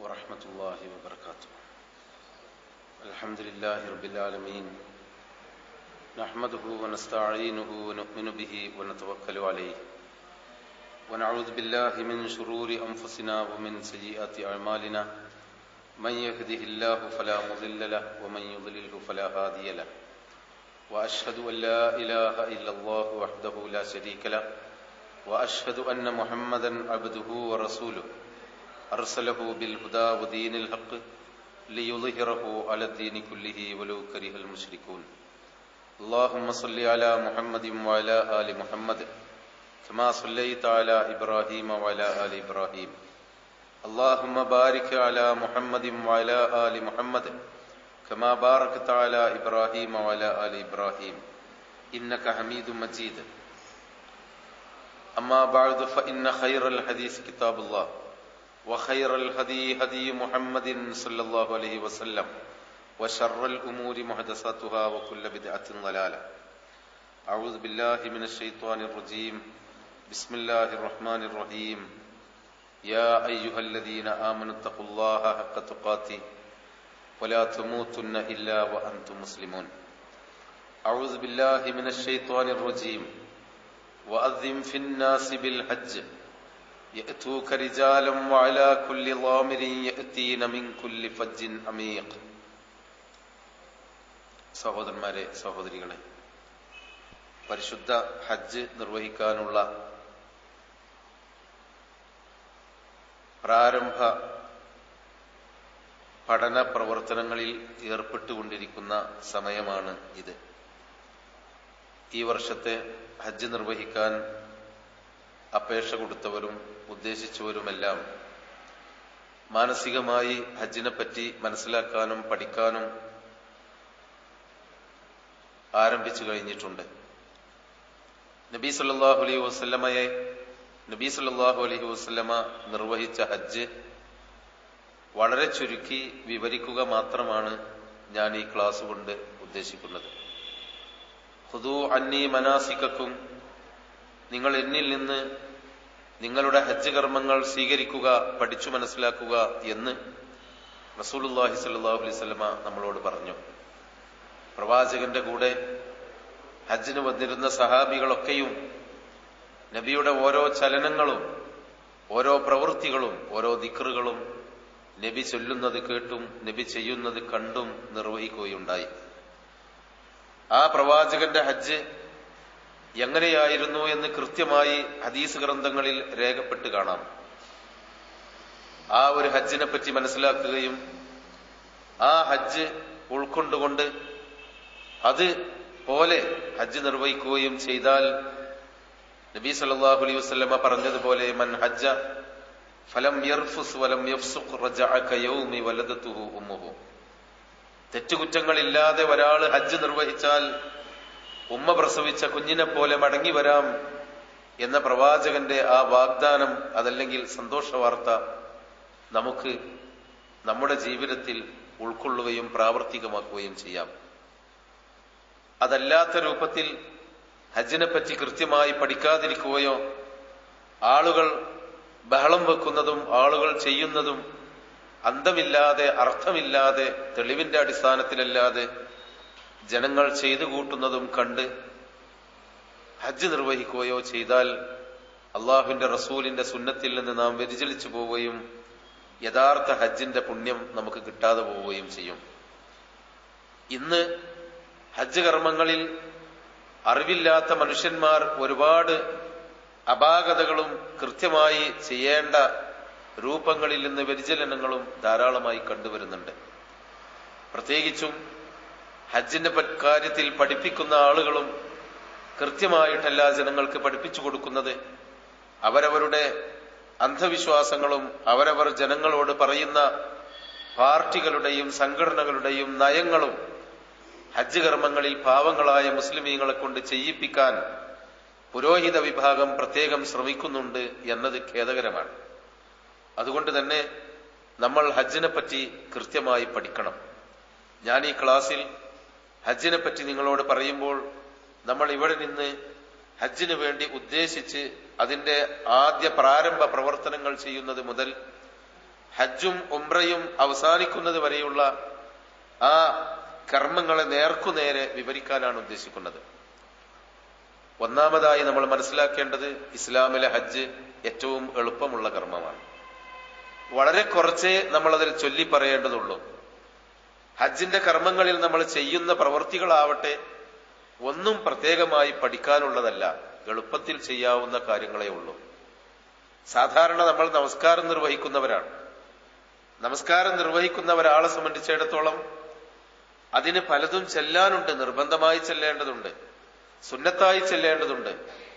ورحمة الله وبركاته. الحمد لله رب العالمين، نحمده ونستعينه ونؤمن به ونتوكل عليه، ونعوذ بالله من شرور أنفسنا ومن سيئات أعمالنا، من يهده الله فلا مضل له ومن يضلله فلا هادي له، وأشهد أن لا إله إلا الله وحده لا شريك له، وأشهد أن محمدا عبده ورسوله أرسله بالهدى ودين الحق ليظهره على الدين كله ولو كره المشركون. اللهم صل على محمد وعلى آل محمد كما صليت على إبراهيم وعلى آل إبراهيم. اللهم بارك على محمد وعلى آل محمد كما باركت على إبراهيم وعلى آل إبراهيم إنك حميد مجيد. أما بعد فإن خير الحديث كتاب الله، وخير الهدي هدي محمد صلى الله عليه وسلم، وشر الأمور محدثاتها وكل بدعة ضلالة. أعوذ بالله من الشيطان الرجيم. بسم الله الرحمن الرحيم. يا أيها الذين آمنوا اتقوا الله حق تقاته ولا تموتن إلا وأنتم مسلمون. أعوذ بالله من الشيطان الرجيم. وأذن في الناس بالحج يأتوك رجالا وعلى كل ضامر يأتين من كل فج عميق. സഹോദരന്മാരെ, സഹോദരികളെ, പരിശുദ്ധ ഹജ്ജ് നിർവഹിക്കാനുള്ള പ്രാരംഭ പഠന പ്രവർത്തനങ്ങളിൽ ഏർപ്പെട്ടുകൊണ്ടിരിക്കുന്ന സമയമാണ് ഇത്. ഈ വർഷത്തെ ഹജ്ജ് നിർവഹിക്കാൻ അപേക്ഷ കൊടുത്തവരും ഉദ്ദേശിച്ചവരുമെല്ലാം മാനസികമായി ഹജ്ജിനെ പറ്റി മനസ്സിലാക്കാനും പഠിക്കാനും ആരംഭിച്ചു കഴിഞ്ഞിട്ടുണ്ട്. നബി സല്ലല്ലാഹു അലൈഹി വസല്ലമ നിർവഹിച്ച ഹജ്ജ് വളരെ ചുരുക്കി വിവരിക്കുക മാത്രമാണ് ഞാൻ ഈ ക്ലാസ് കൊണ്ട് ഉദ്ദേശിക്കുന്നത്. ഖുദൂ അന്നി മനാസികക്കും, നിങ്ങൾ എന്നിൽ നിന്ന് നിങ്ങളുടെ ഹജ്ജ് കർമ്മങ്ങൾ സ്വീകരിക്കുക, പഠിച്ചു മനസ്സിലാക്കുക എന്ന് റസൂലുള്ളാഹി സ്വല്ലല്ലാഹു അലൈഹി വസല്ലമ നമ്മളോട് പറഞ്ഞു. പ്രവാചകന്റെ കൂടെ ഹജ്ജിന് വന്നിരുന്ന സഹാബികളൊക്കെയും നബിയുടെ ഓരോ ചലനങ്ങളും ഓരോ പ്രവൃത്തികളും ഓരോ ദിക്റുകളും നബി ചൊല്ലുന്നത് കേട്ടും നബി ചെയ്യുന്നത് കണ്ടും നിർവഹിക്കുകയുണ്ടായി. ആ പ്രവാചകന്റെ ഹജ്ജ് എങ്ങനെയായിരുന്നു എന്ന് കൃത്യമായി ഹദീസ് ഗ്രന്ഥങ്ങളിൽ രേഖപ്പെട്ട് കാണാം. ആ ഒരു ഹജ്ജിനെ പറ്റി മനസ്സിലാക്കുകയും ആ ഹജ്ജ് ഉൾക്കൊണ്ടുകൊണ്ട് അത് പോലെ ഹജ്ജ് നിർവഹിക്കുകയും ചെയ്താൽ നബി സല്ലല്ലാഹു അലൈഹി വസല്ലമ പറഞ്ഞതുപോലെ മൻ ഹജ്ജ ഫലം യർഫുസ് വലം യഫ്സുഖ് റജഅ കയൗമി വലദതുഹു ഉമ്മുഹു. തെറ്റുകുറ്റങ്ങളില്ലാതെ ഒരാൾ ഹജ്ജ് നിർവഹിച്ചാൽ ഉമ്മ പ്രസവിച്ച കുഞ്ഞിനെ പോലെ മടങ്ങി വരാം എന്ന പ്രവാചകന്റെ ആ വാഗ്ദാനം, അതല്ലെങ്കിൽ സന്തോഷ വാർത്ത നമുക്ക് നമ്മുടെ ജീവിതത്തിൽ ഉൾക്കൊള്ളുകയും പ്രാവർത്തികമാക്കുകയും ചെയ്യാം. അതല്ലാത്ത രൂപത്തിൽ ഹജ്ജിനെ പറ്റി കൃത്യമായി പഠിക്കാതിരിക്കുകയോ ആളുകൾ ബഹളം വെക്കുന്നതും ആളുകൾ ചെയ്യുന്നതും അന്തമില്ലാതെ അർത്ഥമില്ലാതെ തെളിവിന്റെ അടിസ്ഥാനത്തിലല്ലാതെ ജനങ്ങൾ ചെയ്തു കൂട്ടുന്നതും കണ്ട് ഹജ്ജ് നിർവഹിക്കുകയോ ചെയ്താൽ അള്ളാഹുവിന്റെ റസൂലിന്റെ സുന്നത്തിൽ നിന്ന് നാം വ്യതിചലിച്ചു പോവുകയും യഥാർത്ഥ ഹജ്ജിന്റെ പുണ്യം നമുക്ക് കിട്ടാതെ പോവുകയും ചെയ്യും. ഇന്ന് ഹജ്ജ് കർമ്മങ്ങളിൽ അറിവില്ലാത്ത മനുഷ്യന്മാർ ഒരുപാട് അപാകതകളും കൃത്യമായി ചെയ്യേണ്ട രൂപങ്ങളിൽ നിന്ന് വ്യതിചലനങ്ങളും ധാരാളമായി കണ്ടുവരുന്നുണ്ട്. പ്രത്യേകിച്ചും ഹജ്ജിന്റെ കാര്യത്തിൽ പഠിപ്പിക്കുന്ന ആളുകളും കൃത്യമായിട്ടല്ല ജനങ്ങൾക്ക് പഠിപ്പിച്ചു കൊടുക്കുന്നത്. അവരവരുടെ അന്ധവിശ്വാസങ്ങളും അവരവർ ജനങ്ങളോട് പറയുന്ന പാർട്ടികളുടെയും സംഘടനകളുടെയും നയങ്ങളും ഹജ്ജ് കർമ്മങ്ങളിൽ പാവങ്ങളായ മുസ്ലിമീങ്ങളെ കൊണ്ട് ചെയ്യിപ്പിക്കാൻ പുരോഹിത വിഭാഗം പ്രത്യേകം ശ്രമിക്കുന്നുണ്ട് എന്നത് ഖേദകരമാണ്. അതുകൊണ്ട് തന്നെ നമ്മൾ ഹജ്ജിനെ പറ്റി കൃത്യമായി പഠിക്കണം. ഞാൻ ഈ ക്ലാസ്സിൽ ഹജ്ജിനെ പറ്റി നിങ്ങളോട് പറയുമ്പോൾ നമ്മൾ ഇവിടെ നിന്ന് ഹജ്ജിന് വേണ്ടി ഉദ്ദേശിച്ച് അതിന്റെ ആദ്യ പ്രാരംഭ പ്രവർത്തനങ്ങൾ ചെയ്യുന്നത് മുതൽ ഹജ്ജും ഉംറയും അവസാനിക്കുന്നത് വരെയുള്ള ആ കർമ്മങ്ങളെ നേർക്കുനേരെ വിവരിക്കാനാണ് ഉദ്ദേശിക്കുന്നത്. ഒന്നാമതായി നമ്മൾ മനസ്സിലാക്കേണ്ടത് ഇസ്ലാമിലെ ഹജ്ജ് ഏറ്റവും എളുപ്പമുള്ള കർമ്മമാണ്. വളരെ കുറച്ചേ നമ്മൾ അതിൽ ചൊല്ലി പറയേണ്ടതുള്ളൂ. ഹജ്ജിന്റെ കർമ്മങ്ങളിൽ നമ്മൾ ചെയ്യുന്ന പ്രവൃത്തികളാവട്ടെ ഒന്നും പ്രത്യേകമായി പഠിക്കാനുള്ളതല്ല, എളുപ്പത്തിൽ ചെയ്യാവുന്ന കാര്യങ്ങളേ ഉള്ളൂ. സാധാരണ നമ്മൾ നമസ്കാരം നിർവഹിക്കുന്നവരാണ്. നമസ്കാരം നിർവഹിക്കുന്ന ഒരാളെ സംബന്ധിച്ചിടത്തോളം അതിന് പലതും ചെല്ലാനുണ്ട്. നിർബന്ധമായി ചെല്ലേണ്ടതുണ്ട്, സുന്നത്തായി ചെല്ലേണ്ടതുണ്ട്.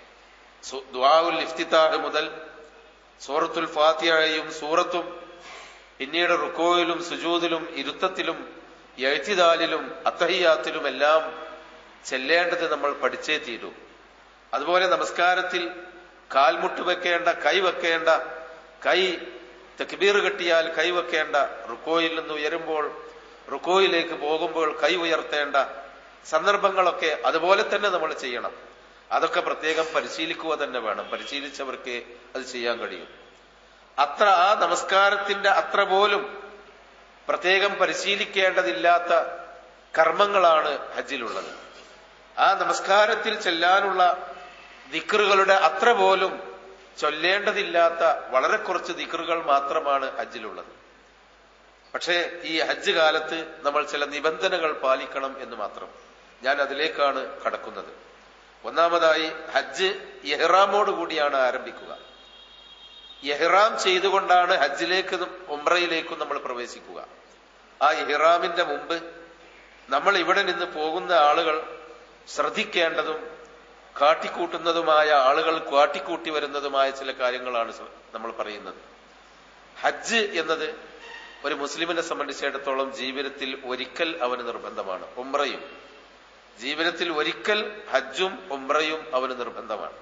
ദുആഉൽ ഇഫ്തിതാഹ് മുതൽ സൂറത്തുൽ ഫാത്തിഹയും സൂറത്തും, പിന്നീട് റുകൂയിലും സുജൂദിലും ഇരുത്തത്തിലും ഇഅ്തിദാലിലും അത്തഹിയാത്തിലും എല്ലാം ചെല്ലേണ്ടത് നമ്മൾ പഠിച്ചേ തീരൂ. അതുപോലെ നമസ്കാരത്തിൽ കാൽമുട്ട് വെക്കേണ്ട, കൈ വെക്കേണ്ട, കൈ തക്ബീർ കെട്ടിയാൽ കൈ വെക്കേണ്ട, റുക്കോയിൽ നിന്ന് ഉയരുമ്പോൾ റുക്കോയിലേക്ക് പോകുമ്പോൾ കൈ ഉയർത്തേണ്ട സന്ദർഭങ്ങളൊക്കെ അതുപോലെ തന്നെ നമ്മൾ ചെയ്യണം. അതൊക്കെ പ്രത്യേകം പരിശീലിക്കുക തന്നെ വേണം. പരിശീലിച്ചവർക്ക് അത് ചെയ്യാൻ കഴിയും. ആ നമസ്കാരത്തിന്റെ അത്ര പോലും പ്രത്യേകം പരിശീലിക്കേണ്ടതില്ലാത്ത കർമ്മങ്ങളാണ് ഹജ്ജിലുള്ളത്. ആ നമസ്കാരത്തിൽ ചെല്ലാനുള്ള ദിക്റുകളുടെ അത്ര പോലും ചൊല്ലേണ്ടതില്ലാത്ത വളരെ കുറച്ച് ദിക്റുകൾ മാത്രമാണ് ഹജ്ജിലുള്ളത്. പക്ഷേ ഈ ഹജ്ജ് കാലത്ത് നമ്മൾ ചില നിബന്ധനകൾ പാലിക്കണം എന്ന് മാത്രം. ഞാൻ അതിലേക്കാണ് കടക്കുന്നത്. ഒന്നാമതായി ഹജ്ജ് ഇഹ്റാമോട് കൂടിയാണ് ആരംഭിക്കുക. ഇഹ്റാം ചെയ്തുകൊണ്ടാണ് ഹജ്ജിലേക്കും ഉംറയിലേക്കും നമ്മൾ പ്രവേശിക്കുക. ആ ഇഹ്റാമിന്റെ മുമ്പ് നമ്മൾ ഇവിടെ നിന്ന് പോകുന്ന ആളുകൾ ശ്രദ്ധിക്കേണ്ടതും കാട്ടിക്കൂട്ടുന്നതുമായ, ആളുകൾ കാട്ടിക്കൂട്ടി വരുന്നതുമായ ചില കാര്യങ്ങളാണ് നമ്മൾ പറയുന്നത്. ഹജ്ജ് എന്നത് ഒരു മുസ്ലിമിനെ സംബന്ധിച്ചിടത്തോളം ജീവിതത്തിൽ ഒരിക്കൽ അവന് നിർബന്ധമാണ്. ഉംറയും ജീവിതത്തിൽ ഒരിക്കൽ ഹജ്ജും ഉംറയും അവന് നിർബന്ധമാണ്.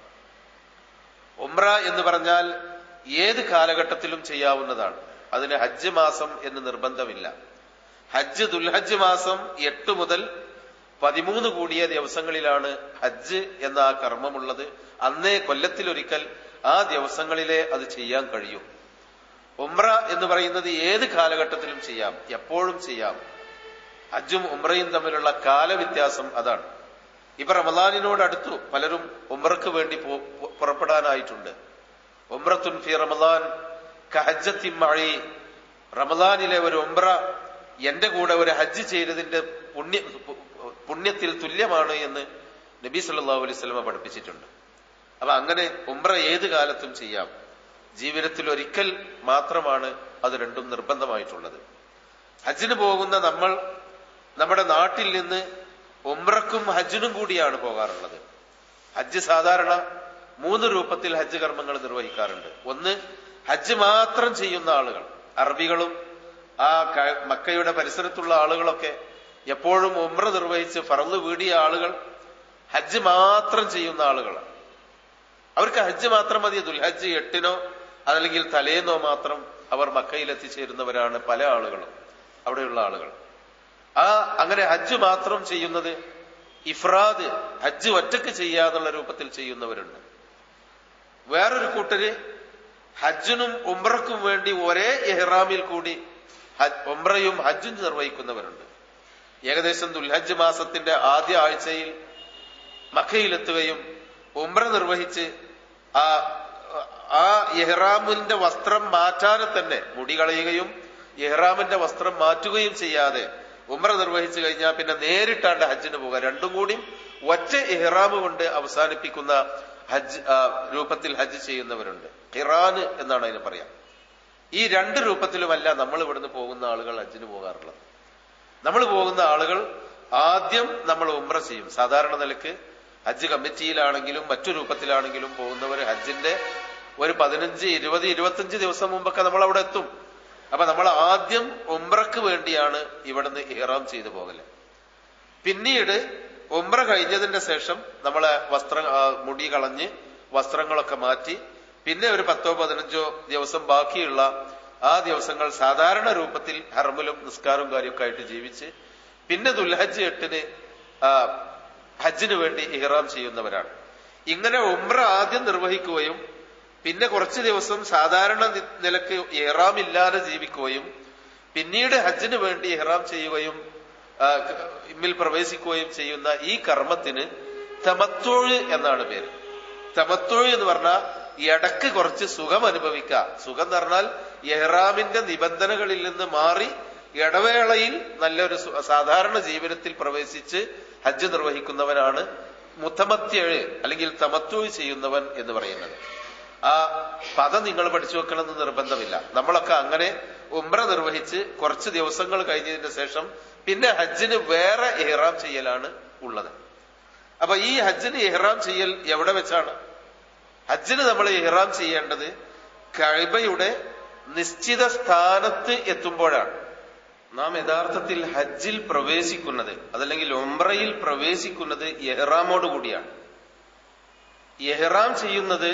ഉംറ എന്ന് പറഞ്ഞാൽ ഏത് കാലഘട്ടത്തിലും ചെയ്യാവുന്നതാണ്. അതിന് ഹജ്ജ് മാസം എന്ന് നിർബന്ധമില്ല. ഹജ്ജ് ദുൽഹജ്ജ് മാസം 8 മുതൽ 13 കൂടിയ ദിവസങ്ങളിലാണ് ഹജ്ജ് എന്ന ആ കർമ്മമുള്ളത്. അന്നേ കൊല്ലത്തിലൊരിക്കൽ ആ ദിവസങ്ങളിലെ അത് ചെയ്യാൻ കഴിയും. ഉംറ എന്ന് പറയുന്നത് ഏത് കാലഘട്ടത്തിലും ചെയ്യാം, എപ്പോഴും ചെയ്യാം. ഹജ്ജും ഉംറയും തമ്മിലുള്ള കാലവ്യത്യാസം അതാണ്. ഇപ്പൊ റമദാനിനോടടുത്തു പലരും ഉംറക്ക് വേണ്ടി പുറപ്പെടാനായിട്ടുണ്ട്. ഉംറത്തുൻ ഫി റമദാൻ കഹജ്ജത്തിൻ മഈ, റമദാനിലെ ഒരു ഉംറ എന്റെ കൂടെ ഒരു ഹജ്ജ് ചെയ്തതിന്റെ പുണ്യത്തിൽ തുല്യമാണ് എന്ന് നബി സല്ലല്ലാഹു അലൈഹി വസല്ലം പഠിപ്പിച്ചിട്ടുണ്ട്. അപ്പൊ അങ്ങനെ ഉംറ ഏത് കാലത്തും ചെയ്യാം. ജീവിതത്തിൽ ഒരിക്കൽ മാത്രമാണ് അത് രണ്ടും നിർബന്ധമായിട്ടുള്ളത്. ഹജ്ജിന് പോകുന്ന നമ്മൾ നമ്മുടെ നാട്ടിൽ നിന്ന് ഉംറക്കും ഹജ്ജിനും കൂടിയാണ് പോകാറുള്ളത്. ഹജ്ജ് സാധാരണ 3 രൂപത്തിൽ ഹജ്ജ് കർമ്മങ്ങൾ നിർവഹിക്കാറുണ്ട്. ഒന്ന്, ഹജ്ജ് മാത്രം ചെയ്യുന്ന ആളുകൾ, അറബികളും ആ മക്കയുടെ പരിസരത്തുള്ള ആളുകളൊക്കെ എപ്പോഴും ഉംറ നിർവഹിച്ച് ഫർള് വീടിയ ആളുകൾ ഹജ്ജ് മാത്രം ചെയ്യുന്ന ആളുകളാണ്. അവർക്ക് ഹജ്ജ് മാത്രം മതി. ദുൽഹജ്ജ് 8-നോ അതല്ലെങ്കിൽ തലേന്നോ മാത്രം അവർ മക്കയിൽ എത്തിച്ചേരുന്നവരാണ് പല ആളുകളും, അവിടെയുള്ള ആളുകൾ. അങ്ങനെ ഹജ്ജ് മാത്രം ചെയ്യുന്നത് ഇഫ്രാദ്, ഹജ്ജ് ഒറ്റക്ക് ചെയ്യാന്നുള്ള രൂപത്തിൽ ചെയ്യുന്നവരുണ്ട്. വേറൊരു കൂട്ടര് ഹജ്ജിനും ഉംറക്കും വേണ്ടി ഒരേ ഇഹ്റാമിൽ കൂടി ഉംറയും ഹജ്ജും നിർവഹിക്കുന്നവരുണ്ട്. ഏകദേശം ദുൽഹജ്ജ് മാസത്തിന്റെ ആദ്യ ആഴ്ചയിൽ മക്കയിലെത്തുകയും ഉംറ നിർവഹിച്ച് ആ ഇഹ്റാമിന്റെ വസ്ത്രം മാറ്റാതെ തന്നെ മുടി കളയുകയും ഇഹ്റാമിന്റെ വസ്ത്രം മാറ്റുകയും ചെയ്യാതെ ഉംറ നിർവഹിച്ചു കഴിഞ്ഞാൽ പിന്നെ നേരിട്ടാണ്ട് ഹജ്ജിന് പോകുക. രണ്ടും കൂടി ഒറ്റ ഇഹ്റാം കൊണ്ട് അവസാനിപ്പിക്കുന്ന ഹജ്ജ് രൂപത്തിൽ ഹജ്ജ് ചെയ്യുന്നവരുണ്ട്. ഖിറാന് എന്നാണ് അതിന് പറയാം. ഈ 2 രൂപത്തിലുമല്ല നമ്മൾ ഇവിടുന്ന് പോകുന്ന ആളുകൾ ഹജ്ജിന് പോകാറുള്ളത്. നമ്മൾ പോകുന്ന ആളുകൾ ആദ്യം നമ്മൾ ഉംറ ചെയ്യും. സാധാരണ നിലക്ക് ഹജ്ജ് കമ്മിറ്റിയിലാണെങ്കിലും മറ്റു രൂപത്തിലാണെങ്കിലും പോകുന്നവർ ഹജ്ജിന്റെ ഒരു 15, 20, 25 ദിവസം മുമ്പൊക്കെ നമ്മൾ അവിടെ എത്തും. അപ്പൊ നമ്മൾ ആദ്യം ഉംറക്ക് വേണ്ടിയാണ് ഇവിടുന്ന് ഇഹ്റാം ചെയ്തു പോകല്. പിന്നീട് ഉംറ കഴിഞ്ഞതിന്റെ ശേഷം നമ്മളെ മുടി കളഞ്ഞ് വസ്ത്രങ്ങളൊക്കെ മാറ്റി പിന്നെ ഒരു 10-15 ദിവസം ബാക്കിയുള്ള ആ ദിവസങ്ങൾ സാധാരണ രൂപത്തിൽ ഹറമിലും നിസ്കാരവും കാര്യമൊക്കെ ആയിട്ട് ജീവിച്ച് പിന്നെ ദുൽഹജ്ജ് 8-ന് ഹജ്ജിന് വേണ്ടി ഇഹ്റാം ചെയ്യുന്നവരാണ്. ഇങ്ങനെ ഉംറ ആദ്യം നിർവഹിക്കുകയും പിന്നെ കുറച്ചു ദിവസം സാധാരണ നിലക്ക് ഇഹ്റാം ഇല്ലാതെ ജീവിക്കുകയും പിന്നീട് ഹജ്ജിന് വേണ്ടി ഇഹ്റാം ചെയ്യുകയും ഇമ്മിൽ പ്രവേശിക്കുകയും ചെയ്യുന്ന ഈ കർമ്മത്തിന് തമത്തുഴ് എന്നാണ് പേര്. തമത്തുഴ് എന്ന് പറഞ്ഞാൽ ഇടക്ക് കുറച്ച് സുഖം അനുഭവിക്കുക. സുഖം എന്ന് പറഞ്ഞാൽ ഇഹ്റാമിന്റെ നിബന്ധനകളിൽ നിന്ന് മാറി ഇടവേളയിൽ നല്ലൊരു സാധാരണ ജീവിതത്തിൽ പ്രവേശിച്ച് ഹജ്ജ് നിർവഹിക്കുന്നവനാണ് മുത്തമത്യഴ് അല്ലെങ്കിൽ തമത്തുഴ് ചെയ്യുന്നവൻ എന്ന് പറയുന്നത്. ആ പദം നിങ്ങൾ പഠിച്ചു വെക്കണമെന്ന് നിർബന്ധമില്ല. നമ്മളൊക്കെ അങ്ങനെ ഉംറ നിർവഹിച്ച് കുറച്ച് ദിവസങ്ങൾ കഴിഞ്ഞതിന് ശേഷം പിന്നെ ഹജ്ജിന് വേറെ ഇഹ്റാം ചെയ്യലാണ് ഉള്ളത്. അപ്പൊ ഈ ഹജ്ജിന് ഇഹ്റാം ചെയ്യൽ എവിടെ വെച്ചാണ്? ഹജ്ജിന് നമ്മൾ ഇഹ്റാം ചെയ്യേണ്ടത് കഅബയുടെ നിശ്ചിത സ്ഥാനത്ത് എത്തുമ്പോഴാണ്. നാം യഥാർത്ഥത്തിൽ ഹജ്ജിൽ പ്രവേശിക്കുന്നത് അതല്ലെങ്കിൽ ഉംറയിൽ പ്രവേശിക്കുന്നത് ഇഹ്റാമോട് കൂടിയാണ്. ഇഹ്റാം ചെയ്യുന്നത്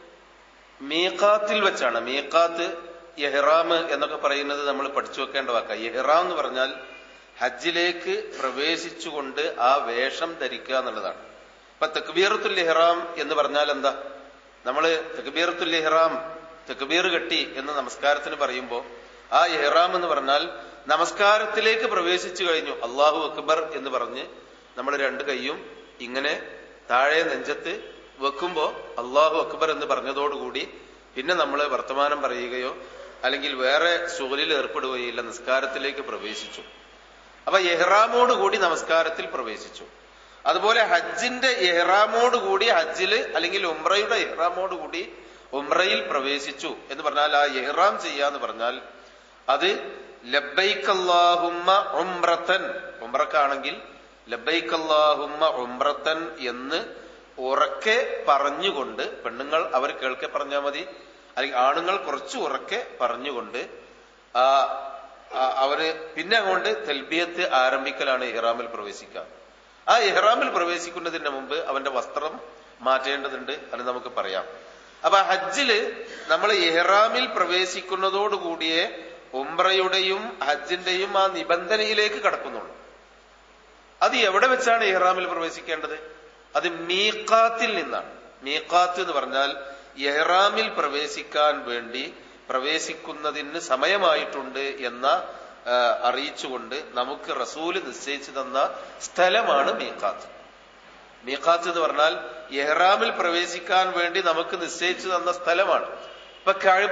മീഖാത്തിൽ വെച്ചാണ്. മീഖാത്ത്, ഇഹ്റാം എന്നൊക്കെ പറയുന്നത് നമ്മൾ പഠിച്ചു വെക്കേണ്ട വാക്കാണ്. ഇഹ്റാം എന്ന് പറഞ്ഞാൽ ഹജ്ജിലേക്ക് പ്രവേശിച്ചുകൊണ്ട് ആ വേഷം ധരിക്കുക എന്നുള്ളതാണ്. ഇപ്പൊ തക്ബീറത്തുൽ ഇഹ്റാം എന്ന് പറഞ്ഞാൽ എന്താ? നമ്മള് തക്ബീറത്തുൽ ഇഹ്റാം, തക്ബീർ കെട്ടി എന്ന് നമസ്കാരത്തിന് പറയുമ്പോൾ ആ ഇഹ്റാം എന്ന് പറഞ്ഞാൽ നമസ്കാരത്തിലേക്ക് പ്രവേശിച്ചു കഴിഞ്ഞു, അല്ലാഹു അക്ബർ എന്ന് പറഞ്ഞ് നമ്മൾ രണ്ട് കൈയും ഇങ്ങനെ താഴെ നെഞ്ചത്ത് വെക്കുമ്പോ അല്ലാഹു അക്ബർ എന്ന് പറഞ്ഞതോടുകൂടി പിന്നെ നമ്മൾ വർത്തമാനം പറയുകയോ അല്ലെങ്കിൽ വേറെ ശുഗ്ലിൽ ഏർപ്പെടുകയോ ഇല്ല, നിസ്കാരത്തിലേക്ക് പ്രവേശിച്ചു. അപ്പൊ ഇഹ്റാമോട് കൂടി നമസ്കാരത്തിൽ പ്രവേശിച്ചു. അതുപോലെ ഹജ്ജിന്റെ ഇഹ്റാമോട് കൂടി ഹജ്ജില് അല്ലെങ്കിൽ ഉംറയുടെ ഇഹ്റാമോട് കൂടി ഉംറയിൽ പ്രവേശിച്ചു എന്ന് പറഞ്ഞാൽ ആ ഇഹ്റാം ചെയ്യാന്ന് പറഞ്ഞാൽ അത് ലബ്ബൈക അല്ലാഹുമ്മ ഉംറത്തൻ, ഉംറക്കാണെങ്കിൽ ലബ്ബൈക അല്ലാഹുമ്മ ഉംറത്തൻ എന്ന് ഉറക്കെ പറഞ്ഞുകൊണ്ട്, പെണ്ണുങ്ങൾ അവർ കേൾക്കെ പറഞ്ഞാൽ മതി, അല്ലെങ്കിൽ ആണുങ്ങൾ കുറച്ച് ഉറക്കെ പറഞ്ഞുകൊണ്ട് അവര് പിന്നെ അങ്ങോട്ട് തൽബിയത്ത് ആരംഭിക്കലാണ് ഇഹ്റാമിൽ പ്രവേശിക്കുക. ആ ഇഹ്റാമിൽ പ്രവേശിക്കുന്നതിന് മുമ്പ് അവന്റെ വസ്ത്രം മാറ്റേണ്ടതുണ്ട്, അത് നമുക്ക് പറയാം. അപ്പൊ ഹജ്ജില് നമ്മൾ ഇഹ്റാമിൽ പ്രവേശിക്കുന്നതോടുകൂടിയേ ഉംറയുടെയും ഹജ്ജിന്റെയും ആ നിബന്ധനയിലേക്ക് കടക്കുന്നുള്ളൂ. അത് എവിടെ വെച്ചാണ് ഇഹ്റാമിൽ പ്രവേശിക്കേണ്ടത്? അത് മീഖാത്തിൽ നിന്നാണ്. മീഖാത്ത് എന്ന് പറഞ്ഞാൽ ഇഹ്റാമിൽ പ്രവേശിക്കാൻ വേണ്ടി പ്രവേശിക്കുന്നതിന് സമയമായിട്ടുണ്ട് എന്ന അറിയിച്ചുകൊണ്ട് നമുക്ക് റസൂല് നിശ്ചയിച്ചു തന്ന സ്ഥലമാണ് മീഖാത്ത്. മീഖാത്ത് എന്ന് പറഞ്ഞാൽ ഇഹ്റാമിൽ പ്രവേശിക്കാൻ വേണ്ടി നമുക്ക് നിശ്ചയിച്ചു തന്ന സ്ഥലമാണ്. ഇപ്പൊ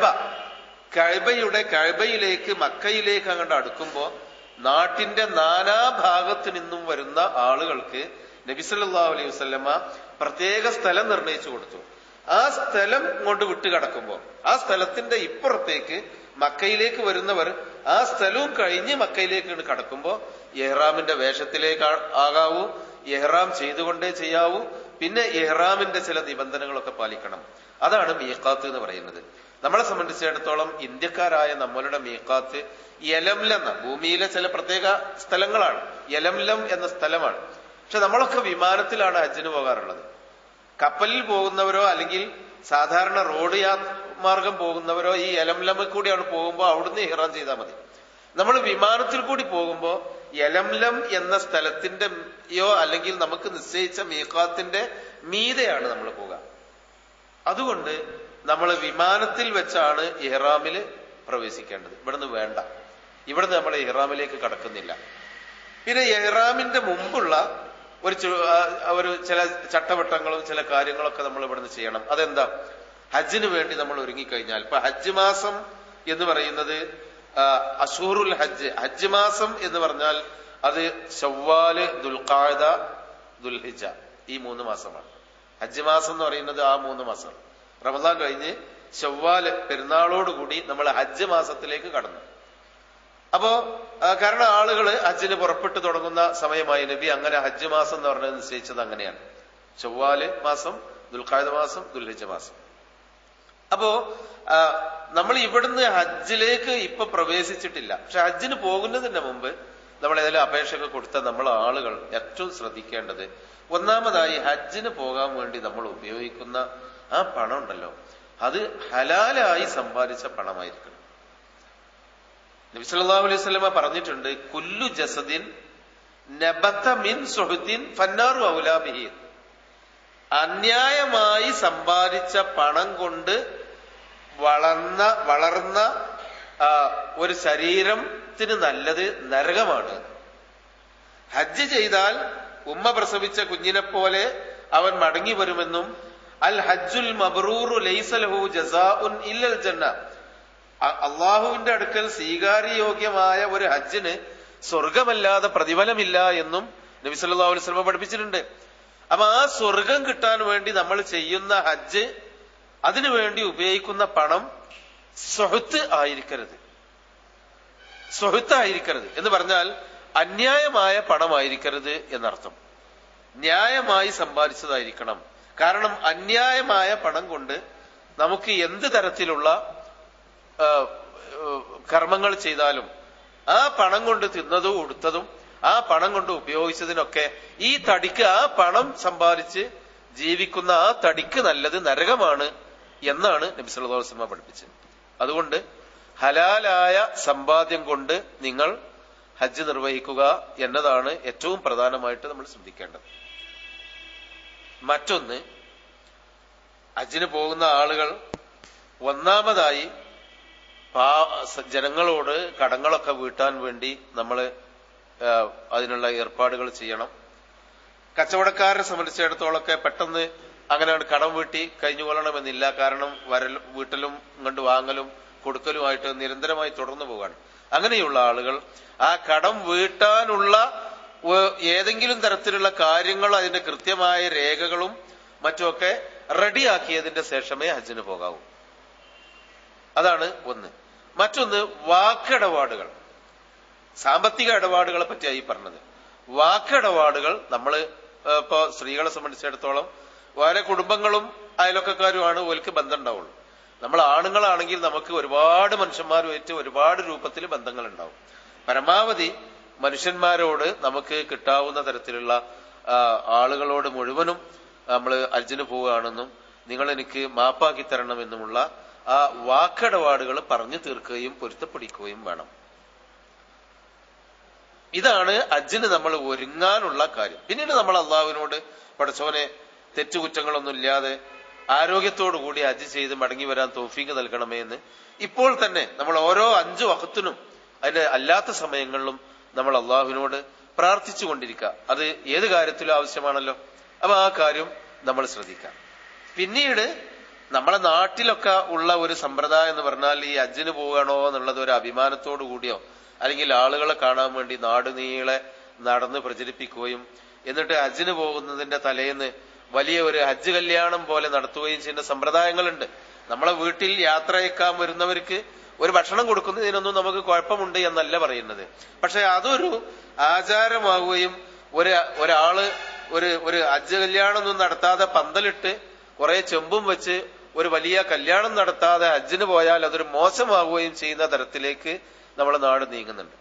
കഅബയിലേക്ക് മക്കയിലേക്ക് അങ്ങോട്ട് അടുക്കുമ്പോ നാട്ടിന്റെ നാനാഭാഗത്തു നിന്നും വരുന്ന ആളുകൾക്ക് നബി സല്ലല്ലാഹു അലൈഹി വസല്ലമ പ്രത്യേക സ്ഥലം നിർണയിച്ചു കൊടുത്തു. ആ സ്ഥലം കൊണ്ട് വിട്ട് കടക്കുമ്പോ ആ സ്ഥലത്തിന്റെ ഇപ്പുറത്തേക്ക് മക്കയിലേക്ക് വരുന്നവർ ആ സ്ഥലവും കഴിഞ്ഞ് മക്കയിലേക്ക് കടക്കുമ്പോ ഇഹ്റാമിന്റെ വേഷത്തിലേക്ക് ആകാവൂ, ഇഹ്റാം ചെയ്തുകൊണ്ടേ ചെയ്യാവൂ, പിന്നെ ഇഹ്റാമിന്റെ ചില നിബന്ധനകളൊക്കെ പാലിക്കണം. അതാണ് മീഖാത്ത് എന്ന് പറയുന്നത്. നമ്മളെ സംബന്ധിച്ചിടത്തോളം ഇന്ത്യക്കാരായ നമ്മളുടെ മീഖാത്ത് യലംലം, ഭൂമിയിലെ ചില പ്രത്യേക സ്ഥലങ്ങളാണ്. യലംലം എന്ന സ്ഥലമാണ്. പക്ഷെ നമ്മളൊക്കെ വിമാനത്തിലാണ് ഹജ്ജിന് പോകാറുള്ളത്. കപ്പലിൽ പോകുന്നവരോ അല്ലെങ്കിൽ സാധാരണ റോഡ് മാർഗം പോകുന്നവരോ ഈ യലംലമിൽ കൂടിയാണ് പോകുമ്പോൾ അവിടുന്ന് ഇഹ്റാം ചെയ്താൽ മതി. നമ്മൾ വിമാനത്തിൽ കൂടി പോകുമ്പോ യലംലം എന്ന സ്ഥലത്തിന്റെയോ അല്ലെങ്കിൽ നമുക്ക് നിശ്ചയിച്ച മീഖാത്തിന്റെ മീതെയാണ് നമ്മൾ പോകുക. അതുകൊണ്ട് നമ്മൾ വിമാനത്തിൽ വെച്ചാണ് ഇഹ്റാമില് പ്രവേശിക്കേണ്ടത്. ഇവിടുന്ന് വേണ്ട, ഇവിടുന്ന് നമ്മൾ ഇഹ്റാമിലേക്ക് കടക്കുന്നില്ല. പിന്നെ ഇഹ്റാമിന്റെ മുമ്പുള്ള ഒരു ചില ചട്ടവട്ടങ്ങളും ചില കാര്യങ്ങളൊക്കെ നമ്മൾ ഇവിടുന്ന് ചെയ്യണം. അതെന്താ? ഹജ്ജിന് വേണ്ടി നമ്മൾ ഒരുങ്ങിക്കഴിഞ്ഞാൽ, ഇപ്പൊ ഹജ്ജ് മാസം എന്ന് പറയുന്നത് അശൂറുൽ ഹജ്ജ്, ഹജ്ജ് മാസം എന്ന് പറഞ്ഞാൽ അത് ശവ്വാല്, ദുൽഖഅദ, ദുൽഹിജ്ജ, ഈ 3 മാസമാണ്. ഹജ്ജ് മാസം എന്ന് പറയുന്നത് ആ 3 മാസം. റമദാൻ കഴിഞ്ഞ് ശവ്വാല് പെരുന്നാളോടുകൂടി നമ്മൾ ഹജ്ജ് മാസത്തിലേക്ക് കടന്നു. അപ്പോ കാരണം ആളുകൾ ഹജ്ജിന് പുറപ്പെട്ടു തുടങ്ങുന്ന സമയമായി നബി അങ്ങനെ ഹജ്ജ് മാസം എന്ന് പറഞ്ഞത് നിശ്ചയിച്ചത് അങ്ങനെയാണ്. ശവ്വാല് മാസം, ദുൽഖഅദ മാസം, ദുൽഹിജ്ജ മാസം. അപ്പോ നമ്മൾ ഇവിടുന്ന് ഹജ്ജിലേക്ക് ഇപ്പൊ പ്രവേശിച്ചിട്ടില്ല. പക്ഷെ ഹജ്ജിന് പോകുന്നതിന് മുമ്പ് നമ്മൾ ഏതെങ്കിലും അപേക്ഷയൊക്കെ കൊടുത്ത നമ്മൾ ആളുകൾ ഏറ്റവും ശ്രദ്ധിക്കേണ്ടത്, ഒന്നാമതായി ഹജ്ജിന് പോകാൻ വേണ്ടി നമ്മൾ ഉപയോഗിക്കുന്ന ആ പണം ഉണ്ടല്ലോ, അത് ഹലാലായി സമ്പാദിച്ച പണമായിരിക്കണം. നബി സല്ലല്ലാഹു അലൈഹി വസല്ലമ പറഞ്ഞിട്ടുണ്ട്, കുല്ലു ജസദിൻ നബത മിൻ സുഹ്തിൻ ഫന്നാറു ഔലാ ബിഹി. അന്യായമായി സമ്പാദിച്ച പണം കൊണ്ട് വളർന്ന ഒരു ശരീരത്തിന് നല്ലത് നരകമാണ്. ഹജ്ജ് ചെയ്താൽ ഉമ്മ പ്രസവിച്ച കുഞ്ഞിനെ പോലെ അവൻ മടങ്ങി വരുമെന്നും അൽ ഹജ്ജുൽ മബ്റൂറു ലൈസ ലഹു ജസാഉൻ ഇല്ലൽ ജന്ന, അള്ളാഹുവിന്റെ അടുക്കൽ സ്വീകാര്യയോഗ്യമായ ഒരു ഹജ്ജിന് സ്വർഗമല്ലാതെ പ്രതിഫലമില്ല എന്നും നബി സല്ലല്ലാഹു അലൈഹി വസല്ലം പഠിപ്പിച്ചിട്ടുണ്ട്. അപ്പൊ ആ സ്വർഗം കിട്ടാൻ വേണ്ടി നമ്മൾ ചെയ്യുന്ന ഹജ്ജ്, അതിനു വേണ്ടി ഉപയോഗിക്കുന്ന പണം സ്വഹത്ത് ആയിരിക്കരുത്. സ്വഹത്ത് ആയിരിക്കരുത് എന്ന് പറഞ്ഞാൽ അന്യായമായ പണമായിരിക്കരുത് എന്നർത്ഥം. ന്യായമായി സമ്പാദിച്ചതായിരിക്കണം. കാരണം അന്യായമായ പണം കൊണ്ട് നമുക്ക് എന്ത് തരത്തിലുള്ള കർമ്മങ്ങൾ ചെയ്താലും ആ പണം കൊണ്ട് തിന്നതും ഉടുത്തതും ആ പണം കൊണ്ട് ഉപയോഗിച്ചതിനൊക്കെ ഈ തടിക്ക്, ആ പണം സമ്പാദിച്ച് ജീവിക്കുന്ന ആ തടിക്ക് നല്ലത് നരകമാണ് എന്നാണ് നബി സല്ലല്ലാഹു അലൈഹി വസല്ലം പഠിപ്പിച്ചത്. അതുകൊണ്ട് ഹലാലായ സമ്പാദ്യം കൊണ്ട് നിങ്ങൾ ഹജ്ജ് നിർവഹിക്കുക എന്നതാണ് ഏറ്റവും പ്രധാനമായിട്ട് നമ്മൾ ശ്രദ്ധിക്കേണ്ടത്. മറ്റൊന്ന്, ഹജ്ജിന് പോകുന്ന ആളുകൾ ഒന്നാമതായി ജനങ്ങളോട് കടങ്ങളൊക്കെ വീട്ടാൻ വേണ്ടി നമ്മൾ അതിനുള്ള ഏർപ്പാടുകൾ ചെയ്യണം. കച്ചവടക്കാരെ സംബന്ധിച്ചിടത്തോളമൊക്കെ പെട്ടെന്ന് അങ്ങനെ കടം വീട്ടി കഴിഞ്ഞുകൊള്ളണമെന്നില്ല. കാരണം വീട്ടലും ഇങ്ങോട്ട് വാങ്ങലും കൊടുക്കലുമായിട്ട് നിരന്തരമായി തുടർന്നു പോകാണ്. അങ്ങനെയുള്ള ആളുകൾ ആ കടം വീട്ടാനുള്ള ഏതെങ്കിലും തരത്തിലുള്ള കാര്യങ്ങൾ, അതിന്റെ കൃത്യമായ രേഖകളും മറ്റുമൊക്കെ റെഡിയാക്കിയതിന്റെ ശേഷമേ ഹജ്ജിന് പോകാവൂ. അതാണ് ഒന്ന്. മറ്റൊന്ന്, വാക്കിടപാടുകൾ. സാമ്പത്തിക ഇടപാടുകളെ പറ്റിയായി പറഞ്ഞത്. വാക്കിടപാടുകൾ നമ്മൾ ഇപ്പോ സ്ത്രീകളെ സംബന്ധിച്ചിടത്തോളം വളരെ കുടുംബങ്ങളും അയലൊക്കക്കാരുമാണ് ഓൽക്ക് ബന്ധം ഉണ്ടാവുള്ളൂ. നമ്മൾ ആണുങ്ങളാണെങ്കിൽ നമുക്ക് ഒരുപാട് മനുഷ്യന്മാരുമായിട്ട് ഒരുപാട് രൂപത്തിൽ ബന്ധങ്ങൾ ഉണ്ടാവും. പരമാവധി മനുഷ്യന്മാരോട് നമുക്ക് കിട്ടാവുന്ന തരത്തിലുള്ള ആളുകളോട് മുഴുവനും നമ്മൾ ഹജ്ജിന് പോവുകയാണെന്നും നിങ്ങൾ എനിക്ക് മാപ്പാക്കി തരണമെന്നുമുള്ള ആ വാക്കിടപാടുകൾ പറഞ്ഞു തീർക്കുകയും പൊരുത്തപ്പെടിക്കുകയും വേണം. ഇതാണ് ഹജ്ജിന് നമ്മൾ ഒരുങ്ങാനുള്ള കാര്യം. പിന്നീട് നമ്മൾ അള്ളാഹുവിനോട് പടച്ചോനെ തെറ്റുകുറ്റങ്ങളൊന്നും ഇല്ലാതെ ആരോഗ്യത്തോടു കൂടി ഹജ്ജ് ചെയ്ത് മടങ്ങി വരാൻ തൗഫീഖ് നൽകണമേ എന്ന് ഇപ്പോൾ തന്നെ നമ്മൾ ഓരോ 5 വഖത്തിനും അതിന്റെ അല്ലാത്ത സമയങ്ങളിലും നമ്മൾ അള്ളാഹുവിനോട് പ്രാർത്ഥിച്ചു കൊണ്ടിരിക്കുക. അത് ഏത് കാര്യത്തിലും ആവശ്യമാണല്ലോ. അപ്പൊ ആ കാര്യം നമ്മൾ ശ്രദ്ധിക്കാം. പിന്നീട് നമ്മളെ നാട്ടിലൊക്കെ ഉള്ള ഒരു സമ്പ്രദായം എന്ന് പറഞ്ഞാൽ ഈ ഹജ്ജിന് പോവുകയാണോ എന്നുള്ളത് ഒരു അഭിമാനത്തോടു കൂടിയോ അല്ലെങ്കിൽ ആളുകളെ കാണാൻ വേണ്ടി നാട് നീളെ നടന്ന് പ്രചരിപ്പിക്കുകയും എന്നിട്ട് ഹജ്ജിന് പോകുന്നതിന്റെ തലേന്ന് വലിയ ഒരു ഹജ്ജ് കല്യാണം പോലെ നടത്തുകയും ചെയ്യുന്ന സമ്പ്രദായങ്ങളുണ്ട്. നമ്മളെ വീട്ടിൽ യാത്ര അയക്കാൻ വരുന്നവർക്ക് ഒരു ഭക്ഷണം കൊടുക്കുന്നതിനൊന്നും നമുക്ക് കുഴപ്പമുണ്ട് എന്നല്ല പറയുന്നത്. പക്ഷെ അതൊരു ആചാരമാവുകയും ഒരാള് ഒരു ഹജ്ജ് കല്യാണം ഒന്നും നടത്താതെ പന്തലിട്ട് കുറെ ചെമ്പും വെച്ച് ഒരു വലിയ കല്യാണം നടത്താതെ ഹജ്ജിന് പോയാൽ അതൊരു മോശമാവുകയും ചെയ്യുന്ന തരത്തിലേക്ക് നമ്മളെ നാട് നീങ്ങുന്നുണ്ട്.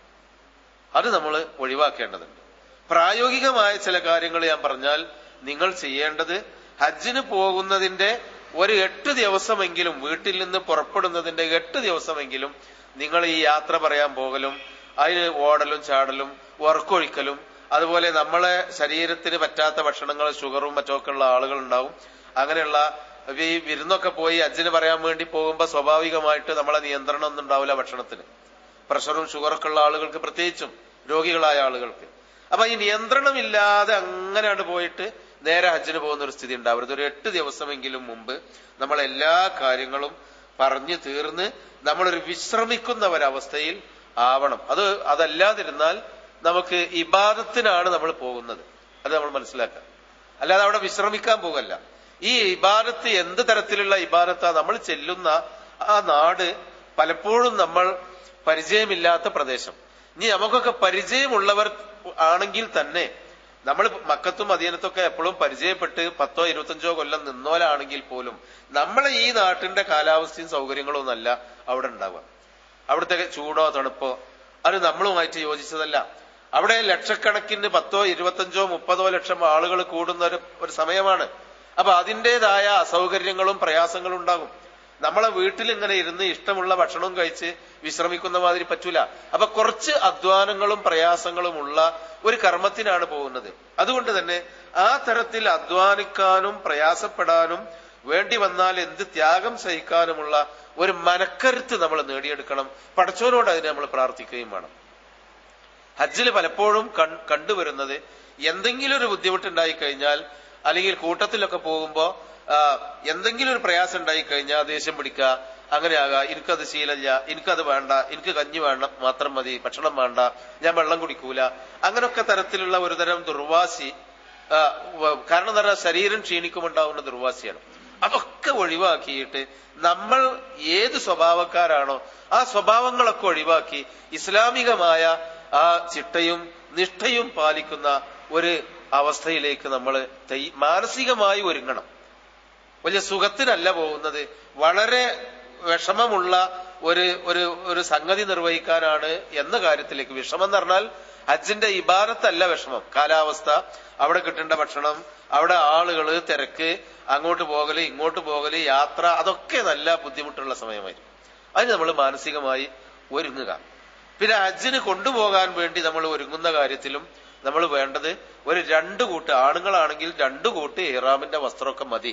അത് നമ്മൾ ഒഴിവാക്കേണ്ടതുണ്ട്. പ്രായോഗികമായ ചില കാര്യങ്ങൾ ഞാൻ പറഞ്ഞാൽ നിങ്ങൾ ചെയ്യേണ്ടത്, ഹജ്ജിന് പോകുന്നതിന്റെ ഒരു 8 ദിവസമെങ്കിലും, വീട്ടിൽ നിന്ന് പുറപ്പെടുന്നതിന്റെ 8 ദിവസമെങ്കിലും നിങ്ങൾ ഈ യാത്ര പറയാൻ പോകലും അതിന് ഓടലും ചാടലും ഉറക്കൊഴിക്കലും അതുപോലെ നമ്മളെ ശരീരത്തിന് പറ്റാത്ത ഭക്ഷണങ്ങൾ, ഷുഗറും മറ്റൊക്കെ ഉള്ള ആളുകൾ ഉണ്ടാവും. അങ്ങനെയുള്ള ഈ വിരുന്നൊക്കെ പോയി ഹജ്ജിന് പറയാൻ വേണ്ടി പോകുമ്പോ സ്വാഭാവികമായിട്ട് നമ്മളെ നിയന്ത്രണം ഒന്നും ഉണ്ടാവില്ല ഭക്ഷണത്തിന്. പ്രഷറും ഷുഗറൊക്കെ ഉള്ള ആളുകൾക്ക്, പ്രത്യേകിച്ചും രോഗികളായ ആളുകൾക്ക്. അപ്പൊ ഈ നിയന്ത്രണമില്ലാതെ അങ്ങനെയാണ് പോയിട്ട് നേരെ ഹജ്ജിന് പോകുന്ന ഒരു സ്ഥിതി ഉണ്ടാവരുത്. ഒരു 8 ദിവസമെങ്കിലും മുമ്പ് നമ്മൾ എല്ലാ കാര്യങ്ങളും പറഞ്ഞു തീർന്ന് നമ്മളൊരു വിശ്രമിക്കുന്ന ഒരവസ്ഥയിൽ ആവണം. അതല്ലാതിരുന്നാൽ നമുക്ക് ഇബാദത്തിനാണ് നമ്മൾ പോകുന്നത്. അത് നമ്മൾ മനസ്സിലാക്കുക. അല്ലാതെ അവിടെ വിശ്രമിക്കാൻ പോകല്ല. ഈ ഇബാദത്ത് എന്ത് തരത്തിലുള്ള ഇബാദത്താ? നമ്മൾ ചെല്ലുന്ന ആ നാട് പലപ്പോഴും നമ്മൾ പരിചയമില്ലാത്ത പ്രദേശം. ഇനി നമുക്കൊക്കെ പരിചയമുള്ളവർ ആണെങ്കിൽ തന്നെ, നമ്മൾ മക്കത്തും മദീനത്തൊക്കെ എപ്പോഴും പരിചയപ്പെട്ട് 10 25 കൊല്ലം നിന്നോലാണെങ്കിൽ പോലും നമ്മളെ ഈ നാട്ടിന്റെ കാലാവസ്ഥയും സൗകര്യങ്ങളും ഒന്നല്ല അവിടെ ഉണ്ടാവുക. അവിടുത്തെ ചൂടോ തണുപ്പോ അത് നമ്മളുമായിട്ട് യോജിച്ചതല്ല. അവിടെ ലക്ഷക്കണക്കിന് 10 25 30 ലക്ഷം ആളുകൾ കൂടുന്ന ഒരു സമയമാണ്. അപ്പൊ അതിൻ്റെതായ അസൗകര്യങ്ങളും പ്രയാസങ്ങളും ഉണ്ടാകും. നമ്മളെ വീട്ടിൽ ഇങ്ങനെ ഇരുന്ന് ഇഷ്ടമുള്ള ഭക്ഷണവും കഴിച്ച് വിശ്രമിക്കുന്ന മാതിരി പറ്റൂല. അപ്പൊ കുറച്ച് അധ്വാനങ്ങളും പ്രയാസങ്ങളും ഉള്ള ഒരു കർമ്മത്തിനാണ് പോകുന്നത്. അതുകൊണ്ട് തന്നെ ആ തരത്തിൽ അധ്വാനിക്കാനും പ്രയാസപ്പെടാനും വേണ്ടി വന്നാൽ എന്ത് ത്യാഗം സഹിക്കാനുമുള്ള ഒരു മനക്കരുത്ത് നമ്മൾ നേടിയെടുക്കണം. പടച്ചോനോട് അതിനെ നമ്മൾ പ്രാർത്ഥിക്കുകയും വേണം. ഹജ്ജിൽ പലപ്പോഴും കണ്ടുവരുന്നത് എന്തെങ്കിലും ഒരു ബുദ്ധിമുട്ടുണ്ടായി കഴിഞ്ഞാൽ, അല്ലെങ്കിൽ കൂട്ടത്തിലൊക്കെ പോകുമ്പോ എന്തെങ്കിലും ഒരു പ്രയാസം ഉണ്ടായി കഴിഞ്ഞാൽ ദേഷ്യം പിടിക്കുക, അങ്ങനെ ആകാം, എനിക്കത് ശീലമില്ല, എനിക്കത് വേണ്ട, എനിക്ക് കഞ്ഞി വേണ്ട മാത്രം മതി, ഭക്ഷണം വേണ്ട, ഞാൻ വെള്ളം കുടിക്കൂല, അങ്ങനൊക്കെ തരത്തിലുള്ള ഒരുതരം ദുർവാശി. കാരണം എന്താ പറയുക, ശരീരം ക്ഷീണിക്കുമുണ്ടാവുന്ന ദുർവാശിയാണ്. അതൊക്കെ ഒഴിവാക്കിയിട്ട് നമ്മൾ ഏത് സ്വഭാവക്കാരാണോ ആ സ്വഭാവങ്ങളൊക്കെ ഒഴിവാക്കി ഇസ്ലാമികമായ ആ ചിട്ടയും നിഷ്ഠയും പാലിക്കുന്ന ഒരു അവസ്ഥയിലേക്ക് നമ്മൾ മാനസികമായി ഒരുങ്ങണം. വലിയ സുഖത്തിനല്ല പോകുന്നത്, വളരെ വിഷമമുള്ള ഒരു സംഗതി നിർവഹിക്കാനാണ് എന്ന കാര്യത്തിലേക്ക്. വിഷമം എന്ന് പറഞ്ഞാൽ ഹജ്ജിന്റെ ഇബാദത്തല്ല വിഷമം. കാലാവസ്ഥ, അവിടെ കിട്ടേണ്ട ഭക്ഷണം, അവിടെ ആളുകള്, തിരക്ക്, അങ്ങോട്ട് പോകല് ഇങ്ങോട്ട് പോകല്, യാത്ര, അതൊക്കെ നല്ല ബുദ്ധിമുട്ടുള്ള സമയമായിരിക്കും. അതിന് നമ്മൾ മാനസികമായി ഒരുങ്ങുക. പിന്നെ ഹജ്ജിന് കൊണ്ടുപോകാൻ വേണ്ടി നമ്മൾ ഒരുങ്ങുന്ന കാര്യത്തിലും നമ്മൾ വേണ്ടത് ഒരു 2 കൂട്ട്, ആണുങ്ങളാണെങ്കിൽ 2 കൂട്ട് ഇഹ്റാമിന്റെ വസ്ത്രമൊക്കെ മതി.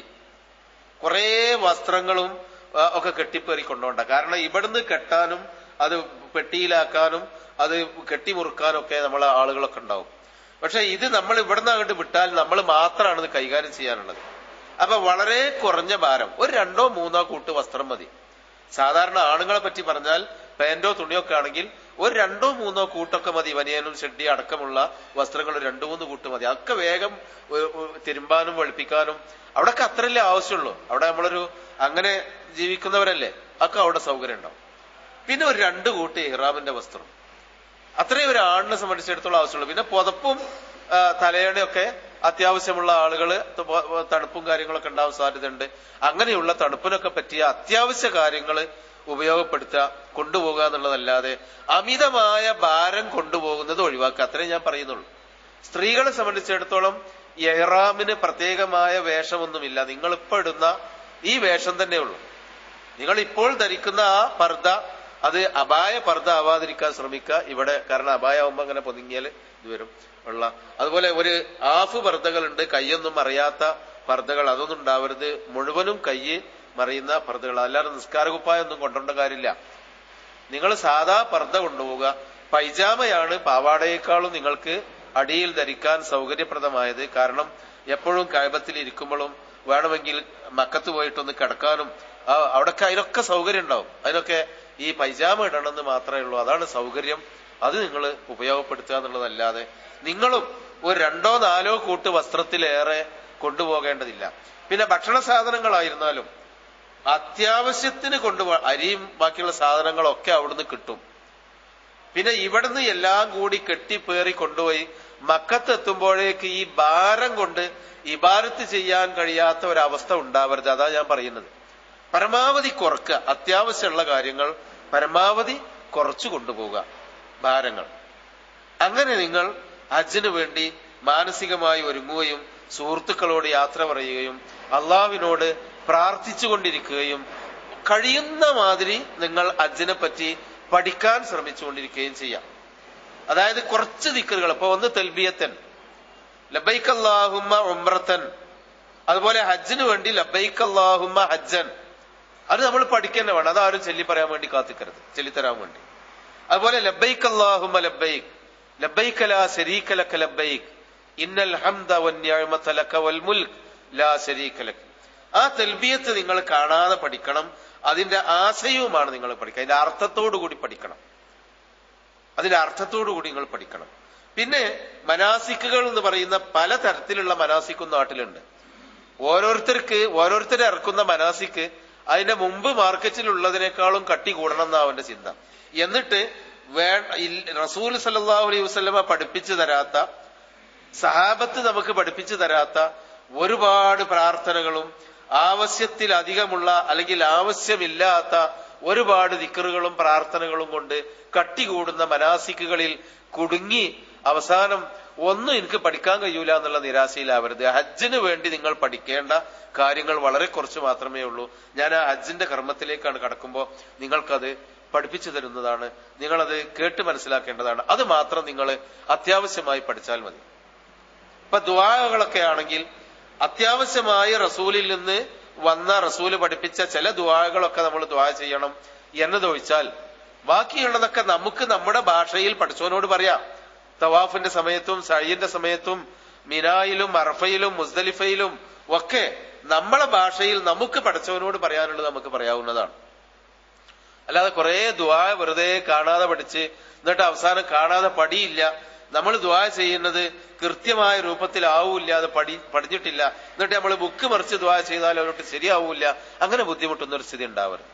കുറെ വസ്ത്രങ്ങളും ഒക്കെ കെട്ടിപ്പേറി കൊണ്ടുപോകണ്ട. കാരണം ഇവിടുന്ന് കെട്ടാനും അത് പെട്ടിയിലാക്കാനും അത് കെട്ടിമുറുക്കാനും ഒക്കെ നമ്മളെ ആളുകളൊക്കെ ഉണ്ടാവും. പക്ഷെ ഇത് നമ്മൾ ഇവിടുന്ന് അങ്ങോട്ട് വിട്ടാൽ നമ്മൾ മാത്രമാണ് ഇത് കൈകാര്യം ചെയ്യാനുള്ളത്. അപ്പൊ വളരെ കുറഞ്ഞ ഭാരം, ഒരു 2-3 കൂട്ട് വസ്ത്രം മതി. സാധാരണ ആണുങ്ങളെ പറ്റി പറഞ്ഞാൽ പാന്റോ തുണിയൊക്കെ ആണെങ്കിൽ ഒരു 2-3 കൂട്ടൊക്കെ മതി. വനിയനും ഷെഡ്ഡി അടക്കമുള്ള വസ്ത്രങ്ങൾ 2-3 കൂട്ട് മതി. അതൊക്കെ വേഗം തിരുമ്പാനും വെളുപ്പിക്കാനും അവിടെയൊക്കെ അത്രയല്ലേ ആവശ്യമുള്ളൂ. അവിടെ നമ്മളൊരു അങ്ങനെ ജീവിക്കുന്നവരല്ലേ, ഒക്കെ അവിടെ സൗകര്യം ഉണ്ടാവും. പിന്നെ ഒരു 2 കൂട്ട് ഇഹ്റാമിന്റെ വസ്ത്രം, അത്രയും ഒരു ആണിനെ സംബന്ധിച്ചിടത്തോളം ആവശ്യമുള്ളൂ. പിന്നെ പുതപ്പും തലയണയൊക്കെ അത്യാവശ്യമുള്ള ആളുകള് തണുപ്പും കാര്യങ്ങളൊക്കെ ഉണ്ടാവാൻ സാധ്യതയുണ്ട്. അങ്ങനെയുള്ള തണുപ്പിനൊക്കെ പറ്റിയ അത്യാവശ്യ കാര്യങ്ങള് ഉപയോഗപ്പെടുത്തുക, കൊണ്ടുപോകുക എന്നുള്ളതല്ലാതെ അമിതമായ ഭാരം കൊണ്ടുപോകുന്നത് ഒഴിവാക്കുക. അത്രേ ഞാൻ പറയുന്നുള്ളൂ. സ്ത്രീകളെ സംബന്ധിച്ചിടത്തോളം ഇഹ്റാമിന് പ്രത്യേകമായ വേഷമൊന്നുമില്ല. നിങ്ങളിപ്പോ ഇടുന്ന ഈ വേഷം തന്നെ ഉള്ളൂ. നിങ്ങൾ ഇപ്പോൾ ധരിക്കുന്ന ആ പർദ്ദ, അത് അബായ പർദ്ദ ആവാതിരിക്കാൻ ശ്രമിക്കുക ഇവിടെ. കാരണം അബായ ആവുമ്പോ അങ്ങനെ പൊതിങ്ങിയാൽ ഇത് വരും ഉള്ള. അതുപോലെ ഒരു ഹാഫ് പർദ്ദകളുണ്ട്, കയ്യൊന്നും മറിയാത്ത പർദ്ദകൾ, അതൊന്നും ഉണ്ടാവരുത്. മുഴുവനും കയ്യ് മറിയുന്ന പർദ്ദകൾ. അല്ലാതെ നിസ്കാരകുപ്പായൊന്നും കൊണ്ടുപോകേണ്ട കാര്യമില്ല. നിങ്ങൾ സാധാ പർദ്ദ കൊണ്ടുപോവുക. പൈജാമയാണ് പാവാടയേക്കാളും നിങ്ങൾക്ക് അടിയിൽ ധരിക്കാൻ സൗകര്യപ്രദമായത്. കാരണം എപ്പോഴും കഅബത്തിൽ ഇരിക്കുമ്പോഴും വേണമെങ്കിൽ മക്കത്ത് പോയിട്ടൊന്ന് കിടക്കാനും അവിടൊക്കെ അതിനൊക്കെ സൗകര്യം ഉണ്ടാവും. അതിനൊക്കെ ഈ പൈജാമ ഇടണമെന്ന് മാത്രമേ ഉള്ളൂ. അതാണ് സൗകര്യം. അത് നിങ്ങൾ ഉപയോഗപ്പെടുത്തുക എന്നുള്ളതല്ലാതെ നിങ്ങളും ഒരു 2-4 കൂട്ട് വസ്ത്രത്തിലേറെ കൊണ്ടുപോകേണ്ടതില്ല. പിന്നെ ഭക്ഷണ സാധനങ്ങളായിരുന്നാലും അത്യാവശ്യത്തിന് അരിയും ബാക്കിയുള്ള സാധനങ്ങളൊക്കെ അവിടുന്ന് കിട്ടും. പിന്നെ ഇവിടുന്ന് എല്ലാം കൂടി കെട്ടിപ്പേറി കൊണ്ടുപോയി മക്കത്ത് എത്തുമ്പോഴേക്ക് ഈ ഭാരം കൊണ്ട് ഇബാദത്ത് ചെയ്യാൻ കഴിയാത്ത ഒരവസ്ഥ ഉണ്ടാവരുത്. അതാ ഞാൻ പറയുന്നത്. പരമാവധി കുറക്കുക. അത്യാവശ്യമുള്ള കാര്യങ്ങൾ പരമാവധി കുറച്ചു കൊണ്ടുപോവുക, ഭാരങ്ങൾ. അങ്ങനെ നിങ്ങൾ ഹജ്ജിന് വേണ്ടി മാനസികമായി ഒരുങ്ങുകയും സുഹൃത്തുക്കളോട് യാത്ര പറയുകയും അള്ളാഹുവിനോട് പ്രാർത്ഥിച്ചുകൊണ്ടിരിക്കുകയും കഴിയുന്ന മാതിരി നിങ്ങൾ ഹജ്ജിനെ പറ്റി പഠിക്കാൻ ശ്രമിച്ചുകൊണ്ടിരിക്കുകയും ചെയ്യാം. അതായത് കുറച്ച് ദിക്റുകൾ. ഇപ്പൊ ഒന്ന് തൽബിയത്തൻ, ലബൈക്ക് അല്ലാഹുമ്മ ഉംറത്തൻ, അതുപോലെ ഹജ്ജിന് വേണ്ടി ലബൈക്ക് അല്ലാഹുമ്മ ഹജ്ജൻ, അത് നമ്മൾ പഠിക്കേണ്ട വേണം. അതാരും ചൊല്ലി പറയാൻ വേണ്ടി കാത്തിക്കരുത്, ചൊല്ലിത്തരാൻ വേണ്ടി. അതുപോലെ ലബൈക്ക് അല്ലാഹുമ്മ ലബൈക്ക്, ലബൈക്ക് ലാ ശരീക ലക ലബൈക്ക്, ഇന്നൽ ഹംദ വന്നിഅമത ലക വൽ മുൽക് ലാ ശരീക ലക. ആ തൽബിയത്ത് നിങ്ങൾ കാണാതെ പഠിക്കണം. അതിന്റെ ആശയവുമാണ് നിങ്ങൾ പഠിക്കുക. അതിന്റെ അർത്ഥത്തോടു കൂടി പഠിക്കണം. അതിന്റെ അർത്ഥത്തോടു കൂടി നിങ്ങൾ പഠിക്കണം. പിന്നെ മനാസിക്കുകൾ എന്ന് പറയുന്ന പല തരത്തിലുള്ള മനാസിക്കും നാട്ടിലുണ്ട്. ഓരോരുത്തരെ ഇറക്കുന്ന മനാസിക്ക് അതിന്റെ മുമ്പ് മാർക്കറ്റിലുള്ളതിനേക്കാളും കട്ടി കൂടണം എന്നാ അവന്റെ ചിന്ത. എന്നിട്ട് റസൂൽ സല്ലല്ലാഹു അലൈഹി വസല്ലമ പഠിപ്പിച്ചു തരാത്ത, സഹാബത്ത് നമുക്ക് പഠിപ്പിച്ചു തരാത്ത ഒരുപാട് പ്രാർത്ഥനകളും ആവശ്യത്തിലധികമുള്ള അല്ലെങ്കിൽ ആവശ്യമില്ലാത്ത ഒരുപാട് ദിക്റുകളും പ്രാർത്ഥനകളും കൊണ്ട് കട്ടി കൂടുന്ന മനാസിക്കുകളിൽ കുടുങ്ങി അവസാനം ഒന്നും എനിക്ക് പഠിക്കാൻ കഴിയൂല എന്നുള്ള നിരാശയിലാവരുത്. ഹജ്ജിന് വേണ്ടി നിങ്ങൾ പഠിക്കേണ്ട കാര്യങ്ങൾ വളരെ കുറച്ച് മാത്രമേ ഉള്ളൂ. ഞാൻ ആ ഹജ്ജിന്റെ കർമ്മത്തിലേക്കാണ് കടക്കുമ്പോൾ നിങ്ങൾക്കത് പഠിപ്പിച്ചു തരുന്നതാണ്. നിങ്ങളത് കേട്ട് മനസ്സിലാക്കേണ്ടതാണ്. അത് മാത്രം നിങ്ങൾ അത്യാവശ്യമായി പഠിച്ചാൽ മതി. ഇപ്പൊ ദുആകളൊക്കെ ആണെങ്കിൽ അത്യാവശ്യമായി റസൂലിൽ നിന്ന് വന്ന റസൂല് പഠിപ്പിച്ച ചില ദുആകളൊക്കെ നമ്മൾ ദുആ ചെയ്യണം എന്നതൊഴിച്ചാൽ ബാക്കിയുള്ളതൊക്കെ നമുക്ക് നമ്മുടെ ഭാഷയിൽ പഠിച്ചവനോട് പറയാം. തവാഫിന്റെ സമയത്തും സഅയിന്റെ സമയത്തും മിനായിലും അറഫയിലും മുസ്ദലിഫയിലും ഒക്കെ നമ്മളെ ഭാഷയിൽ നമുക്ക് പഠിച്ചവനോട് പറയാനുള്ളത് നമുക്ക് പറയാവുന്നതാണ്. അല്ലാതെ കുറെ ദുആ വെറുതെ കാണാതെ പഠിച്ച് എന്നിട്ട് അവസാനം കാണാതെ പടിയില്ല, നമ്മൾ ദുആ ചെയ്യുന്നത് കൃത്യമായ രൂപത്തിലാവൂല്ല, അത് പഠിച്ചിട്ടില്ല, എന്നിട്ട് നമ്മൾ ബുക്ക് മറിച്ച് ദുആ ചെയ്താൽ അവരോട്ട് ശരിയാവൂല്ല, അങ്ങനെ ബുദ്ധിമുട്ടുന്ന ഒരു സ്ഥിതി ഉണ്ടാവരുത്.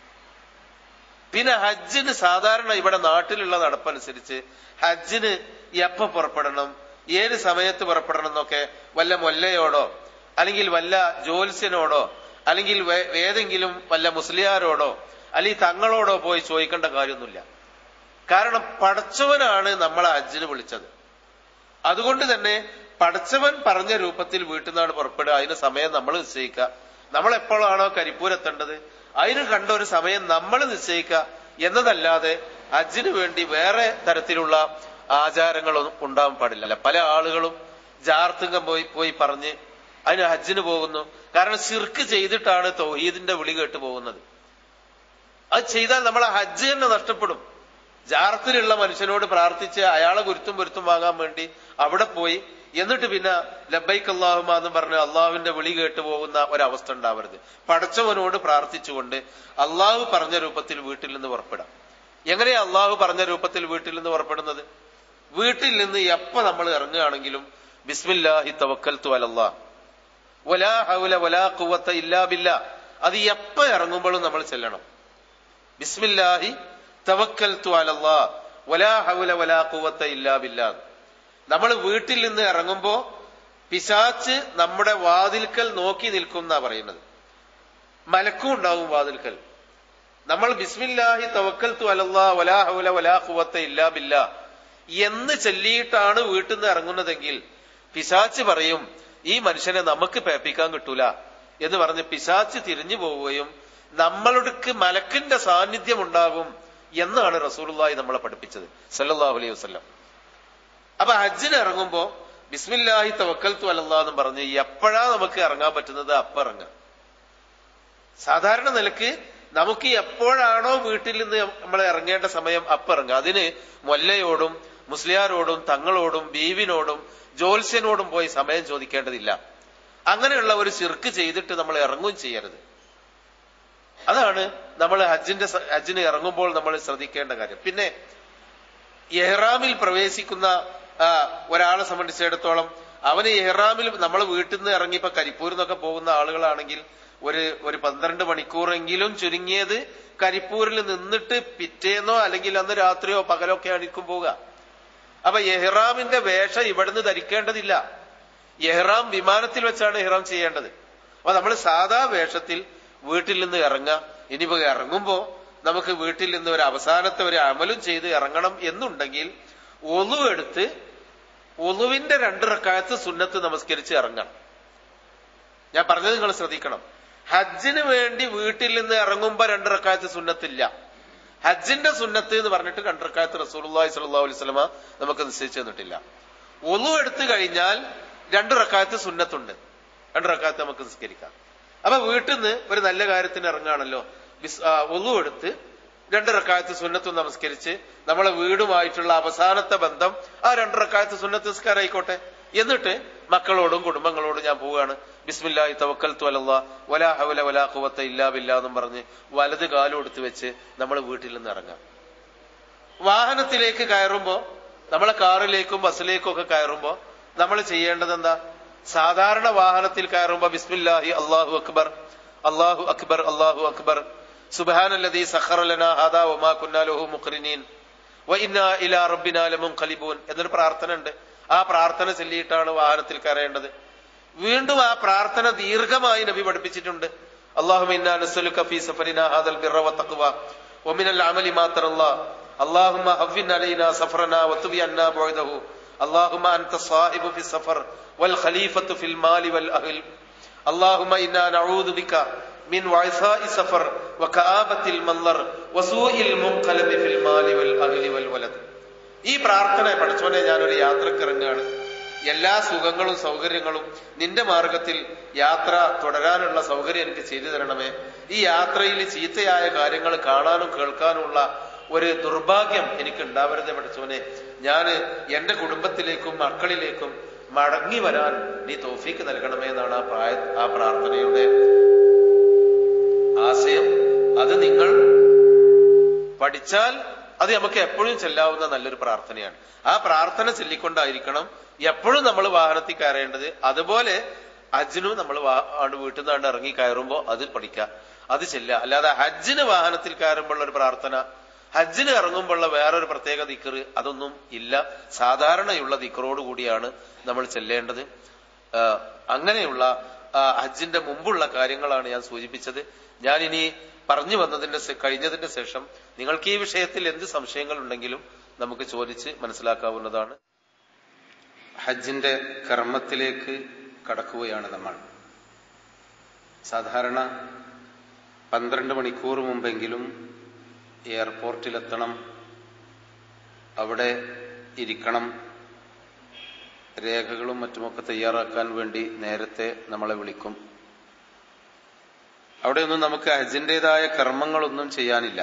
പിന്നെ ഹജ്ജിന് സാധാരണ ഇവിടെ നാട്ടിലുള്ള നടപ്പനുസരിച്ച് ഹജ്ജിന് എപ്പോ പുറപ്പെടണം, ഏത് സമയത്ത് പുറപ്പെടണം എന്നൊക്കെ വല്ല മൊല്ലയോടോ അല്ലെങ്കിൽ വല്ല ജ്യോത്സ്യനോടോ അല്ലെങ്കിൽ ഏതെങ്കിലും വല്ല മുസ്ലിയാരോടോ അല്ലെങ്കിൽ തങ്ങളോടോ പോയി ചോദിക്കേണ്ട കാര്യമൊന്നുമില്ല. കാരണം പടച്ചവനാണ് നമ്മളെ ഹജ്ജിന് വിളിച്ചത്. അതുകൊണ്ട് തന്നെ പടച്ചവൻ പറഞ്ഞ രൂപത്തിൽ വീട്ടിൽ നിന്നാണ് പുറപ്പെടുക. അതിന് സമയം നമ്മൾ നിശ്ചയിക്കുക. നമ്മൾ എപ്പോഴാണോ കരിപ്പൂരെത്തേണ്ടത് അതിന് കണ്ട ഒരു സമയം നമ്മൾ നിശ്ചയിക്കുക എന്നതല്ലാതെ ഹജ്ജിന് വേണ്ടി വേറെ തരത്തിലുള്ള ആചാരങ്ങളൊന്നും ഉണ്ടാവാൻ പാടില്ല. പല ആളുകളും ജാർത്തുങ്കം പോയി പറഞ്ഞ് അതിന് ഹജ്ജിന് പോകുന്നു. കാരണം ശിർക്ക് ചെയ്തിട്ടാണ് തൗഹീദിന്റെ വിളി കേട്ട് പോകുന്നത്. അത് ചെയ്താൽ നമ്മളെ ഹജ്ജ് തന്നെ നഷ്ടപ്പെടും. ജാറത്തിലുള്ള മനുഷ്യനോട് പ്രാർത്ഥിച്ച് അയാളെ പൊരുത്തും വാങ്ങാൻ വേണ്ടി അവിടെ പോയി എന്നിട്ട് പിന്നെ ലബ്ബൈക്ക് അല്ലാഹുമ്മ എന്ന് പറഞ്ഞ് അള്ളാഹുവിന്റെ വിളി കേട്ട് പോകുന്ന ഒരവസ്ഥ ഉണ്ടാവരുത്. പടച്ചവനോട് പ്രാർത്ഥിച്ചുകൊണ്ട് അള്ളാഹു പറഞ്ഞ രൂപത്തിൽ വീട്ടിൽ നിന്ന് പുറപ്പെടാം. എങ്ങനെയാ അള്ളാഹു പറഞ്ഞ രൂപത്തിൽ വീട്ടിൽ നിന്ന് പുറപ്പെടുന്നത്? വീട്ടിൽ നിന്ന് എപ്പോ നമ്മൾ ഇറങ്ങുകയാണെങ്കിലും ബിസ്മില്ലാഹി തവക്കൽതു അലല്ലാഹ് വലാ ഹൗല വലാ ഖുവത ഇല്ലാ ബില്ലാഹ്, അത് എപ്പോ ഇറങ്ങുമ്പോഴും നമ്മൾ ചെല്ലണം. ബിസ്മില്ലാഹി തവക്കൽതു അലല്ലാഹ് വലാ ഹൗല വലാ ഖുവത ഇല്ലാ ബില്ലാഹ്. നമ്മൾ വീട്ടിൽ നിന്ന് ഇറങ്ങുമ്പോ പിശാച്ച് നമ്മുടെ വാതിൽക്കൽ നോക്കി നിൽക്കുന്ന പറയുന്നത്. മലക്കും ഉണ്ടാവും വാതിൽക്കൽ. നമ്മൾ ബിസ്മില്ലാഹി തവക്കൽതു അലല്ലാഹ് വലാ ഹൗല വലാ ഖുവത ഇല്ലാ ബില്ലാഹ് എന്ന് ചൊല്ലിയിട്ടാണ് വീട്ടിൽ നിന്ന് ഇറങ്ങുന്നതെങ്കിൽ പിശാച്ച് പറയും ഈ മനുഷ്യനെ നമുക്ക് പേപ്പിക്കാൻ കിട്ടൂല എന്ന് പറഞ്ഞ് പിശാച്ച് തിരിഞ്ഞു പോവുകയും നമ്മൾക്ക് മലക്കിന്റെ സാന്നിധ്യം ഉണ്ടാകും എന്നാണ് റസൂലുള്ളാഹി നമ്മളെ പഠിപ്പിച്ചത് സല്ലല്ലാഹു അലൈഹി വസല്ലം. അപ്പൊ ഹജ്ജിന് ഇറങ്ങുമ്പോ ബിസ്മില്ലാഹി തവക്കൽതു അലല്ലാഹ് എന്ന് പറഞ്ഞ് എപ്പോഴാ നമുക്ക് ഇറങ്ങാൻ പറ്റുന്നത് അപ്പൊ ഇറങ്ങാം. സാധാരണ നിലക്ക് നമുക്ക് എപ്പോഴാണോ വീട്ടിൽ നിന്ന് നമ്മൾ ഇറങ്ങേണ്ട സമയം അപ്പൊ ഇറങ്ങാം. അതിന് മൊല്ലയോടും മുസ്ലിയാരോടും തങ്ങളോടും ബീവിനോടും ജ്യോത്സ്യനോടും പോയി സമയം ചോദിക്കേണ്ടതില്ല. അങ്ങനെയുള്ള ഒരു ശിർക്ക് ചെയ്തിട്ട് നമ്മൾ ഇറങ്ങുകയും ചെയ്യരുത്. അതാണ് നമ്മൾ ഹജ്ജിന് ഇറങ്ങുമ്പോൾ നമ്മൾ ശ്രദ്ധിക്കേണ്ട കാര്യം. പിന്നെ ഇഹ്റാമിൽ പ്രവേശിക്കുന്ന ഒരാളെ സംബന്ധിച്ചിടത്തോളം അവന് ഇഹ്റാമിൽ നമ്മൾ വീട്ടിൽ നിന്ന് ഇറങ്ങി ഇപ്പൊ കരിപ്പൂരിൽ നിന്നൊക്കെ പോകുന്ന ആളുകളാണെങ്കിൽ ഒരു 12 മണിക്കൂറെങ്കിലും ചുരുങ്ങിയത് കരിപ്പൂരിൽ നിന്നിട്ട് പിറ്റേന്നോ അല്ലെങ്കിൽ അന്ന് രാത്രിയോ പകലോ ഒക്കെ ആയിരിക്കും പോവുക. അപ്പൊ ഇഹ്റാമിന്റെ വേഷം ഇവിടുന്ന് ധരിക്കേണ്ടതില്ല. ഇഹ്റാം വിമാനത്തിൽ വെച്ചാണ് ഇഹ്റാം ചെയ്യേണ്ടത്. അപ്പൊ നമ്മൾ സാധാ വേഷത്തിൽ വീട്ടിൽ നിന്ന് ഇറങ്ങാം. ഇനിയിപ്പോ ഇറങ്ങുമ്പോ നമുക്ക് വീട്ടിൽ നിന്ന് ഒരു അവസാനത്തെ ഒരു അമലും ചെയ്ത് ഇറങ്ങണം എന്നുണ്ടെങ്കിൽ ഒളു എടുത്ത് ഒളുവിന്റെ 2 റക്അത്ത് സുന്നത്ത് നമസ്കരിച്ച് ഇറങ്ങണം. ഞാൻ പറഞ്ഞത് നിങ്ങൾ ശ്രദ്ധിക്കണം. ഹജ്ജിന് വേണ്ടി വീട്ടിൽ നിന്ന് ഇറങ്ങുമ്പോ 2 റക്അത്ത് സുന്നത്തില്ല. ഹജ്ജിന്റെ സുന്നത്ത് എന്ന് പറഞ്ഞിട്ട് 2 റക്അത്ത് റസൂലുള്ളാഹി സ്വല്ലല്ലാഹു അലൈഹി വസല്ലമ നമുക്ക് നിശ്ചയിച്ചു തന്നിട്ടില്ല. ഒളു എടുത്തു കഴിഞ്ഞാൽ 2 റക്അത്ത് സുന്നത്തുണ്ട്. 2 റക്അത്ത് നമുക്ക് നിസ്കരിക്കാം. അപ്പൊ വീട്ടിൽ നിന്ന് ഒരു നല്ല കാര്യത്തിന് ഇറങ്ങുകയാണല്ലോ, ഒളു എടുത്ത് 2 റക്അത്ത് സുന്നത്ത് നമസ്കരിച്ച് നമ്മളെ വീടുമായിട്ടുള്ള അവസാനത്തെ ബന്ധം ആ 2 റക്അത്ത് സുന്നത്ത് നിസ്കാരം ആയിക്കോട്ടെ. എന്നിട്ട് മക്കളോടും കുടുംബങ്ങളോടും ഞാൻ പോവുകയാണ്, ബിസ്മില്ലാഹി തവക്കൽതു അലല്ലാഹ് വലാ ഹൗല വലാ ഖുവത ഇല്ലാ ബില്ലാഹ് എന്നും പറഞ്ഞ് വലത് കാലും എടുത്ത് വെച്ച് നമ്മൾ വീട്ടിൽ നിന്ന് ഇറങ്ങാം. വാഹനത്തിലേക്ക് കയറുമ്പോ, നമ്മളെ കാറിലേക്കും ബസ്സിലേക്കും ഒക്കെ കയറുമ്പോ നമ്മൾ ചെയ്യേണ്ടത് എന്താ? സാധാരണ വാഹനത്തിൽ കയറുമ്പോ ബിസ്മില്ലാഹി അല്ലാഹു അക്ബർ അല്ലാഹു അക്ബർ അല്ലാഹു അക്ബർ സുബ്ഹാനല്ലദീ സഖറ ലനാ ഹാദാ വമാ കുന്നാ ലഹു മുഖ്രിനീൻ വഇന്നാ ഇലാ റബ്ബിനാ ലമുൻഖലിബൂൻ എന്നൊരു പ്രാർത്ഥന ഉണ്ട്. ആ പ്രാർത്ഥന ചൊല്ലിയിട്ടാണ് വാഹനത്തിൽ കയറേണ്ടത്. വീണ്ടും ആ പ്രാർത്ഥന ദീർഘമായി നബി പഠിപ്പിച്ചിട്ടുണ്ട്. അല്ലാഹുമ്മ ഇന്നാ നസ്അലുക ഫീ സഫരിനാ ഹാദൽ ബിർറ വത്തഖ്വ വമിനൽ അമലി മാ തറല്ലാഹ് അല്ലാഹുമ്മ ഹവ്വിൻ അലൈനാ സഫറനാ വതുബി അന്നാ ബുഅദഹു അല്ലാഹുമ്മ അൻത സാഹിബു ഫി സഫർ വൽ ഖലീഫത്തു ഫിൽ മാലി വൽ അഹ്ൽ അല്ലാഹുമ്മ ഇന്നാ നഊദു ബിക മിൻ വഅസാഇ സഫർ വകആബത്തിൽ മൻളർ വസൂഇൽ മുൻഖലബി ഫിൽ മാലി വൽ അഹ്ലി വൽ വലദ്. ഈ പ്രാർത്ഥന പഠിച്ചോനെ ഞാനൊരു യാത്രക്ക് ഇറങ്ങുകയാണ്, എല്ലാ സുഖങ്ങളും സൗകര്യങ്ങളും നിന്റെ മാർഗത്തിൽ യാത്ര തുടരാനുള്ള സൗകര്യം എനിക്ക് ചെയ്തു തരണമേ. ഈ യാത്രയിൽ ചീത്തയായ കാര്യങ്ങൾ കാണാനും കേൾക്കാനുമുള്ള ഒരു ദുർഭാഗ്യം എനിക്ക് ഉണ്ടാവരുതേ പഠിച്ചവനെ. ഞാൻ എന്റെ കുടുംബത്തിലേക്കും മക്കളിലേക്കും മടങ്ങി വരാൻ നീ തൗഫീക്ക് നൽകണമേ എന്നാണ് ആ പ്രാർത്ഥനയുടെ ആശയം. അത് നിങ്ങൾ പഠിച്ചാൽ അത് നമുക്ക് എപ്പോഴും ചെല്ലാവുന്ന നല്ലൊരു പ്രാർത്ഥനയാണ്. ആ പ്രാർത്ഥന ചൊല്ലിക്കൊണ്ടായിരിക്കണം എപ്പോഴും നമ്മൾ വാഹനത്തിൽ കയറേണ്ടത്. അതുപോലെ ഹജ്ജിനും നമ്മൾ വീട്ടിൽ നിന്നാണ്ട് ഇറങ്ങി കയറുമ്പോൾ അത് പഠിക്കുക, അത് ചെല്ലുക. അല്ലാതെ ഹജ്ജിന് വാഹനത്തിൽ കയറുമ്പോഴുള്ള ഒരു പ്രാർത്ഥന, ഹജ്ജിന് ഇറങ്ങുമ്പോഴുള്ള വേറൊരു പ്രത്യേക ദിക്റ് അതൊന്നും ഇല്ല. സാധാരണയുള്ള ദിക്റോട് കൂടിയാണ് നമ്മൾ ചെല്ലേണ്ടത്. അങ്ങനെയുള്ള ഹജ്ജിന്റെ മുമ്പുള്ള കാര്യങ്ങളാണ് ഞാൻ സൂചിപ്പിച്ചത്. ഞാൻ ഇനി പറഞ്ഞു കഴിഞ്ഞതിന്റെ ശേഷം നിങ്ങൾക്ക് ഈ വിഷയത്തിൽ എന്ത് സംശയങ്ങൾ ഉണ്ടെങ്കിലും നമുക്ക് ചോദിച്ച് മനസ്സിലാക്കാവുന്നതാണ്. ഹജ്ജിന്റെ കർമ്മത്തിലേക്ക് കടക്കുകയാണ് നമ്മൾ. സാധാരണ 12 മണിക്കൂർ മുമ്പെങ്കിലും എയർപോർട്ടിലെത്തണം, അവിടെ ഇരിക്കണം. രേഖകളും മറ്റുമൊക്കെ തയ്യാറാക്കാൻ വേണ്ടി നേരത്തെ നമ്മളെ വിളിക്കും. അവിടെയൊന്നും നമുക്ക് ഹജ്ജിൻ്റെതായ കർമ്മങ്ങളൊന്നും ചെയ്യാനില്ല.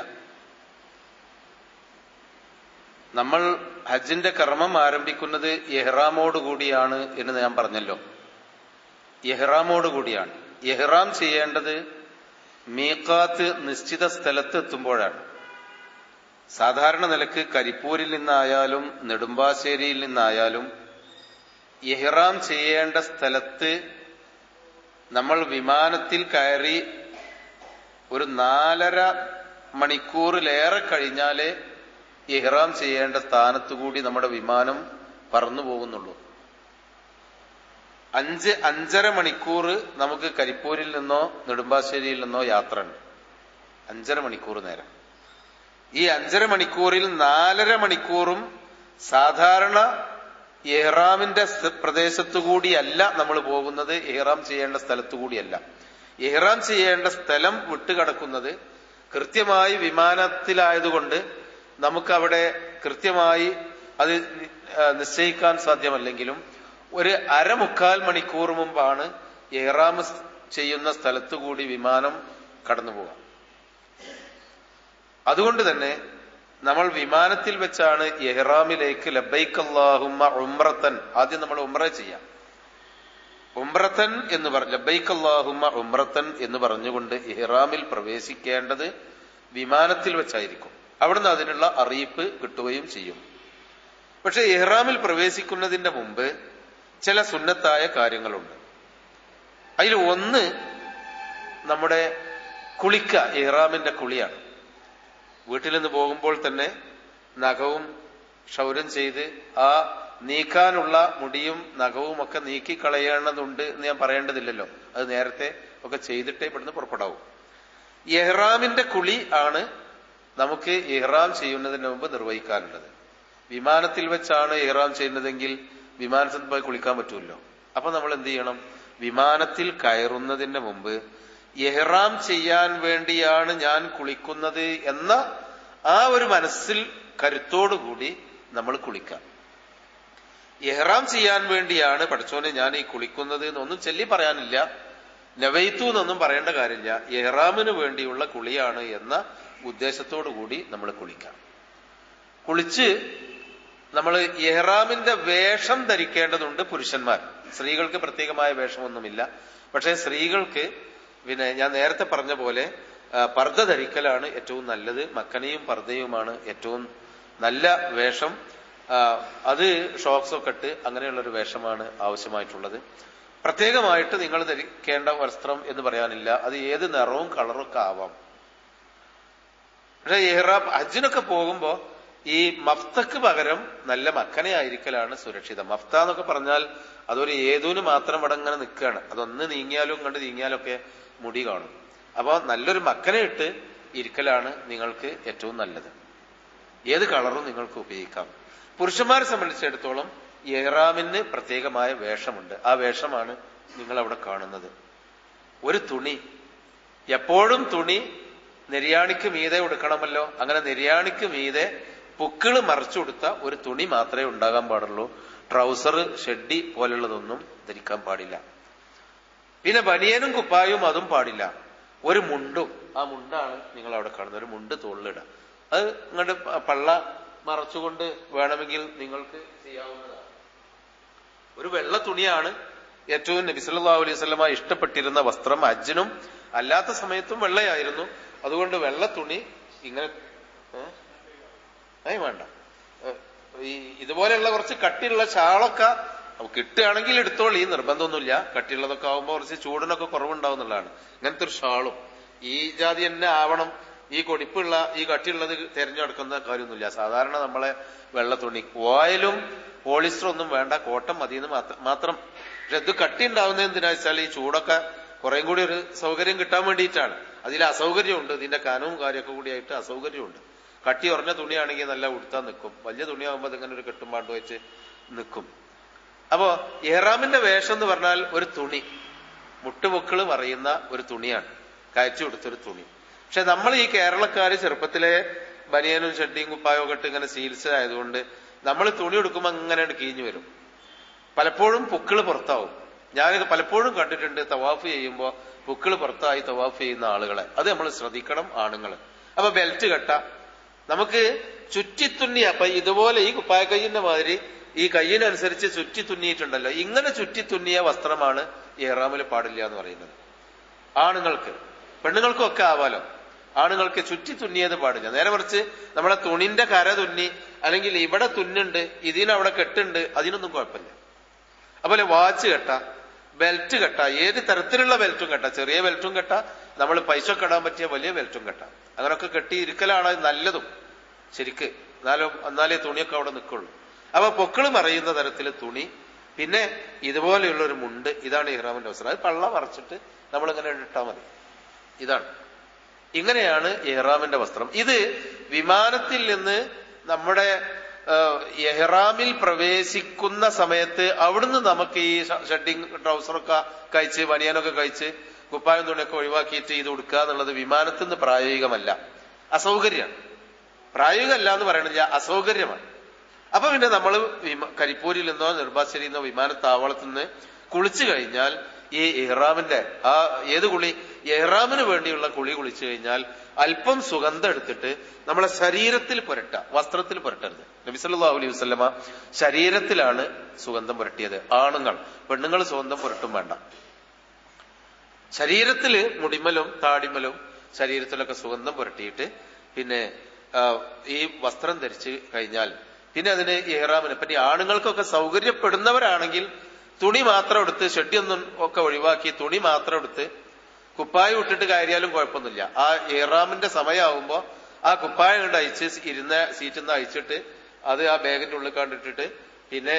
നമ്മൾ ഹജ്ജിന്റെ കർമ്മം ആരംഭിക്കുന്നത് ഇഹ്റാമോട് കൂടിയാണ് എന്ന് ഞാൻ പറഞ്ഞല്ലോ. ഇഹ്റാമോട് കൂടിയാണ്. ഇഹ്റാം ചെയ്യേണ്ടത് മീഖാത്ത് നിശ്ചിത സ്ഥലത്ത് എത്തുമ്പോഴാണ്. സാധാരണ നിലക്ക് കരിപ്പൂരിൽ നിന്നായാലും നെടുമ്പാശ്ശേരിയിൽ നിന്നായാലും ഇഹ്റാം ചെയ്യേണ്ട സ്ഥലത്ത് നമ്മൾ വിമാനത്തിൽ കയറി ഒരു 4.5 മണിക്കൂറിലേറെ കഴിഞ്ഞാലേ ഇഹ്റാം ചെയ്യേണ്ട സ്ഥാനത്തുകൂടി നമ്മുടെ വിമാനം പറന്നു പോകുന്നുള്ളൂ. 5.5 മണിക്കൂർ നമുക്ക് കരിപ്പൂരിൽ നിന്നോ നെടുമ്പാശ്ശേരിയിൽ നിന്നോ യാത്ര ഉണ്ട്. 5.5 മണിക്കൂർ നേരം. ഈ 5.5 മണിക്കൂറിൽ 4.5 മണിക്കൂറും സാധാരണ ഇഹ്റാമിന്റെ പ്രദേശത്തുകൂടിയല്ല നമ്മൾ പോകുന്നത്, ഇഹ്റാം ചെയ്യേണ്ട സ്ഥലത്തുകൂടിയല്ല. ഇഹ്റാം ചെയ്യേണ്ട സ്ഥലം വിട്ടുകിടക്കുന്നത് കൃത്യമായി വിമാനത്തിലായതുകൊണ്ട് നമുക്കവിടെ കൃത്യമായി അത് നിശ്ചയിക്കാൻ സാധ്യമല്ലെങ്കിലും ഒരു 1/4 മണിക്കൂർ മുമ്പാണ് ഇഹ്റാം ചെയ്യുന്ന സ്ഥലത്തുകൂടി വിമാനം കടന്നു പോകാം. അതുകൊണ്ട് തന്നെ നമ്മൾ വിമാനത്തിൽ വെച്ചാണ് ഇഹ്റാമിലേക്ക് ലബ്ബൈക അല്ലാഹുമ്മ ഉംറത്തൻ, ആദ്യം നമ്മൾ ഉംറ ചെയ്യാം. ഉംറത്തൻ എന്ന് ലബ്ബൈക അല്ലാഹുമ്മ ഉംറത്തൻ എന്ന് പറഞ്ഞുകൊണ്ട് ഇഹ്റാമിൽ പ്രവേശിക്കേണ്ടത് വിമാനത്തിൽ വെച്ചായിരിക്കും. അവിടുന്ന് അതിനുള്ള അറിയിപ്പ് കിട്ടുകയും ചെയ്യും. പക്ഷെ ഇഹ്റാമിൽ പ്രവേശിക്കുന്നതിന്റെ മുമ്പ് ചില സുന്നത്തായ കാര്യങ്ങളുണ്ട്. അതിൽ ഒന്ന് നമ്മുടെ കുളിക്ക, ഇഹ്റാമിന്റെ കുളിയാണ്. വീട്ടിൽ നിന്ന് പോകുമ്പോൾ തന്നെ നഖവും ക്ഷൗരം ചെയ്ത് ആ നീക്കാനുള്ള മുടിയും നഖവും ഒക്കെ നീക്കിക്കളയേണ്ടതുണ്ട് എന്ന് ഞാൻ പറയേണ്ടതില്ലല്ലോ. അത് നേരത്തെ ഒക്കെ ചെയ്തിട്ടേ ഇവിടുന്ന് പുറപ്പെടാവൂ. ഇഹ്റാമിന്റെ കുളി ആണ് നമുക്ക് ഇഹ്റാം ചെയ്യുന്നതിന് മുമ്പ് നിർവഹിക്കാനുള്ളത്. വിമാനത്തിൽ വെച്ചാണ് ഇഹ്റാം ചെയ്യുന്നതെങ്കിൽ വിമാനത്തിൽ പോയി കുളിക്കാൻ പറ്റുമല്ലോ. അപ്പൊ നമ്മൾ എന്ത് ചെയ്യണം? വിമാനത്തിൽ കയറുന്നതിന് മുമ്പ് ഇഹ്റാം ചെയ്യാൻ വേണ്ടിയാണ് ഞാൻ കുളിക്കുന്നത് എന്ന ആ ഒരു മനസ്സിൽ കരുത്തോടുകൂടി നമ്മൾ കുളിക്കാം. ഇഹ്റാം ചെയ്യാൻ വേണ്ടിയാണ് പഠിച്ചോനെ ഞാൻ ഈ കുളിക്കുന്നത് എന്നൊന്നും ചൊല്ലി പറയാനില്ല. നവൈത്തു എന്നൊന്നും പറയേണ്ട കാര്യമില്ല. ഇഹ്റാമിന് വേണ്ടിയുള്ള കുളിയാണ് എന്ന ഉദ്ദേശത്തോടു കൂടി നമ്മൾ കുളിക്കാം. കുളിച്ച് നമ്മൾ ഇഹ്റാമിന്റെ വേഷം ധരിക്കേണ്ടതുണ്ട്. പുരുഷന്മാർ, സ്ത്രീകൾക്ക് പ്രത്യേകമായ വേഷമൊന്നുമില്ല. പക്ഷെ സ്ത്രീകൾക്ക് ഞാൻ നേരത്തെ പറഞ്ഞ പോലെ പർദ്ദ ധരിക്കലാണ് ഏറ്റവും നല്ലത്. മക്കനയും പർദ്ദയുമാണ് ഏറ്റവും നല്ല വേഷം. അത് ഷോക്സൊക്കെ ഇട്ട് അങ്ങനെയുള്ളൊരു വേഷമാണ് ആവശ്യമായിട്ടുള്ളത്. പ്രത്യേകമായിട്ട് നിങ്ങൾ ധരിക്കേണ്ട വസ്ത്രം എന്ന് പറയാനില്ല. അത് ഏത് നിറവും കളറും ഒക്കെ ആവാം. പക്ഷെ ഇഹ്റാം ഹജ്ജിനൊക്കെ പോകുമ്പോ ഈ മഫ്തക്ക് പകരം നല്ല മക്കനയായിരിക്കലാണ് സുരക്ഷിതം. മഫ്ത എന്നൊക്കെ പറഞ്ഞാൽ അതൊരു ഏതൂന് മാത്രം ഇവിടെ ഇങ്ങനെ നിൽക്കുകയാണ്. അതൊന്ന് നീങ്ങിയാലും കണ്ട് നീങ്ങിയാലും ഒക്കെ മുടി കാണും. അപ്പൊ നല്ലൊരു മക്കനെ ഇട്ട് ഇരിക്കലാണ് നിങ്ങൾക്ക് ഏറ്റവും നല്ലത്. ഏത് കളറും നിങ്ങൾക്ക് ഉപയോഗിക്കാം. പുരുഷന്മാരെ സംബന്ധിച്ചിടത്തോളം ഇഹ്റാമിന് പ്രത്യേകമായ വേഷമുണ്ട്. ആ വേഷമാണ് നിങ്ങൾ അവിടെ കാണുന്നത്. ഒരു തുണി, എപ്പോഴും തുണി നെര്യാണിക്ക് മീതെ ഉടുക്കണമല്ലോ. അങ്ങനെ നെര്യാണിക്ക് മീതെ പുക്കിള് മറച്ചു കൊടുത്ത ഒരു തുണി മാത്രമേ ഉണ്ടാകാൻ പാടുള്ളൂ. ട്രൗസർ, ഷെഡ്ഡി പോലുള്ളതൊന്നും ധരിക്കാൻ പാടില്ല. പിന്നെ ബനിയനും കുപ്പായും അതും പാടില്ല. ഒരു മുണ്ടും, ആ മുണ്ടാണ് നിങ്ങൾ അവിടെ കാണുന്നത്, ഒരു മുണ്ട് തോളിലിടുക. അത് നിങ്ങളുടെ പള്ള മറച്ചുകൊണ്ട് വേണമെങ്കിൽ നിങ്ങൾക്ക് ചെയ്യാവുന്നതാണ്. ഒരു വെള്ള തുണിയാണ് ഏറ്റവും നബി സല്ലല്ലാഹു അലൈഹി വസല്ലമ ഇഷ്ടപ്പെട്ടിരുന്ന വസ്ത്രം. ഹജ്ജിനും അല്ലാത്ത സമയത്തും വെള്ളയായിരുന്നു. അതുകൊണ്ട് വെള്ള തുണി ഇങ്ങനെ വേണ്ട. ഈ ഇതുപോലെയുള്ള കുറച്ച് കട്ടിയുള്ള ഷാളൊക്കെ കിട്ടുകയാണെങ്കിൽ എടുത്തോളി, നിർബന്ധമൊന്നുമില്ല. കട്ടിയുള്ളതൊക്കെ ആവുമ്പോൾ കുറച്ച് ചൂടിനൊക്കെ കുറവുണ്ടാവും എന്നുള്ളതാണ്. ഇങ്ങനത്തെ ഒരു ഷാളും ഈ ജാതി തന്നെ ആവണം, ഈ കൊടിപ്പുള്ള ഈ കട്ടിയുള്ളത് തിരഞ്ഞെടുക്കുന്ന കാര്യമൊന്നുമില്ല. സാധാരണ നമ്മളെ വെള്ള തുണി, ഓയിലും പോളിസ്റ്റർ ഒന്നും വേണ്ട, കോട്ടൺ മതിയെന്ന് മാത്രം. പക്ഷെ ഇത് കട്ടി ഉണ്ടാവുന്നത് എന്തിനാ വെച്ചാൽ ഈ ചൂടൊക്കെ കുറേ കൂടി ഒരു സൗകര്യം കിട്ടാൻ വേണ്ടിയിട്ടാണ്. അതിൽ അസൗകര്യമുണ്ട്, ഇതിന്റെ കനവും കാര്യമൊക്കെ കൂടിയായിട്ട് അസൗകര്യമുണ്ട്. കട്ടി ഉറഞ്ഞ തുണിയാണെങ്കിൽ നല്ല ഉടുത്താൻ നിൽക്കും, വലിയ തുണിയാകുമ്പോൾ അതിങ്ങനെ ഒരു കെട്ടുമ്പാണ്ട് വെച്ച് നിൽക്കും. അപ്പോ ഇഹ്റാമിന്റെ വേഷം എന്ന് പറഞ്ഞാൽ ഒരു തുണി, മുട്ടുപൊക്കിള് പറയുന്ന ഒരു തുണിയാണ്, കയച്ചു കൊടുത്തൊരു തുണി. പക്ഷെ നമ്മൾ ഈ കേരളക്കാര് ചെറുപ്പത്തിലെ ബനിയനും ഷെഡ്ഡിയും കുപ്പായും ഇട്ട് ഇങ്ങനെ ശീലിച്ചതായതുകൊണ്ട് നമ്മൾ തുണി എടുക്കുമ്പോൾ അങ്ങനെ കീഞ്ഞു വരും. പലപ്പോഴും പൊക്കിള് പുറത്താവും. ഞാനിത് പലപ്പോഴും കണ്ടിട്ടുണ്ട്, തവാഫ് ചെയ്യുമ്പോൾ പൊക്കിള് പുറത്തായി തവാഫ് ചെയ്യുന്ന ആളുകളെ. അത് നമ്മൾ ശ്രദ്ധിക്കണം, ആണുങ്ങള്. അപ്പൊ ബെൽറ്റ് കെട്ട, നമുക്ക് ചുറ്റിത്തുന്നി, അപ്പൊ ഇതുപോലെ ഈ കുപ്പായ കയ്യിന്റെ മാതിരി ഈ കയ്യിനനുസരിച്ച് ചുറ്റി തുന്നിയിട്ടുണ്ടല്ലോ, ഇങ്ങനെ ചുറ്റി തുന്നിയ വസ്ത്രമാണ് ഇഹ്റാമിൽ പാടില്ല എന്ന് പറയുന്നത്. ആണുങ്ങൾക്ക്, പെണ്ണുങ്ങൾക്കും ഒക്കെ ആവാലോ. ആണുങ്ങൾക്ക് ചുറ്റി തുന്നിയത് പാടില്ല. നേരെ മറിച്ച് നമ്മളെ തുണിന്റെ കര തുന്നി, അല്ലെങ്കിൽ ഇവിടെ തുന്നുണ്ട്, ഇതിനവിടെ കെട്ടുണ്ട്, അതിനൊന്നും കുഴപ്പമില്ല. അതുപോലെ വാച്ച് കെട്ട, ബെൽറ്റ് കെട്ട, ഏത് തരത്തിലുള്ള ബെൽറ്റും കെട്ട, ചെറിയ ബെൽറ്റും കെട്ട, നമ്മൾ പൈസ കെടാൻ പറ്റിയ വലിയ ബെൽറ്റും കെട്ട, അങ്ങനൊക്കെ കെട്ടി ഇരിക്കലാണ് നല്ലതും ശരിക്ക്. എന്നാലേ തുണിയൊക്കെ അവിടെ നിൽക്കുള്ളൂ. അപ്പൊ പൊക്കിള് മറയുന്ന തരത്തില് തുണി, പിന്നെ ഇതുപോലെയുള്ള ഒരു മുണ്ട്, ഇതാണ് ഇഹ്റാമിന്റെ വസ്ത്രം. അത് പള്ള മറച്ചിട്ട് നമ്മളിങ്ങനെ ഇട്ടാൽ മതി. ഇതാണ്, ഇങ്ങനെയാണ് ഇഹ്റാമിന്റെ വസ്ത്രം. ഇത് വിമാനത്തിൽ നിന്ന് നമ്മുടെ ഇഹ്റാമിൽ പ്രവേശിക്കുന്ന സമയത്ത് അവിടുന്ന് നമുക്ക് ഈ ഷെഡിങ് ട്രൗസറൊക്കെ കഴിച്ച് ബനിയാനൊക്കെ കഴിച്ച് കുപ്പായം തുണിയൊക്കെ ഒഴിവാക്കിയിട്ട് ഇത് ഉടുക്കുക എന്നുള്ളത് വിമാനത്തിൽ നിന്ന് പ്രായോഗികമല്ല, അസൗകര്യമാണ്. പ്രായോഗികമല്ല എന്ന് പറയണില്ല, അസൗകര്യമാണ്. അപ്പൊ പിന്നെ നമ്മൾ കരിപ്പൂരിൽ നിന്നോ നെടുമ്പാശ്ശേരിയിൽ നിന്നോ വിമാനത്താവളത്തിൽ നിന്ന് കുളിച്ചു കഴിഞ്ഞാൽ ഈ ഇഹ്റാമിന്റെ ഏത് കുളി, ഇഹ്റാമിന് വേണ്ടിയുള്ള കുളി കുളിച്ചു കഴിഞ്ഞാൽ അല്പം സുഗന്ധം എടുത്തിട്ട് നമ്മളെ ശരീരത്തിൽ പുരട്ടുക, വസ്ത്രത്തിൽ പുരട്ടരുത്. നബി സല്ലല്ലാഹു അലൈഹി വസല്ലമ ശരീരത്തിലാണ് സുഗന്ധം പുരട്ടിയത്. ആണുങ്ങൾ, പെണ്ണുങ്ങൾ സുഗന്ധം പുരട്ടും വേണ്ട. ശരീരത്തില് മുടിമലും താടിമലും ശരീരത്തിലൊക്കെ സുഗന്ധം പുരട്ടിയിട്ട് പിന്നെ ഈ വസ്ത്രം ധരിച്ചു കഴിഞ്ഞാൽ പിന്നെ അതിന് ഇഹ്റാമിന് പറ്റി ആണുങ്ങൾക്കൊക്കെ സൗകര്യപ്പെടുന്നവരാണെങ്കിൽ തുണി മാത്രം എടുത്ത്, ഷെഡ്ഡിയൊന്നും ഒക്കെ ഒഴിവാക്കി തുണി മാത്രം എടുത്ത് കുപ്പായം ഇട്ടിട്ട് കയറിയാലും കുഴപ്പമൊന്നുമില്ല. ആ ഇഹ്റാമിന്റെ സമയമാകുമ്പോ ആ കുപ്പായം കൊണ്ട് അയച്ച് ഇരുന്ന സീറ്റിൽ നിന്ന് അയച്ചിട്ട് അത് ആ ബാഗിന്റെ ഉള്ളിൽ കണ്ടിട്ടിട്ട് പിന്നെ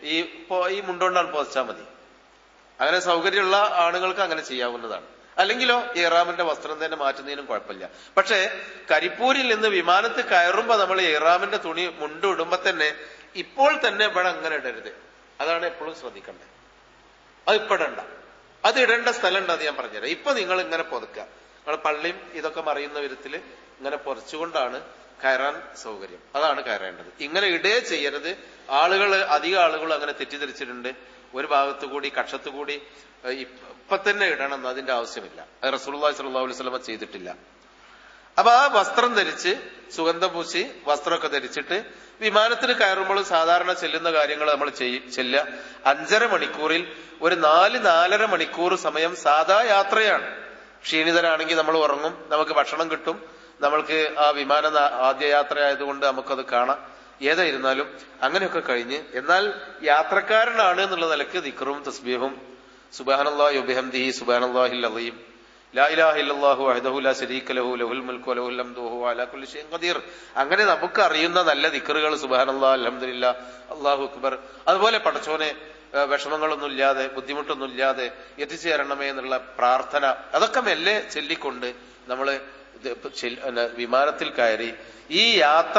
ഈ മുണ്ടോണ്ടാണ് പൊതിച്ചാൽ മതി. അങ്ങനെ സൗകര്യമുള്ള ആണുങ്ങൾക്ക് അങ്ങനെ ചെയ്യാവുന്നതാണ്. അല്ലെങ്കിലോ ഇഹ്റാമിന്റെ വസ്ത്രം തന്നെ മാറ്റുന്നതിനും കുഴപ്പമില്ല. പക്ഷെ കരിപ്പൂരിൽ നിന്ന് വിമാനത്തിൽ കയറുമ്പോ നമ്മൾ ഇഹ്റാമിന്റെ തുണി മുണ്ട് ഇടുമ്പോ തന്നെ ഇപ്പോൾ തന്നെ ഇവിടെ അങ്ങനെ ഇടരുത്. അതാണ് എപ്പോഴും ശ്രദ്ധിക്കേണ്ടത്. അത് ഇപ്പൊ ഇടണ്ട, അത് ഇടേണ്ട സ്ഥലം ഉണ്ട്, അത് ഞാൻ പറഞ്ഞുതരാം. ഇപ്പൊ നിങ്ങൾ ഇങ്ങനെ പൊതുക്കുക, നിങ്ങൾ പള്ളിയും ഇതൊക്കെ മറിയുന്ന വിധത്തില് ഇങ്ങനെ പൊറിച്ചുകൊണ്ടാണ് കയറാൻ സൗകര്യം. അതാണ് കയറേണ്ടത്. ഇങ്ങനെ ഇടേ ചെയ്യരുത്. അധികം ആളുകൾ അങ്ങനെ തെറ്റിദ്ധരിച്ചിട്ടുണ്ട്. ഒരു ഭാഗത്തു കൂടി കക്ഷത്തു കൂടി ഇപ്പൊ തന്നെ ഇടണം, അതിന്റെ ആവശ്യമില്ല. അത് റസൂലുള്ളാഹി സ്വല്ലല്ലാഹു അലൈഹി വസല്ലം ചെയ്തിട്ടില്ല. അപ്പൊ ആ വസ്ത്രം ധരിച്ച് സുഗന്ധം പൂശി വസ്ത്രമൊക്കെ ധരിച്ചിട്ട് വിമാനത്തിൽ കയറുമ്പോൾ സാധാരണ ചെല്ലുന്ന കാര്യങ്ങൾ നമ്മൾ ചെല്ലുക. 5.5 മണിക്കൂറിൽ ഒരു 4-4.5 മണിക്കൂർ സമയം സാധാ യാത്രയാണ്. ക്ഷീണിതരാണെങ്കിൽ നമ്മൾ ഉറങ്ങും, നമുക്ക് ഭക്ഷണം കിട്ടും, നമ്മൾക്ക് ആ വിമാന ആദ്യ യാത്ര ആയതുകൊണ്ട് നമുക്കത് കാണാം. ഏതായിരുന്നാലും അങ്ങനെയൊക്കെ കഴിഞ്ഞ്, എന്നാൽ യാത്രക്കാരനാണ് എന്നുള്ള നിലക്ക് ദിക്റും തസ്ബീഹും സുബ്ഹാനല്ലാഹി വബിഹംദിഹി സുബ്ഹാനല്ലാഹിൽ അസീം ലാ ഇലാഹ ഇല്ലല്ലാഹു വഹ്ദഹു ലാ ശരീക ലഹു ലഹുൽ മുൽക്കു വലഹുൽ ഹംദു വഹുവ അലാ കുല്ലി ഷൈഇൻ ഖദീർ, അങ്ങനെ നമുക്ക് അറിയുന്ന നല്ല ദിക്റുകൾ സുബ്ഹാനല്ലാഹ് അൽഹംദുലില്ലാഹ് അല്ലാഹു അക്ബർ, അതുപോലെ പടച്ചോനെ വിഷമങ്ങളൊന്നും ഇല്ലാതെ ബുദ്ധിമുട്ടൊന്നും ഇല്ലാതെ എത്തിച്ചു തരണമേ എന്നുള്ള പ്രാർത്ഥന, അതൊക്കെ മെല്ലെ ചൊല്ലിക്കൊണ്ട് നമ്മള് വിമാനത്തിൽ കയറി ഈ യാത്ര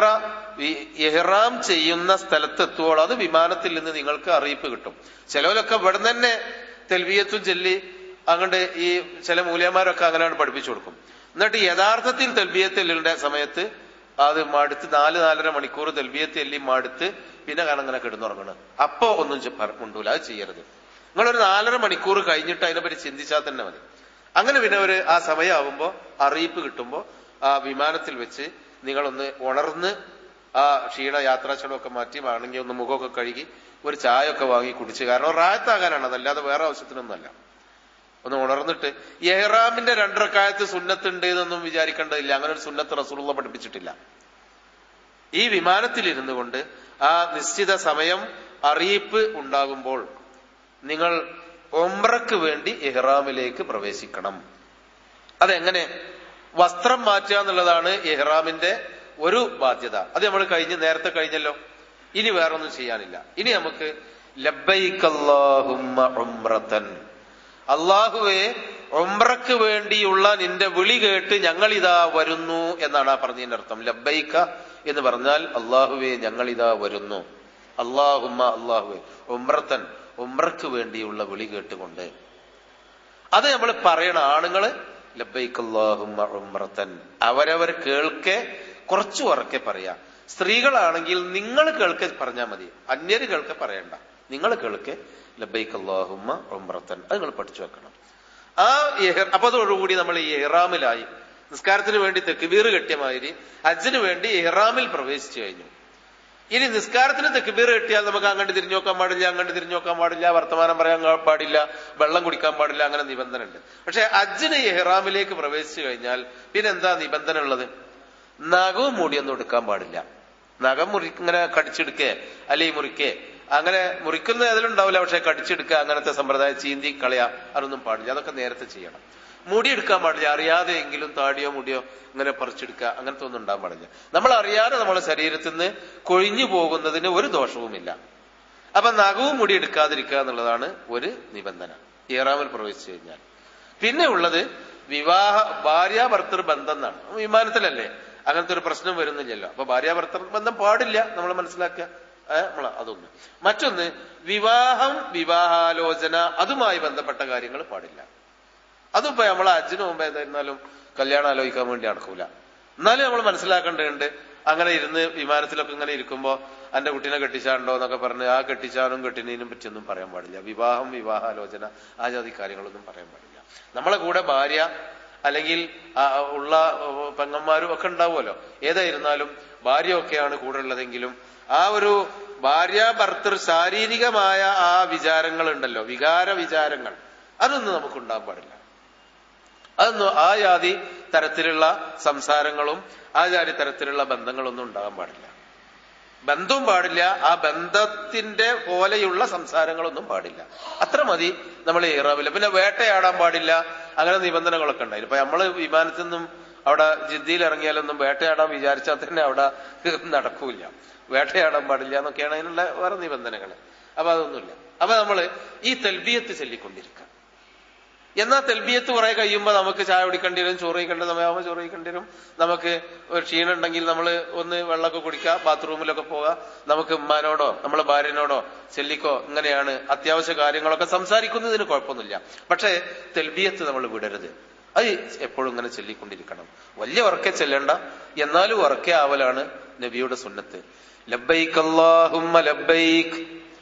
ഇഹ്റാം ചെയ്യുന്ന സ്ഥലത്തെത്തുവോളം അത് വിമാനത്തിൽ നിന്ന് നിങ്ങൾക്ക് അറിയിപ്പ് കിട്ടും. ചിലവരൊക്കെ ഇവിടെ തന്നെ തൽബിയത്തും ചൊല്ലി അങ്ങോട്ട് ഈ ചില മൂല്യന്മാരൊക്കെ അങ്ങനെയാണ് പഠിപ്പിച്ചു കൊടുക്കും. എന്നിട്ട് യഥാർത്ഥത്തിൽ തൽബിയത്ത് ചൊല്ലിന്റെ സമയത്ത് അത് മടുത്ത് 4-4.5 മണിക്കൂർ തൽബിയത്ത് ചൊല്ലി മടുത്ത് പിന്നെ കാരണം ഇങ്ങനെ കിടന്നുറങ്ങണം. അപ്പോ ഒന്നും ഉണ്ടൂല, അത് ചെയ്യരുത്. നിങ്ങളൊരു 4.5 മണിക്കൂർ കഴിഞ്ഞിട്ട് അതിനെപ്പറ്റി ചിന്തിച്ചാൽ തന്നെ മതി. അങ്ങനെ പിന്നെ ആ സമയമാകുമ്പോ അറിയിപ്പ് കിട്ടുമ്പോ ആ വിമാനത്തിൽ വെച്ച് നിങ്ങളൊന്ന് ഉണർന്ന് ആ യാത്രാക്ഷണമൊക്കെ മാറ്റി വേണമെങ്കിൽ ഒന്ന് മുഖമൊക്കെ കഴുകി ഒരു ചായ ഒക്കെ വാങ്ങി കുടിച്ച്, കാരണം റായത്താകാനാണ്, അതല്ലാതെ വേറെ ആവശ്യത്തിനൊന്നല്ല. ഒന്ന് ഉണർന്നിട്ട് ഇഹ്റാമിന്റെ 2 റക്അത്ത് സുന്നത്തുണ്ട് എന്നൊന്നും വിചാരിക്കേണ്ടതില്ല. അങ്ങനെ ഒരു സുന്നത്ത് റസൂലുള്ളാഹി പഠിപ്പിച്ചിട്ടില്ല. ഈ വിമാനത്തിലിരുന്നു കൊണ്ട് ആ നിശ്ചിത സമയം അറിയിപ്പ് ഉണ്ടാകുമ്പോൾ നിങ്ങൾ ഉംറക്ക് വേണ്ടി ഇഹ്റാമിലേക്ക് പ്രവേശിക്കണം. അതെങ്ങനെ? വസ്ത്രം മാറ്റുക എന്നുള്ളതാണ് ഇഹ്റാമിന്റെ ഒരു ബാധ്യത. അത് നമ്മൾ നേരത്തെ കഴിഞ്ഞല്ലോ. ഇനി വേറൊന്നും ചെയ്യാനില്ല. ഇനി നമുക്ക് ലബ്ബൈക അല്ലാഹുമ്മ ഉംറതൻ, അള്ളാഹുവേ ഉംറക്ക് വേണ്ടിയുള്ള നിന്റെ വിളി കേട്ട് ഞങ്ങളിതാ വരുന്നു എന്നാണ് ആ പറഞ്ഞതിന്റെ അർത്ഥം. ലബ്ബൈക എന്ന് പറഞ്ഞാൽ അള്ളാഹുവേ ഞങ്ങളിതാ വരുന്നു. അല്ലാഹുമ്മ, അള്ളാഹുവേ, ഉംറതൻ, ഉംറക്ക് വേണ്ടിയുള്ള വിളി കേട്ടുകൊണ്ട്. അത് നമ്മൾ പറയണ ആണുങ്ങള് ലബ്ബൈക അല്ലാഹുമ്മ ഉംറതൻ അവരവർ കേൾക്കെ കുറച്ചു ഉറക്കെ പറയാ. സ്ത്രീകളാണെങ്കിൽ നിങ്ങൾ കേൾക്കെ പറഞ്ഞാൽ മതി, അന്യര് കേൾക്കെ പറയണ്ട. നിങ്ങൾ കേൾക്കെ ലബ്ബൈക അല്ലാഹുമ്മ ഉംറതൻ, അത് നിങ്ങൾ പഠിച്ചു വെക്കണം. അപ്പൊ അതോടുകൂടി നമ്മൾ ഈ ഇഹ്റാമിലായി. നിസ്കാരത്തിന് വേണ്ടി തക്ബീർ കെട്ടിയ മാതിരി ഹജ്ജിന് വേണ്ടി ഇഹ്റാമിൽ പ്രവേശിച്ചു കഴിഞ്ഞു. ഇനി നിസ്കാരത്തിന് തക്ബീർ കെട്ടിയാൽ നമുക്ക് അങ്ങോട്ട് തിരിഞ്ഞു നോക്കാൻ പാടില്ല, അങ്ങോട്ട് തിരിഞ്ഞു നോക്കാൻ പാടില്ല, വർത്തമാനം പറയാൻ പാടില്ല, വെള്ളം കുടിക്കാൻ പാടില്ല, അങ്ങനെ നിബന്ധന ഉണ്ട്. പക്ഷെ ഹജ്ജിന് ഇഹ്റാമിലേക്ക് പ്രവേശിച്ചു കഴിഞ്ഞാൽ പിന്നെ എന്താ നിബന്ധന ഉള്ളത്? നഖവും മുടിയൊന്നും എടുക്കാൻ പാടില്ല. നഖം ഇങ്ങനെ കടിച്ചെടുക്കേ അല്ലെങ്കിൽ മുറിക്കേ, അങ്ങനെ മുറിക്കുന്ന അതിലുണ്ടാവില്ല, പക്ഷെ കടിച്ചെടുക്കുക അങ്ങനത്തെ സമ്പ്രദായം, ചീന്തി കളയാ, അതൊന്നും പാടില്ല. അതൊക്കെ നേരത്തെ ചെയ്യണം. മുടി എടുക്കാൻ പാടില്ല, അറിയാതെ എങ്കിലും താടിയോ മുടിയോ ഇങ്ങനെ പറിച്ചെടുക്കുക, അങ്ങനത്തെ ഒന്നും ഉണ്ടാകാൻ പാടില്ല. നമ്മൾ അറിയാതെ നമ്മളെ ശരീരത്തിൽ നിന്ന് കൊഴിഞ്ഞു പോകുന്നതിന് ഒരു ദോഷവുമില്ല. അപ്പൊ നഖവും മുടി എടുക്കാതിരിക്കുക എന്നുള്ളതാണ് ഒരു നിബന്ധന ഇഹ്റാമിൽ പ്രവേശിച്ചു കഴിഞ്ഞാൽ. പിന്നെ ഉള്ളത് ഭാര്യാഭർത്തൃ ബന്ധം എന്നാണ്. വിമാനത്തിലല്ലേ, അങ്ങനത്തെ ഒരു പ്രശ്നം വരുന്നില്ലല്ലോ. അപ്പൊ ഭാര്യാഭർത്തൃ ബന്ധം പാടില്ല, നമ്മൾ മനസ്സിലാക്കുക. അതൊന്ന്. മറ്റൊന്ന് വിവാഹം, വിവാഹാലോചന, അതുമായി ബന്ധപ്പെട്ട കാര്യങ്ങൾ പാടില്ല. അതിപ്പോ നമ്മൾ ഹജ്ജിന് മുമ്പ് ഏതായിരുന്നാലും കല്യാണം ആലോചിക്കാൻ വേണ്ടി നടക്കൂല. എന്നാലും നമ്മൾ മനസ്സിലാക്കേണ്ടതുണ്ട്. അങ്ങനെ ഇരുന്ന് വിമാനത്തിലൊക്കെ ഇങ്ങനെ ഇരിക്കുമ്പോ എന്റെ കുട്ടീനെ കെട്ടിച്ചാണ്ടോ എന്നൊക്കെ പറഞ്ഞ് ആ കെട്ടിച്ചാനും കെട്ടിനീനും പറ്റിയൊന്നും പറയാൻ പാടില്ല. വിവാഹം, വിവാഹാലോചന, ആ ജാതി കാര്യങ്ങളൊന്നും പറയാൻ പാടില്ല. നമ്മളെ കൂടെ ഭാര്യ അല്ലെങ്കിൽ ഉള്ള പെങ്ങന്മാരും ഒക്കെ ഉണ്ടാവുമല്ലോ. ഏതായിരുന്നാലും ഭാര്യയൊക്കെയാണ് കൂടെ ഉള്ളതെങ്കിലും ആ ഒരു ഭാര്യാഭർത്തൃ ശാരീരികമായ ആ വിചാരങ്ങൾ ഉണ്ടല്ലോ, വികാര വിചാരങ്ങൾ, അതൊന്നും നമുക്കുണ്ടാകാൻ പാടില്ല. അതൊന്നും ആ ജാതി തരത്തിലുള്ള സംസാരങ്ങളും ആ ജാതി തരത്തിലുള്ള ബന്ധങ്ങളൊന്നും ഉണ്ടാകാൻ പാടില്ല. ബന്ധവും പാടില്ല, ആ ബന്ധത്തിന്റെ പോലെയുള്ള സംസാരങ്ങളൊന്നും പാടില്ല. അത്ര മതി നമ്മൾ ഇഹ്റാമില്ല. പിന്നെ വേട്ടയാടാൻ പാടില്ല, അങ്ങനെ നിബന്ധനകളൊക്കെ ഉണ്ടായിരുന്നു. ഇപ്പൊ നമ്മള് വിമാനത്തിൽ നിന്നും അവിടെ ജിദ്ദയിൽ ഇറങ്ങിയാലൊന്നും വേട്ടയാടാൻ വിചാരിച്ചാൽ തന്നെ അവിടെ നടക്കൂല. വേട്ടയാടാൻ പാടില്ല എന്നൊക്കെയാണ് അതിനുള്ള വേറെ നിബന്ധനകൾ. അപ്പൊ അതൊന്നുമില്ല. അപ്പൊ നമ്മള് ഈ തൽബിയത്ത് ചൊല്ലിക്കൊണ്ടിരിക്കുക. എന്നാൽ തെൽബിയത്ത് കുറെ കഴിയുമ്പോൾ നമുക്ക് ചായ കുടിക്കേണ്ടി വരും, ചോറ് കഴിക്കേണ്ട സമയമാകുമ്പോൾ ചോറ് കഴിക്കേണ്ടി വരും. നമുക്ക് ഒരു ക്ഷീണം ഉണ്ടെങ്കിൽ നമ്മൾ ഒന്ന് വെള്ളമൊക്കെ കുടിക്കുക, ബാത്റൂമിലൊക്കെ പോവുക. നമുക്ക് ഉമ്മാനോടോ നമ്മളെ ഭാര്യനോടോ ചെല്ലിക്കോ ഇങ്ങനെയാണ് അത്യാവശ്യ കാര്യങ്ങളൊക്കെ സംസാരിക്കുന്നതിന് കുഴപ്പമൊന്നുമില്ല. പക്ഷെ തെൽബിയത്ത് നമ്മൾ വിടരുത്. അത് എപ്പോഴും ഇങ്ങനെ ചൊല്ലിക്കൊണ്ടിരിക്കണം. വലിയ ഉറക്കെ ചെല്ലണ്ട, എന്നാലും ഉറക്കെ ആവലാണ് നബിയുടെ സുന്നത്ത്. ലബ്ബൈക അല്ലാഹുമ്മ ലബ്ബൈക്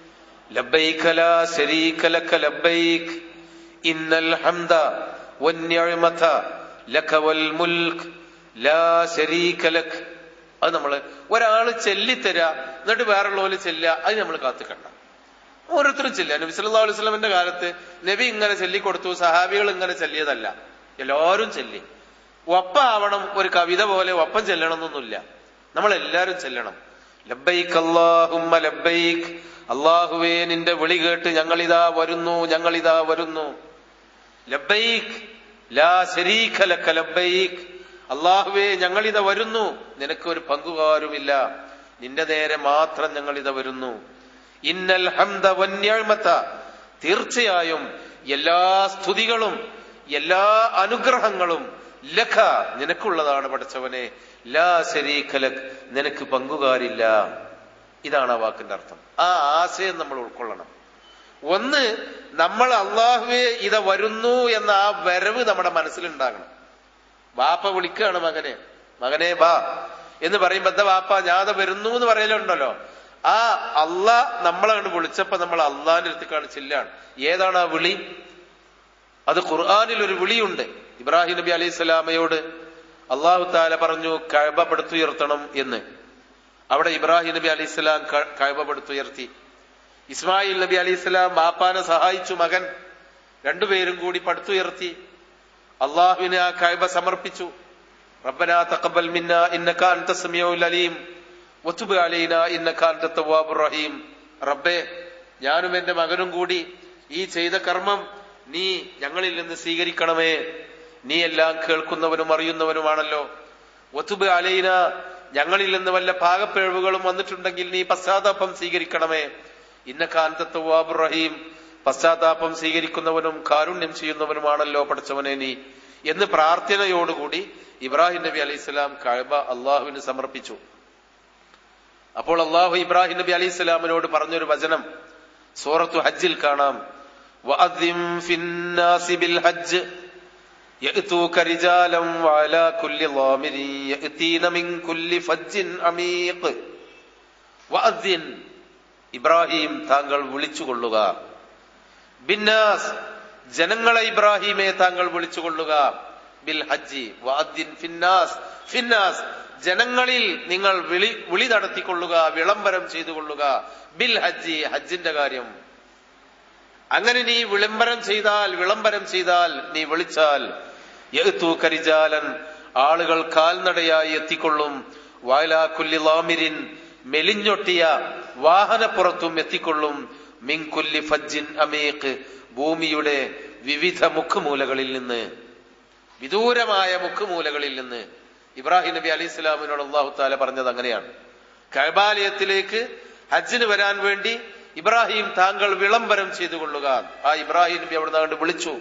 ലബ്ബൈക ലാ ശരീക ലക ലബ്ബൈക് ഇന്നൽ ഹംദ വന്നിഅമത ലക വൽ മുൽക് ലാ ശരീക ലക്. അത് നമ്മള് ഒരാള് ചെല്ലിത്തരാ എന്നിട്ട് വേറുള്ളവര് ചെല്ലുക, അത് നമ്മൾ കാത്തുക്കണ്ട. ഓരോരുത്തരും ചെല്ലുക. നബി സല്ലല്ലാഹു അലൈഹി വസല്ലമയുടെ കാലത്ത് നബി ഇങ്ങനെ ചൊല്ലിക്കൊടുത്തു, സഹാബികൾ ഇങ്ങനെ ചെല്ലിയതല്ല, എല്ലാവരും ചെല്ലി. ഒപ്പാവണം, ഒരു കവിത പോലെ ഒപ്പം ചെല്ലണം എന്നൊന്നുമില്ല, നമ്മളെല്ലാരും ചെല്ലണം. ലബ്ബൈക് അല്ലാഹുമ്മ ലബ്ബൈക്, അല്ലാഹുവേ നിന്റെ വിളി കേട്ട് ഞങ്ങളിതാ വരുന്നു, ഞങ്ങളിതാ വരുന്നു. ലബ്ബൈക് ലാ ശരീക ലക ലബ്ബൈക്, അല്ലാഹുവേ ഞങ്ങളിതാ വരുന്നു, നിനക്കൊരു പങ്കുകാരുമില്ല, നിന്റെ നേരെ മാത്രം ഞങ്ങളിതാ വരുന്നു. ഇന്നൽ ഹംദ വന്നിഅമത, തീർച്ചയായും എല്ലാ സ്തുതികളും എല്ലാ അനുഗ്രഹങ്ങളും ലക നിനക്കുള്ളതാണ് പടച്ചവനെ, ലാ ശരീക ലക് നിനക്ക് പങ്കുകാരില്ല. ഇതാണ് ആ വാക്കിന്റെ അർത്ഥം. ആ ആശയം നമ്മൾ ഉൾക്കൊള്ളണം. ഒന്ന്, നമ്മൾ അള്ളാഹുവേ ഇത വരുന്നു എന്ന ആ വരവ് നമ്മുടെ മനസ്സിലുണ്ടാകണം. വാപ്പ വിളിക്കുകയാണ് മകനെ, മകനെ വാ എന്ന് പറയുമ്പോ എന്താ വാപ്പ ഞാത വരുന്നു എന്ന് പറയലുണ്ടല്ലോ, ആ അള്ളാ നമ്മളെ കണ്ട് വിളിച്ചപ്പോ നമ്മൾ അള്ളാന്റെ അടുത്തേക്കാണ് ചെല്ലാണ്. ഏതാണ് ആ വിളി? അത് ഖുർആനിൽ ഒരു വിളിയുണ്ട്. ഇബ്രാഹിം നബി അലൈഹി സ്വലാമയോട് അള്ളാഹു താല പറഞ്ഞു കഅബ പടുത്തുയർത്തണം എന്ന്. അവിടെ ഇബ്രാഹിം നബി അലൈഹി സ്വലാം കഅബ പടുത്തുയർത്തി. ഇസ്മായിൽ നബി അലൈഹി സ്വലാം ബാപ്പാനെ സഹായിച്ചു, മകൻ രണ്ടുപേരും കൂടി പടുത്തുയർത്തി. അള്ളാഹുവിനെ ആ കഅബ സമർപ്പിച്ചു. റബ്ബനാ തഖബ്ബൽ മിന്നാ ഇന്നക അൻത സമീഉൽ അലീം വതുബ് അലൈനാ ഇന്നക അൻത തവ്വാബുർ റഹീം. റബ്ബേ, ഞാനും എന്റെ മകനും കൂടി ഈ ചെയ്ത കർമ്മം നീ ഞങ്ങളിൽ നിന്ന് സ്വീകരിക്കണമേ. നീ എല്ലാം കേൾക്കുന്നവനും അറിയുന്നവനുമാണല്ലോ. വതുബ് അലൈനാ, ഞങ്ങളിൽ നിന്ന് വല്ല പാകപ്പിഴവുകളും വന്നിട്ടുണ്ടെങ്കിൽ നീ പശ്ചാത്താപം സ്വീകരിക്കണമേ. ഇന്നക അൻത തവ്വാബുർ റഹീം, പശ്ചാത്താപം സ്വീകരിക്കുന്നവനും കാരുണ്യം ചെയ്യുന്നവനുമാണല്ലോ പഠിച്ചവനെ നീ എന്ന് പ്രാർത്ഥനയോടുകൂടി ഇബ്രാഹിം നബി അലൈഹി സ്വലാം കഅബ അള്ളാഹുവിന് സമർപ്പിച്ചു. അപ്പോൾ അള്ളാഹു ഇബ്രാഹിം നബി അലൈഹി സ്വലാമിനോട് പറഞ്ഞൊരു വചനം സൂറത്തു ഹജ്ജിൽ കാണാം. വഅദ്ദിം ഫിന്നാസി ബിൽ ഹജ്ജ് യഅതൂക റിജാലൻ വഅലാ കുല്ലി ളാമിരിൻ യഅതീന മിൻ കുല്ലി ഫജ്ജിൻ അമീഖ്. വഅദ്ദിൻ, ഇബ്രാഹിം താങ്കൾ വിളിച്ചുകൊള്ളുക. ബിന്നാസ്, ജനങ്ങളെ ഇബ്രാഹിമെ താങ്കൾ വിളിച്ചുകൊള്ളുക. ബിൽ ഹജ്ജി വഅദ്ദിൻ ഫിന്നാസ്, ഫിന്നാസ് ജനങ്ങളിൽ നിങ്ങൾ വിളി നടത്തിക്കൊള്ളുക, വിളംബരം ചെയ്തുകൊള്ളുക. ബിൽ ഹജ്ജി, ഹജ്ജിന്റെ കാര്യം. അങ്ങനെ നീ വിളംബരം ചെയ്താൽ നീ വിളിച്ചാൽ യഅതൂക റിജാലൻ, ആളുകൾ കാൽനടയായി എത്തിക്കൊള്ളും. വഅലാ കുല്ലി ളാമിരിൻ, മെലിഞ്ഞൊട്ടിയ വാഹനപ്പുറത്തും എത്തിക്കൊള്ളും. മിൻ കുല്ലി ഫജ്ജിൻ അമീഖ്, ഭൂമിയുടെ വിവിധ മുക്കുമൂലകളിൽ നിന്ന്, വിദൂരമായ മുക്കുമൂലകളിൽ നിന്ന്. ഇബ്രാഹിം നബി അലൈഹി സ്വലാമിനോട് അല്ലാഹു തആല പറഞ്ഞത് അങ്ങനെയാണ്. കഅബാലയത്തിലേക്ക് ഹജ്ജിന് വരാൻ വേണ്ടി ഇബ്രാഹിം താങ്കൾ വിളംബരം ചെയ്തുകൊള്ളുക. ആ ഇബ്രാഹിം നബി അവിടെ നിന്ന് വിളിച്ചു.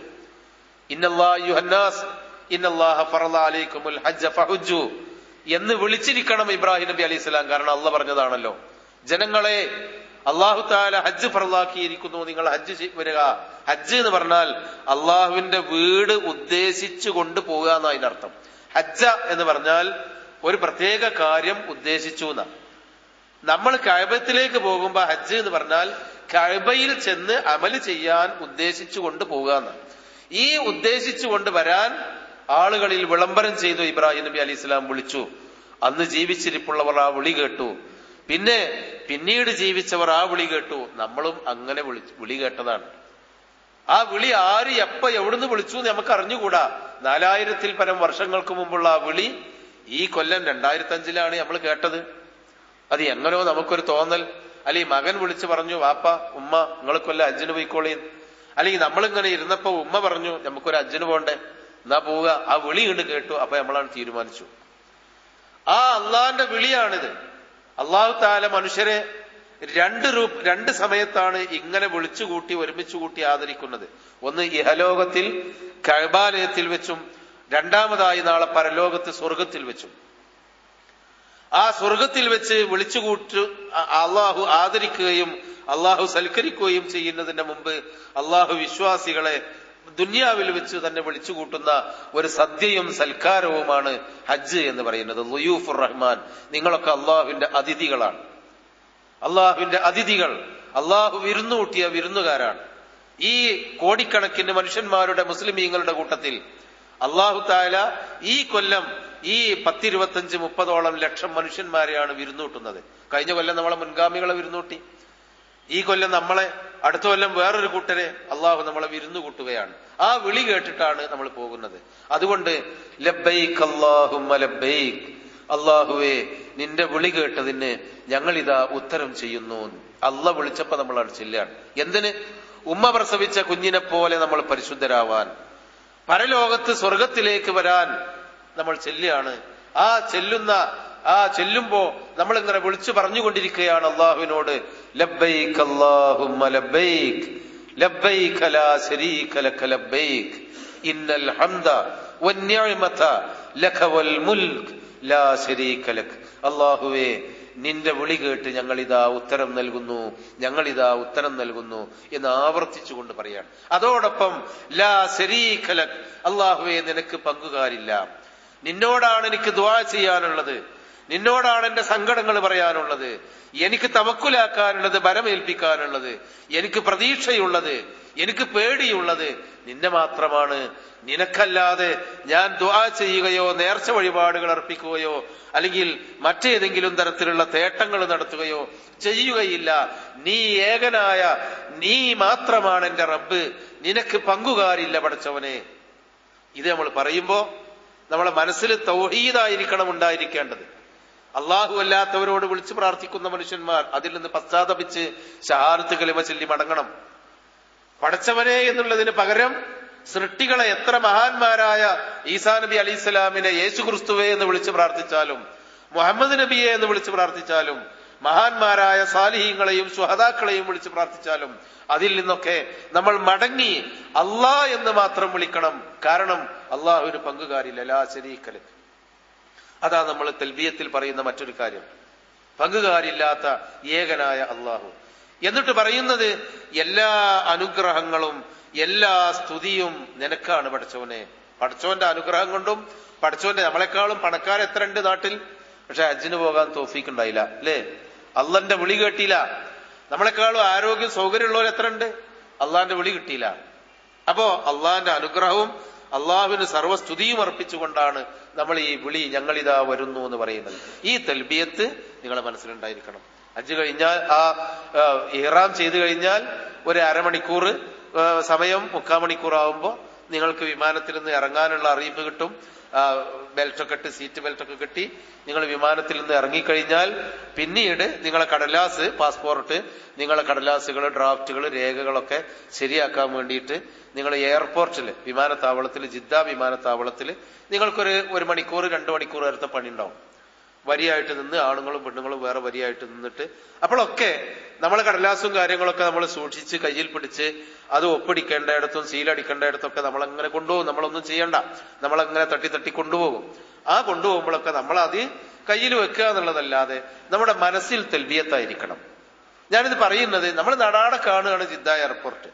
ഇന്നല്ലാഹ ഫറള അലൈക്കുമുൽ ഹജ്ജ ഫഹുജ്ജു എന്ന് വിളിച്ചിരിക്കണം ഇബ്രാഹിം നബി അലൈഹി സ്വലാം. കാരണം അള്ളാഹ് പറഞ്ഞതാണല്ലോ, ജനങ്ങളെ അള്ളാഹു താല ഹജ്ജ് ഫറളാക്കിയിരിക്കുന്നു, നിങ്ങൾ ഹജ്ജ് വരിക. ഹജ്ജ് എന്ന് പറഞ്ഞാൽ അള്ളാഹുവിന്റെ വീട് ഉദ്ദേശിച്ചു കൊണ്ട് പോകുക എന്നാ അതിനർത്ഥം. ഹജ്ജ എന്ന് പറഞ്ഞാൽ ഒരു പ്രത്യേക കാര്യം ഉദ്ദേശിച്ചു എന്നാ. നമ്മൾ കഅബത്തിലേക്ക് പോകുമ്പോ ഹജ്ജ് എന്ന് പറഞ്ഞാൽ കഅബയിൽ ചെന്ന് അമല് ചെയ്യാൻ ഉദ്ദേശിച്ചു കൊണ്ട് പോകുക എന്ന്. ഈ ഉദ്ദേശിച്ചു കൊണ്ട് വരാൻ ആളുകളിൽ വിളംബരം ചെയ്തു. ഇബ്രാഹിം നബി അലൈഹി സ്വലാം വിളിച്ചു. അന്ന് ജീവിച്ചിരിപ്പുള്ളവർ ആ വിളി കേട്ടു. പിന്നീട് ജീവിച്ചവർ ആ വിളി കേട്ടു. നമ്മളും അങ്ങനെ വിളി കേട്ടതാണ്. ആ വിളി ആര് എപ്പ എവിടുന്ന് വിളിച്ചു നമുക്ക് അറിഞ്ഞുകൂടാ. 4000-ൽ പരം വർഷങ്ങൾക്ക് മുമ്പുള്ള ആ വിളി ഈ കൊല്ലം 2005 നമ്മൾ കേട്ടത്. അത് എങ്ങനോ നമുക്കൊരു തോന്നൽ. അല്ലെങ്കിൽ മകൻ വിളിച്ചു പറഞ്ഞു, വാപ്പ ഉമ്മ നിങ്ങൾ കൊല്ലം ഹജ്ജിന് പോയിക്കോളീൻ. അല്ലെങ്കിൽ നമ്മളിങ്ങനെ ഇരുന്നപ്പോ ഉമ്മ പറഞ്ഞു നമുക്കൊരു ഹജ്ജിന് പോണ്ടേ, എന്നാ പോവുക. ആ വിളി കണ്ട് കേട്ടു. അപ്പൊ നമ്മളാണ് തീരുമാനിച്ചു. ആ അള്ളാന്റെ വിളിയാണിത്. അള്ളാഹു താല മനുഷ്യരെ രണ്ട് സമയത്താണ് ഇങ്ങനെ വിളിച്ചുകൂട്ടി ഒരുമിച്ച് കൂട്ടി ആദരിക്കുന്നത്. ഒന്ന് ഇഹലോകത്തിൽ കഅബാലയത്തിൽ വെച്ചും, രണ്ടാമതായി നാളെ പരലോകത്ത് സ്വർഗത്തിൽ വെച്ചും. ആ സ്വർഗത്തിൽ വെച്ച് വിളിച്ചുകൂട്ടി അള്ളാഹു ആദരിക്കുകയും അള്ളാഹു സൽക്കരിക്കുകയും ചെയ്യുന്നതിന്റെ മുമ്പ് അള്ളാഹു വിശ്വാസികളെ ദുനിയാവിൽ വെച്ച് തന്നെ വിളിച്ചുകൂട്ടുന്ന ഒരു സദ്യയും സൽക്കാരവുമാണ് ഹജ്ജ് എന്ന് പറയുന്നത്. ളുയൂഫുർ റഹ്മാൻ, നിങ്ങളൊക്കെ അള്ളാഹുവിന്റെ അതിഥികളാണ്. അള്ളാഹുവിന്റെ അതിഥികൾ, അള്ളാഹു വിരുന്നുകൂട്ടിയ വിരുന്നുകാരാണ്. ഈ കോടിക്കണക്കിന് മനുഷ്യന്മാരുടെ മുസ്ലിമീങ്ങളുടെ കൂട്ടത്തിൽ അള്ളാഹു താല ഈ കൊല്ലം ഈ 10-25-30 ലക്ഷം മനുഷ്യന്മാരെയാണ് വിരുന്നൂട്ടുന്നത്. കഴിഞ്ഞ കൊല്ലം നമ്മളെ മുൻഗാമികളെ വിരുന്നൂട്ടി. ഈ കൊല്ലം നമ്മളെ, അടുത്ത കൊല്ലം വേറൊരു കൂട്ടരെ അള്ളാഹു നമ്മളെ വിരുന്നു കൂട്ടുകയാണ്. ആ വിളി കേട്ടിട്ടാണ് നമ്മൾ പോകുന്നത്. അതുകൊണ്ട് ലബ്ബൈക് അല്ലാഹുമ്മ ലബ്ബൈക്, അള്ളാഹുവേ നിന്റെ വിളി കേട്ടതിന് ഞങ്ങളിതാ ഉത്തരം ചെയ്യുന്നു. അള്ളാഹ് വിളിച്ചപ്പോ നമ്മളാണ് ചെല്ലുകയാണ്. എന്തിന്? ഉമ്മ പ്രസവിച്ച കുഞ്ഞിനെ പോലെ നമ്മൾ പരിശുദ്ധരാവാൻ, പരലോകത്ത് സ്വർഗത്തിലേക്ക് വരാൻ നമ്മൾ ചെല്ലുകയാണ്. ആ ചെല്ലുമ്പോ നമ്മൾ ഇങ്ങനെ വിളിച്ചു പറഞ്ഞുകൊണ്ടിരിക്കുകയാണ് അള്ളാഹുവിനോട്, ലബ്ബൈക് അല്ലാഹുമ്മ ലബ്ബൈക് ലബ്ബൈക ലാ ശരീക ലക ലബ്ബൈക് ഇന്നൽ ഹംദ വന്നിഅമത ലക വൽ മുൽക് ലാ ശരീക ലക്. അല്ലാഹുവേ നിന്റെ വിളി കേട്ട് ഞങ്ങളിതാ ഉത്തരം നൽകുന്നു എന്ന് ആവർത്തിച്ചുകൊണ്ട് പറയാണ്. അതോടൊപ്പം ലാ ശരീക ലക്, അല്ലാഹുവേ നിനക്ക് പങ്കുകാരില്ല. നിന്നോടാണ് എനിക്ക് ദുആ ചെയ്യാനുള്ളത്, നിന്നോടാണ് എന്റെ സങ്കടങ്ങൾ പറയാനുള്ളത്, എനിക്ക് തവക്കുലാക്കാനുള്ളത്, ബലമേൽപ്പിക്കാനുള്ളത്, എനിക്ക് പ്രതീക്ഷയുള്ളത്, എനിക്ക് പേടിയുള്ളത് നിന്നെ മാത്രമാണ്. നിനക്കല്ലാതെ ഞാൻ ദുആ ചെയ്യുകയോ നേർച്ച വഴിപാടുകൾ അർപ്പിക്കുകയോ അല്ലെങ്കിൽ മറ്റേതെങ്കിലും തരത്തിലുള്ള തേട്ടങ്ങൾ നടത്തുകയോ ചെയ്യുകയില്ല. നീ ഏകനായ നീ മാത്രമാണ് എന്റെ റബ്ബ്, നിനക്ക് പങ്കുകാരില്ല പടച്ചവനെ. ഇത് നമ്മൾ പറയുമ്പോ നമ്മളെ മനസ്സിൽ തൗഹീദായിരിക്കണം ഉണ്ടായിരിക്കേണ്ടത്. അള്ളാഹു അല്ലാത്തവരോട് വിളിച്ചു പ്രാർത്ഥിക്കുന്ന മനുഷ്യന്മാർ അതിൽ നിന്ന് പശ്ചാത്തപിച്ച് ഷഹാദത്ത് കലിമ ചൊല്ലി മടങ്ങണം. പടച്ചവനെ എന്നുള്ളതിന് പകരം സൃഷ്ടികളെ എത്ര മഹാന്മാരായ ഈസാ നബി അലൈഹിസ്സലാമിനെ യേശു ക്രിസ്തുവേ എന്ന് വിളിച്ചു പ്രാർത്ഥിച്ചാലും മുഹമ്മദ് നബിയെ എന്ന് വിളിച്ചു പ്രാർത്ഥിച്ചാലും മഹാന്മാരായ സാലിഹീങ്ങളെയും ശുഹദാക്കളെയും വിളിച്ചു പ്രാർത്ഥിച്ചാലും അതിൽ നിന്നൊക്കെ നമ്മൾ മടങ്ങി അല്ലാ എന്ന് മാത്രം വിളിക്കണം. കാരണം അള്ളാഹുവിന് പങ്കുകാരില്ല, ലാ ശരീക ലഹ്. അതാ നമ്മൾ തൽബിയത്തിൽ പറയുന്ന മറ്റൊരു കാര്യം, പങ്കുകാരില്ലാത്ത ഏകനായ അള്ളാഹു. എന്നിട്ട് പറയുന്നത് എല്ലാ അനുഗ്രഹങ്ങളും എല്ലാ സ്തുതിയും നിനക്കാണ് പടച്ചവനെ. പടച്ചവന്റെ അനുഗ്രഹം കൊണ്ടും പടച്ചവന്റെ നമ്മളെക്കാളും പണക്കാർ എത്ര ഉണ്ട് നാട്ടിൽ, പക്ഷെ ഹജ്ജിന് പോകാൻ തൗഫീഖ് ഉണ്ടായില്ല അല്ലേ? അള്ളാന്റെ വിളി കേട്ടില്ല. നമ്മളെക്കാളും ആരോഗ്യം സൗകര്യമുള്ളവർ എത്ര ഉണ്ട്, അള്ളാന്റെ വിളി കിട്ടിയില്ല. അപ്പോ അള്ളാന്റെ അനുഗ്രഹവും അള്ളാഹുവിന് സർവ്വസ്തുതിയും അർപ്പിച്ചുകൊണ്ടാണ് നമ്മൾ ഈ വിളി ഞങ്ങളിതാ വരുന്നു എന്ന് പറയുന്നത്. ഈ തൽബിയത്ത് നിങ്ങളെ മനസ്സിലുണ്ടായിരിക്കണം. ഹജ്ജ് കഴിഞ്ഞാൽ ഇഹ്റാം ചെയ്തു കഴിഞ്ഞാൽ ഒരു അരമണിക്കൂർ സമയം 3/4 മണിക്കൂർ ആവുമ്പോൾ നിങ്ങൾക്ക് വിമാനത്തിൽ നിന്ന് ഇറങ്ങാനുള്ള അറിയിപ്പ് കിട്ടും. ബെൽറ്റൊക്കെ ഇട്ട് സീറ്റ് ബെൽറ്റൊക്കെ കെട്ടി നിങ്ങൾ വിമാനത്തിൽ നിന്ന് ഇറങ്ങിക്കഴിഞ്ഞാൽ പിന്നീട് നിങ്ങളെ കടലാസ്, പാസ്പോർട്ട്, നിങ്ങളെ കടലാസുകൾ, ഡ്രാഫ്റ്റുകൾ, രേഖകളൊക്കെ ശരിയാക്കാൻ വേണ്ടിയിട്ട് നിങ്ങൾ എയർപോർട്ടിൽ വിമാനത്താവളത്തിൽ, ജിദ്ദ വിമാനത്താവളത്തിൽ നിങ്ങൾക്കൊരു 1 മണിക്കൂർ 2 മണിക്കൂർ നേരത്തെ പണി ഉണ്ടാവും. വരിയായിട്ട് നിന്ന് ആണുങ്ങളും പെണ്ണുങ്ങളും വേറെ വരിയായിട്ട് നിന്നിട്ട് അപ്പോഴൊക്കെ നമ്മളെ കടലാസും കാര്യങ്ങളൊക്കെ നമ്മൾ സൂക്ഷിച്ച് കയ്യിൽ പിടിച്ച് അത് ഒപ്പിടിക്കേണ്ടയിടത്തും സീലടിക്കേണ്ടയിടത്തൊക്കെ നമ്മളങ്ങനെ കൊണ്ടുപോകും. നമ്മളൊന്നും ചെയ്യണ്ട, നമ്മളങ്ങനെ തട്ടി കൊണ്ടുപോകും. ആ കൊണ്ടുപോകുമ്പോഴൊക്കെ നമ്മളത് കയ്യിൽ വെക്കുക എന്നുള്ളതല്ലാതെ നമ്മുടെ മനസ്സിൽ തൽബിയത്തായിരിക്കണം. ഞാനിത് പറയുന്നത് നമ്മൾ നടാടെ കാണുകയാണ് ജിദ്ദ എയർപോർട്ട്.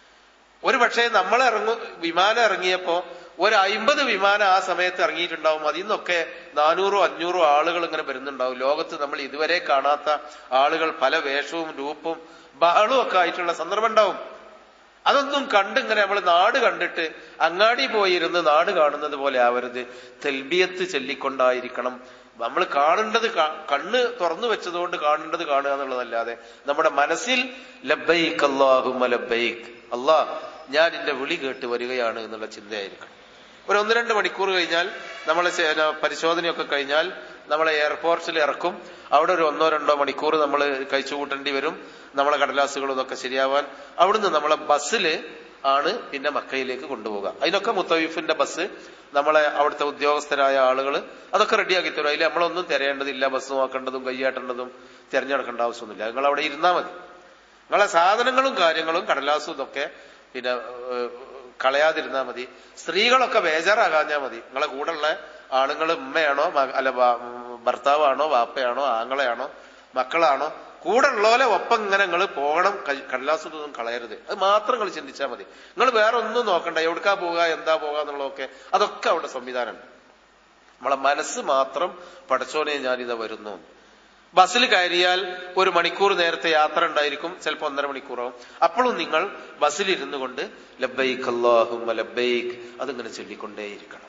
ഒരു പക്ഷേ നമ്മൾ വിമാനം ഇറങ്ങിയപ്പോ ഒരു 50 വിമാനം ആ സമയത്ത് ഇറങ്ങിയിട്ടുണ്ടാവും. അതിൽ നിന്നൊക്കെ 400-500 ആളുകൾ ഇങ്ങനെ വരുന്നുണ്ടാവും. ലോകത്ത് നമ്മൾ ഇതുവരെ കാണാത്ത ആളുകൾ, പല വേഷവും രൂപവും ബഹളവും ഒക്കെ ആയിട്ടുള്ള സന്ദർഭം ഉണ്ടാവും. അതൊന്നും കണ്ടിങ്ങനെ നമ്മൾ നാട് കണ്ടിട്ട് അങ്ങാടി പോയിരുന്ന് നാട് കാണുന്നത് പോലെ ആവരുത്. തൽബിയത്ത് ചൊല്ലിക്കൊണ്ടായിരിക്കണം നമ്മൾ കാണേണ്ടത്. കണ്ണ് തുറന്നു വെച്ചതുകൊണ്ട് കാണേണ്ടത് കാണുക എന്നുള്ളതല്ലാതെ നമ്മുടെ മനസ്സിൽ ലബ്ബൈക് അല്ലാഹുമ്മ ലബ്ബൈക്, അല്ലാഹ് ഞാൻ എന്റെ വിളി കേട്ട് വരികയാണ് എന്നുള്ള ചിന്തയായിരിക്കണം. ഒരു 1-2 മണിക്കൂർ കഴിഞ്ഞാൽ നമ്മളെ പരിശോധനയൊക്കെ കഴിഞ്ഞാൽ നമ്മളെ എയർപോർട്ടിൽ ഇറക്കും. അവിടെ ഒരു 1-2 മണിക്കൂർ നമ്മൾ കഴിച്ചു കൂട്ടേണ്ടി വരും നമ്മളെ കടലാസുകളും ഇതൊക്കെ ശരിയാവാൻ. അവിടുന്ന് നമ്മളെ ബസ്സിൽ ആണ് പിന്നെ മക്കയിലേക്ക് കൊണ്ടുപോകുക. അതിനൊക്കെ മുത്തവീഫിന്റെ ബസ്, നമ്മളെ അവിടുത്തെ ഉദ്യോഗസ്ഥരായ ആളുകൾ അതൊക്കെ റെഡിയാക്കി തരും. അതിൽ നമ്മളൊന്നും തിരയേണ്ടതില്ല. ബസ് നോക്കേണ്ടതും കയ്യാട്ടേണ്ടതും തിരഞ്ഞെടുക്കേണ്ട ആവശ്യമൊന്നുമില്ല. നിങ്ങൾ അവിടെ ഇരുന്നാൽ മതി. നിങ്ങളെ സാധനങ്ങളും കാര്യങ്ങളും കടലാസും ഇതൊക്കെ പിന്നെ കളയാതിരുന്നാൽ മതി. സ്ത്രീകളൊക്കെ ബേജാറാകാഞ്ഞാൽ മതി. നിങ്ങളെ കൂടെയുള്ള ആണുങ്ങൾ ഉമ്മയാണോ അല്ല ഭർത്താവാണോ വാപ്പയാണോ ആങ്ങളെയാണോ മക്കളാണോ കൂടെ ഉള്ളപോലെ ഒപ്പം ഇങ്ങനെ നിങ്ങൾ പോകണം. കടലാസൊന്നും കളയരുത്. അത് മാത്രം നിങ്ങൾ ചിന്തിച്ചാൽ മതി. നിങ്ങൾ വേറെ ഒന്നും നോക്കണ്ട. എവിടേക്കാ പോവുക, എന്താ പോവുക എന്നുള്ളതൊക്കെ അതൊക്കെ അവിടെ സംവിധാനമുണ്ട്. നമ്മളെ മനസ്സ് മാത്രം പടച്ചോനെ ഞാനിതാ വരുന്നു. ബസ്സിൽ കയറിയാൽ 1 മണിക്കൂർ നേരത്തെ യാത്ര ഉണ്ടായിരിക്കും, ചിലപ്പോൾ 1.5 മണിക്കൂറാവും. അപ്പോഴും നിങ്ങൾ ബസ്സിൽ ഇരുന്നു കൊണ്ട് ലബ്ബൈക് അല്ലാഹുമ്മ ലബ്ബൈക് അതിങ്ങനെ ചൊല്ലിക്കൊണ്ടേയിരിക്കണം.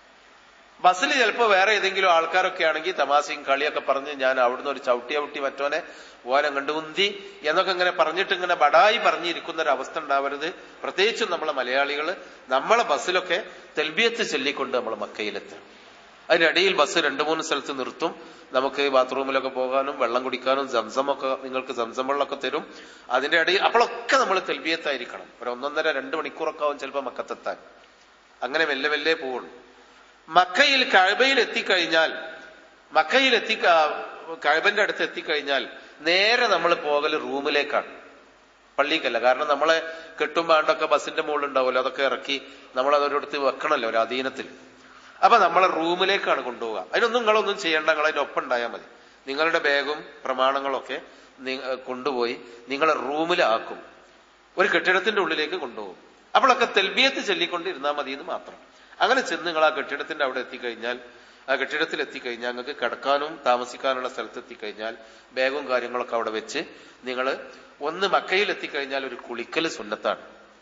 ബസ്സിൽ ചിലപ്പോൾ വേറെ ഏതെങ്കിലും ആൾക്കാരൊക്കെ ആണെങ്കിൽ തമാശയും കളിയൊക്കെ പറഞ്ഞ് ഞാൻ അവിടുന്ന് ഒരു ചവിട്ടി മറ്റോനെ ഓനെ കണ്ട് ഉന്തി എന്നൊക്കെ ഇങ്ങനെ പറഞ്ഞിട്ട് ഇങ്ങനെ ബടായി പറഞ്ഞിരിക്കുന്ന ഒരു അവസ്ഥ ഉണ്ടാവരുത്. പ്രത്യേകിച്ചും നമ്മളെ മലയാളികൾ നമ്മളെ ബസ്സിലൊക്കെ തൽബിയത്ത് ചൊല്ലിക്കൊണ്ട് നമ്മൾ മക്കയിലെത്തും. അതിനിടയിൽ ബസ് 2-3 സ്ഥലത്ത് നിർത്തും. നമുക്ക് ബാത്റൂമിലൊക്കെ പോകാനും വെള്ളം കുടിക്കാനും സംസമൊക്കെ നിങ്ങൾക്ക് സംസം വെള്ളമൊക്കെ തരും. അതിന്റെ ഇടയിൽ അപ്പോഴൊക്കെ നമ്മൾ തൽബിയത്തായിരിക്കണം. ഒരു 1.5-2 മണിക്കൂറൊക്കെ ആവും ചിലപ്പോൾ മക്കത്തെത്താൻ. അങ്ങനെ മെല്ലെ പോവുള്ളൂ. മക്കയിൽ കഅബയിൽ എത്തിക്കഴിഞ്ഞാൽ കഅബന്റെ അടുത്ത് എത്തിക്കഴിഞ്ഞാൽ നേരെ നമ്മൾ പോകൽ റൂമിലേക്കാണ്, പള്ളിക്കല്ല. കാരണം നമ്മളെ കെട്ടുമ്പാണ്ടൊക്കെ ബസ്സിന്റെ മുകളിൽ ഉണ്ടാവുമല്ലോ, അതൊക്കെ ഇറക്കി നമ്മൾ അതൊരിടത്ത് വെക്കണമല്ലോ ഒരു അധീനത്തിൽ. അപ്പൊ നമ്മളെ റൂമിലേക്കാണ് കൊണ്ടുപോവുക. അതിനൊന്നും നിങ്ങളൊന്നും ചെയ്യേണ്ട, നിങ്ങൾ അതിന്റെ ഒപ്പം ഉണ്ടായാൽ മതി. നിങ്ങളുടെ ബാഗും പ്രമാണങ്ങളൊക്കെ കൊണ്ടുപോയി നിങ്ങളെ റൂമിലാക്കും, ഒരു കെട്ടിടത്തിന്റെ ഉള്ളിലേക്ക് കൊണ്ടുപോകും. അപ്പോഴൊക്കെ തൽബിയത്ത് ചൊല്ലിക്കൊണ്ട് ഇരുന്നാൽ മതി എന്ന് മാത്രം. അങ്ങനെ ചെന്ന് നിങ്ങൾ ആ കെട്ടിടത്തിന്റെ അവിടെ എത്തിക്കഴിഞ്ഞാൽ ആ കെട്ടിടത്തിൽ എത്തിക്കഴിഞ്ഞാൽ നിങ്ങൾക്ക് കിടക്കാനും താമസിക്കാനുള്ള സ്ഥലത്ത് എത്തിക്കഴിഞ്ഞാൽ ബാഗും കാര്യങ്ങളൊക്കെ അവിടെ വെച്ച് നിങ്ങൾ ഒന്ന് മക്കയിൽ എത്തിക്കഴിഞ്ഞാൽ ഒരു കുളിക്കൽ സുന്നത്താണ്.